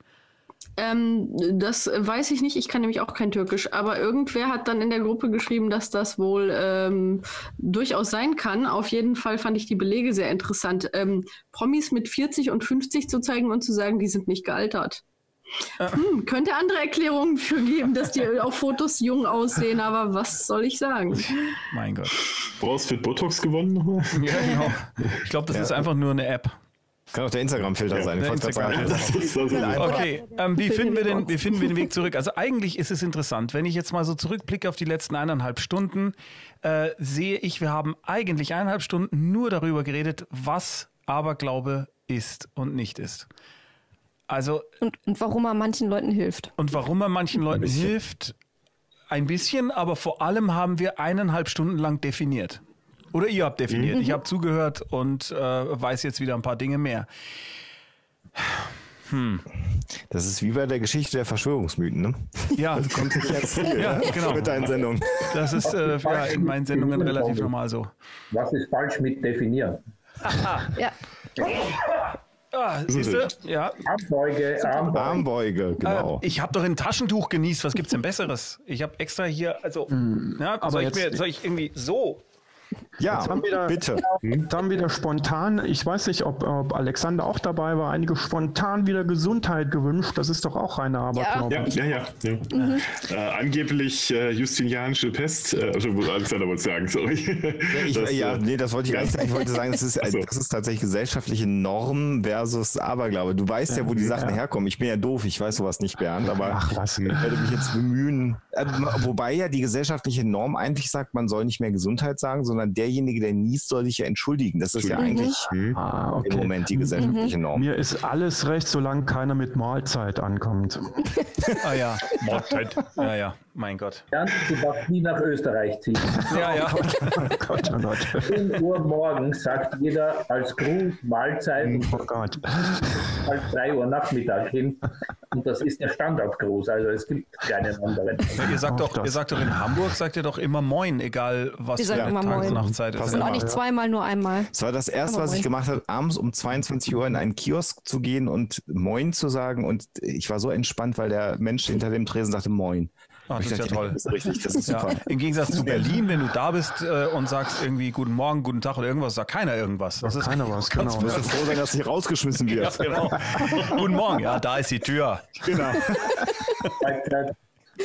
Ähm, das weiß ich nicht. Ich kann nämlich auch kein Türkisch. Aber irgendwer hat dann in der Gruppe geschrieben, dass das wohl ähm, durchaus sein kann. Auf jeden Fall fand ich die Belege sehr interessant. Ähm, Promis mit vierzig und fünfzig zu zeigen und zu sagen, die sind nicht gealtert. Hm, könnte andere Erklärungen für geben, dass die auf Fotos jung aussehen, aber was soll ich sagen? Mein Gott. Brauchst du Botox gewonnen nochmal? Ja, genau. Ich glaube, das ja. ist einfach nur eine App. Kann auch der Instagram-Filter ja, sein. Der Instagram okay, ähm, wie, finden wir den, wie finden wir den Weg zurück? Also eigentlich ist es interessant, wenn ich jetzt mal so zurückblicke auf die letzten eineinhalb Stunden, äh, sehe ich, wir haben eigentlich eineinhalb Stunden nur darüber geredet, was Aberglaube ist und nicht ist. Also, und, und warum er manchen Leuten hilft. Und warum er manchen Leuten hilft, ein bisschen, aber vor allem haben wir eineinhalb Stunden lang definiert. Oder ihr habt definiert. Mhm. Ich habe zugehört und äh, weiß jetzt wieder ein paar Dinge mehr. Hm. Das ist wie bei der Geschichte der Verschwörungsmythen, ne? Ja. Das kommt nicht jetzt ja, genau. mit deinen Sendungen. Das ist äh, ja, in meinen Sendungen relativ normal so. Was ist falsch mit definieren? ja. Ah, siehst du? Ja. Armbeuge, Armbeuge. Armbeuge, genau. Äh, ich habe doch ein Taschentuch genießt. Was gibt's denn Besseres? Ich habe extra hier, also, mm, ja, aber soll, ich mir, soll ich irgendwie so? Ja, jetzt haben wir da, bitte. Jetzt haben wir da spontan, ich weiß nicht, ob, ob Alexander auch dabei war, einige spontan wieder Gesundheit gewünscht. Das ist doch auch reine Aberglaube. Ja, ja, ja. ja. Mhm. Äh, angeblich äh, justinianische Pest. Äh, also Alexander wollte sagen, sorry. Ja, ich, das, ja, nee, das wollte ich gar nicht sagen. Ich wollte sagen, das ist, also, das ist tatsächlich gesellschaftliche Norm versus Aberglaube. Du weißt ja, wo die Sachen ja. herkommen. Ich bin ja doof, ich weiß sowas nicht, Bernd, aber Ach, was? ich werde mich jetzt bemühen. Äh, wobei ja die gesellschaftliche Norm eigentlich sagt, man soll nicht mehr Gesundheit sagen, sondern der derjenige, der niest, soll sich ja entschuldigen. Das ist ja eigentlich Mhm. Ah, okay. im Moment die gesellschaftliche Norm. Mir ist alles recht, solange keiner mit Mahlzeit ankommt. Ah ja, Mahlzeit. Ja, ja, mein Gott. Jan, du darfst nie nach Österreich ziehen. Ja, ja. Oh Gott, oh Gott. zehn Uhr morgens sagt jeder als Gruß Mahlzeit und Oh Gott. halt drei Uhr Nachmittag hin. Und das ist der Standardgruß, also es gibt keinen anderen. Ihr sagt, Auch doch, das. ihr sagt doch in Hamburg, sagt ihr doch immer Moin, egal was Wir für sagen eine immer Tages- Moin. und Nachtzeit ist. Pass Und auf. auch nicht zweimal, nur einmal. Es war das Erste, Aber was ich moin. gemacht habe, abends um zweiundzwanzig Uhr in einen Kiosk zu gehen und Moin zu sagen. Und ich war so entspannt, weil der Mensch hinter dem Tresen sagte Moin. Ah, das Ich ist ja dachte, toll. Das ist richtig, das ist Ja, super. im Gegensatz zu Berlin, wenn du da bist äh, und sagst irgendwie guten Morgen, guten Tag oder irgendwas, sagt keiner irgendwas. Das ist Keiner was, genau. Du musst froh sein, dass nicht rausgeschmissen Ja, wird. genau. Guten Morgen, ja, da ist die Tür. Genau. Mahlzeit.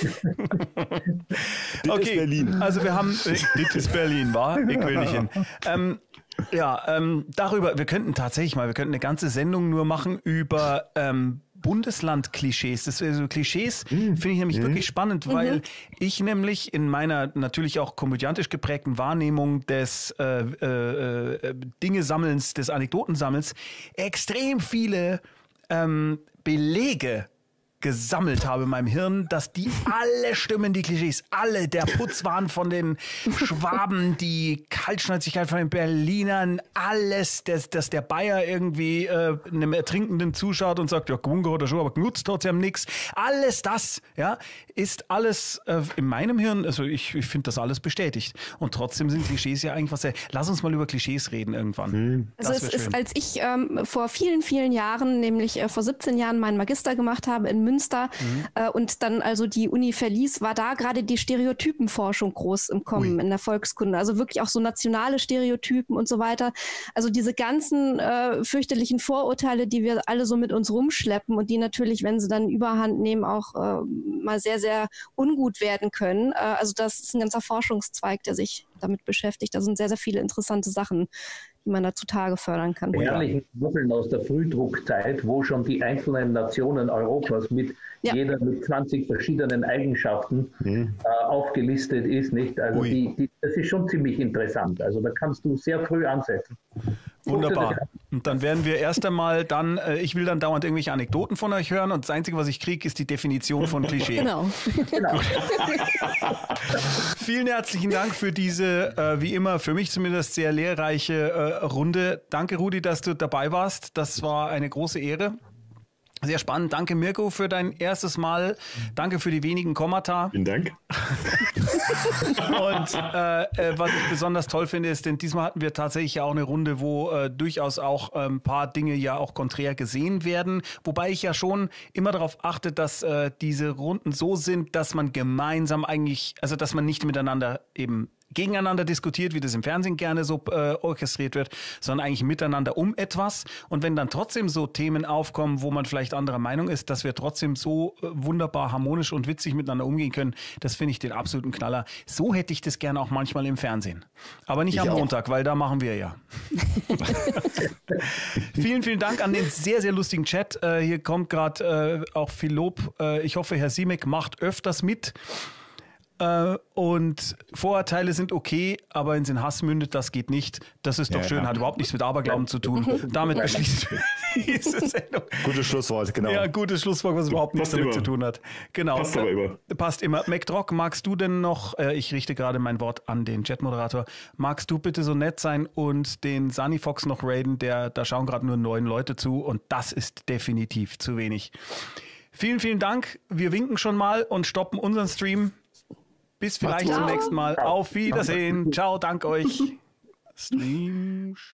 Das Okay, ist Berlin. also wir haben, äh, das ist Berlin, war? Ich will nicht hin. Ähm, ja, ähm, darüber, wir könnten tatsächlich mal, wir könnten eine ganze Sendung nur machen über ähm, Bundesland-Klischees. Das wäre so Klischees, finde ich nämlich wirklich spannend, weil ich nämlich in meiner natürlich auch komödiantisch geprägten Wahrnehmung des äh, äh, äh, Dinge-Sammelns, des Anekdotensammelns extrem viele ähm, Belege gesammelt habe in meinem Hirn, dass die alle stimmen, die Klischees, alle, der Putzwahn von den Schwaben, die Kaltschnäuzigkeit von den Berlinern, alles, dass, dass der Bayer irgendwie äh, einem Ertrinkenden zuschaut und sagt, ja, gewunken oder schon, aber genutzt trotzdem nichts. Alles das, ja, ist alles äh, in meinem Hirn, also ich, ich finde das alles bestätigt. Und trotzdem sind Klischees ja eigentlich was sehr, lass uns mal über Klischees reden irgendwann. Also Das es wär ist, schön. als ich ähm, vor vielen, vielen Jahren, nämlich äh, vor siebzehn Jahren meinen Magister gemacht habe in Münster äh, und dann also die Uni verließ, war da gerade die Stereotypenforschung groß im Kommen Ui. in der Volkskunde. Also wirklich auch so nationale Stereotypen und so weiter. Also diese ganzen äh, fürchterlichen Vorurteile, die wir alle so mit uns rumschleppen und die natürlich, wenn sie dann Überhand nehmen, auch äh, mal sehr, sehr ungut werden können. Äh, also das ist ein ganzer Forschungszweig, der sich damit beschäftigt. Da sind sehr, sehr viele interessante Sachen, die man da zutage fördern kann. Die herrlichen Tafeln aus der Frühdruckzeit, wo schon die einzelnen Nationen Europas mit Ja. jeder mit zwanzig verschiedenen Eigenschaften äh, aufgelistet ist, nicht? Also Ui. die, die, das ist schon ziemlich interessant. Also da kannst du sehr früh ansetzen. Wunderbar. Und dann werden wir erst einmal dann, äh, ich will dann dauernd irgendwelche Anekdoten von euch hören und das Einzige, was ich kriege, ist die Definition von Klischee. Genau. Genau. Vielen herzlichen Dank für diese, äh, wie immer, für mich zumindest sehr lehrreiche äh, Runde. Danke, Rudi, dass du dabei warst. Das war eine große Ehre. Sehr spannend. Danke, Mirko, für dein erstes Mal. Danke für die wenigen Kommata. Vielen Dank. Und äh, äh, was ich besonders toll finde, ist, denn diesmal hatten wir tatsächlich ja auch eine Runde, wo äh, durchaus auch äh, ein paar Dinge ja auch konträr gesehen werden. Wobei ich ja schon immer darauf achte, dass äh, diese Runden so sind, dass man gemeinsam eigentlich, also dass man nicht miteinander eben gegeneinander diskutiert, wie das im Fernsehen gerne so äh, orchestriert wird, sondern eigentlich miteinander um etwas. Und wenn dann trotzdem so Themen aufkommen, wo man vielleicht anderer Meinung ist, dass wir trotzdem so äh, wunderbar harmonisch und witzig miteinander umgehen können, das finde ich den absoluten Knaller. So hätte ich das gerne auch manchmal im Fernsehen. Aber nicht Ich am auch. Montag, weil da machen wir ja. Vielen, vielen Dank an den sehr, sehr lustigen Chat. Äh, hier kommt gerade äh, auch viel Lob. Äh, ich hoffe, Herr Siemek macht öfters mit. Äh, und Vorurteile sind okay, aber wenn es in Hass mündet, das geht nicht. Das ist doch Ja, schön, ja. hat überhaupt nichts mit Aberglauben zu tun. Damit beschließt diese Sendung. Gutes Schlusswort, genau. Ja, gutes Schlusswort, was überhaupt nichts Passt damit immer. zu tun hat. Genau. Passt aber immer. Passt immer. MacDrock, magst du denn noch, äh, ich richte gerade mein Wort an den Chatmoderator, magst du bitte so nett sein und den Sunny Fox noch raiden? Der, da schauen gerade nur neun Leute zu und das ist definitiv zu wenig. Vielen, vielen Dank. Wir winken schon mal und stoppen unseren Stream. Bis vielleicht Ciao. zum nächsten Mal. Auf Wiedersehen. Ciao, dank euch. Stream.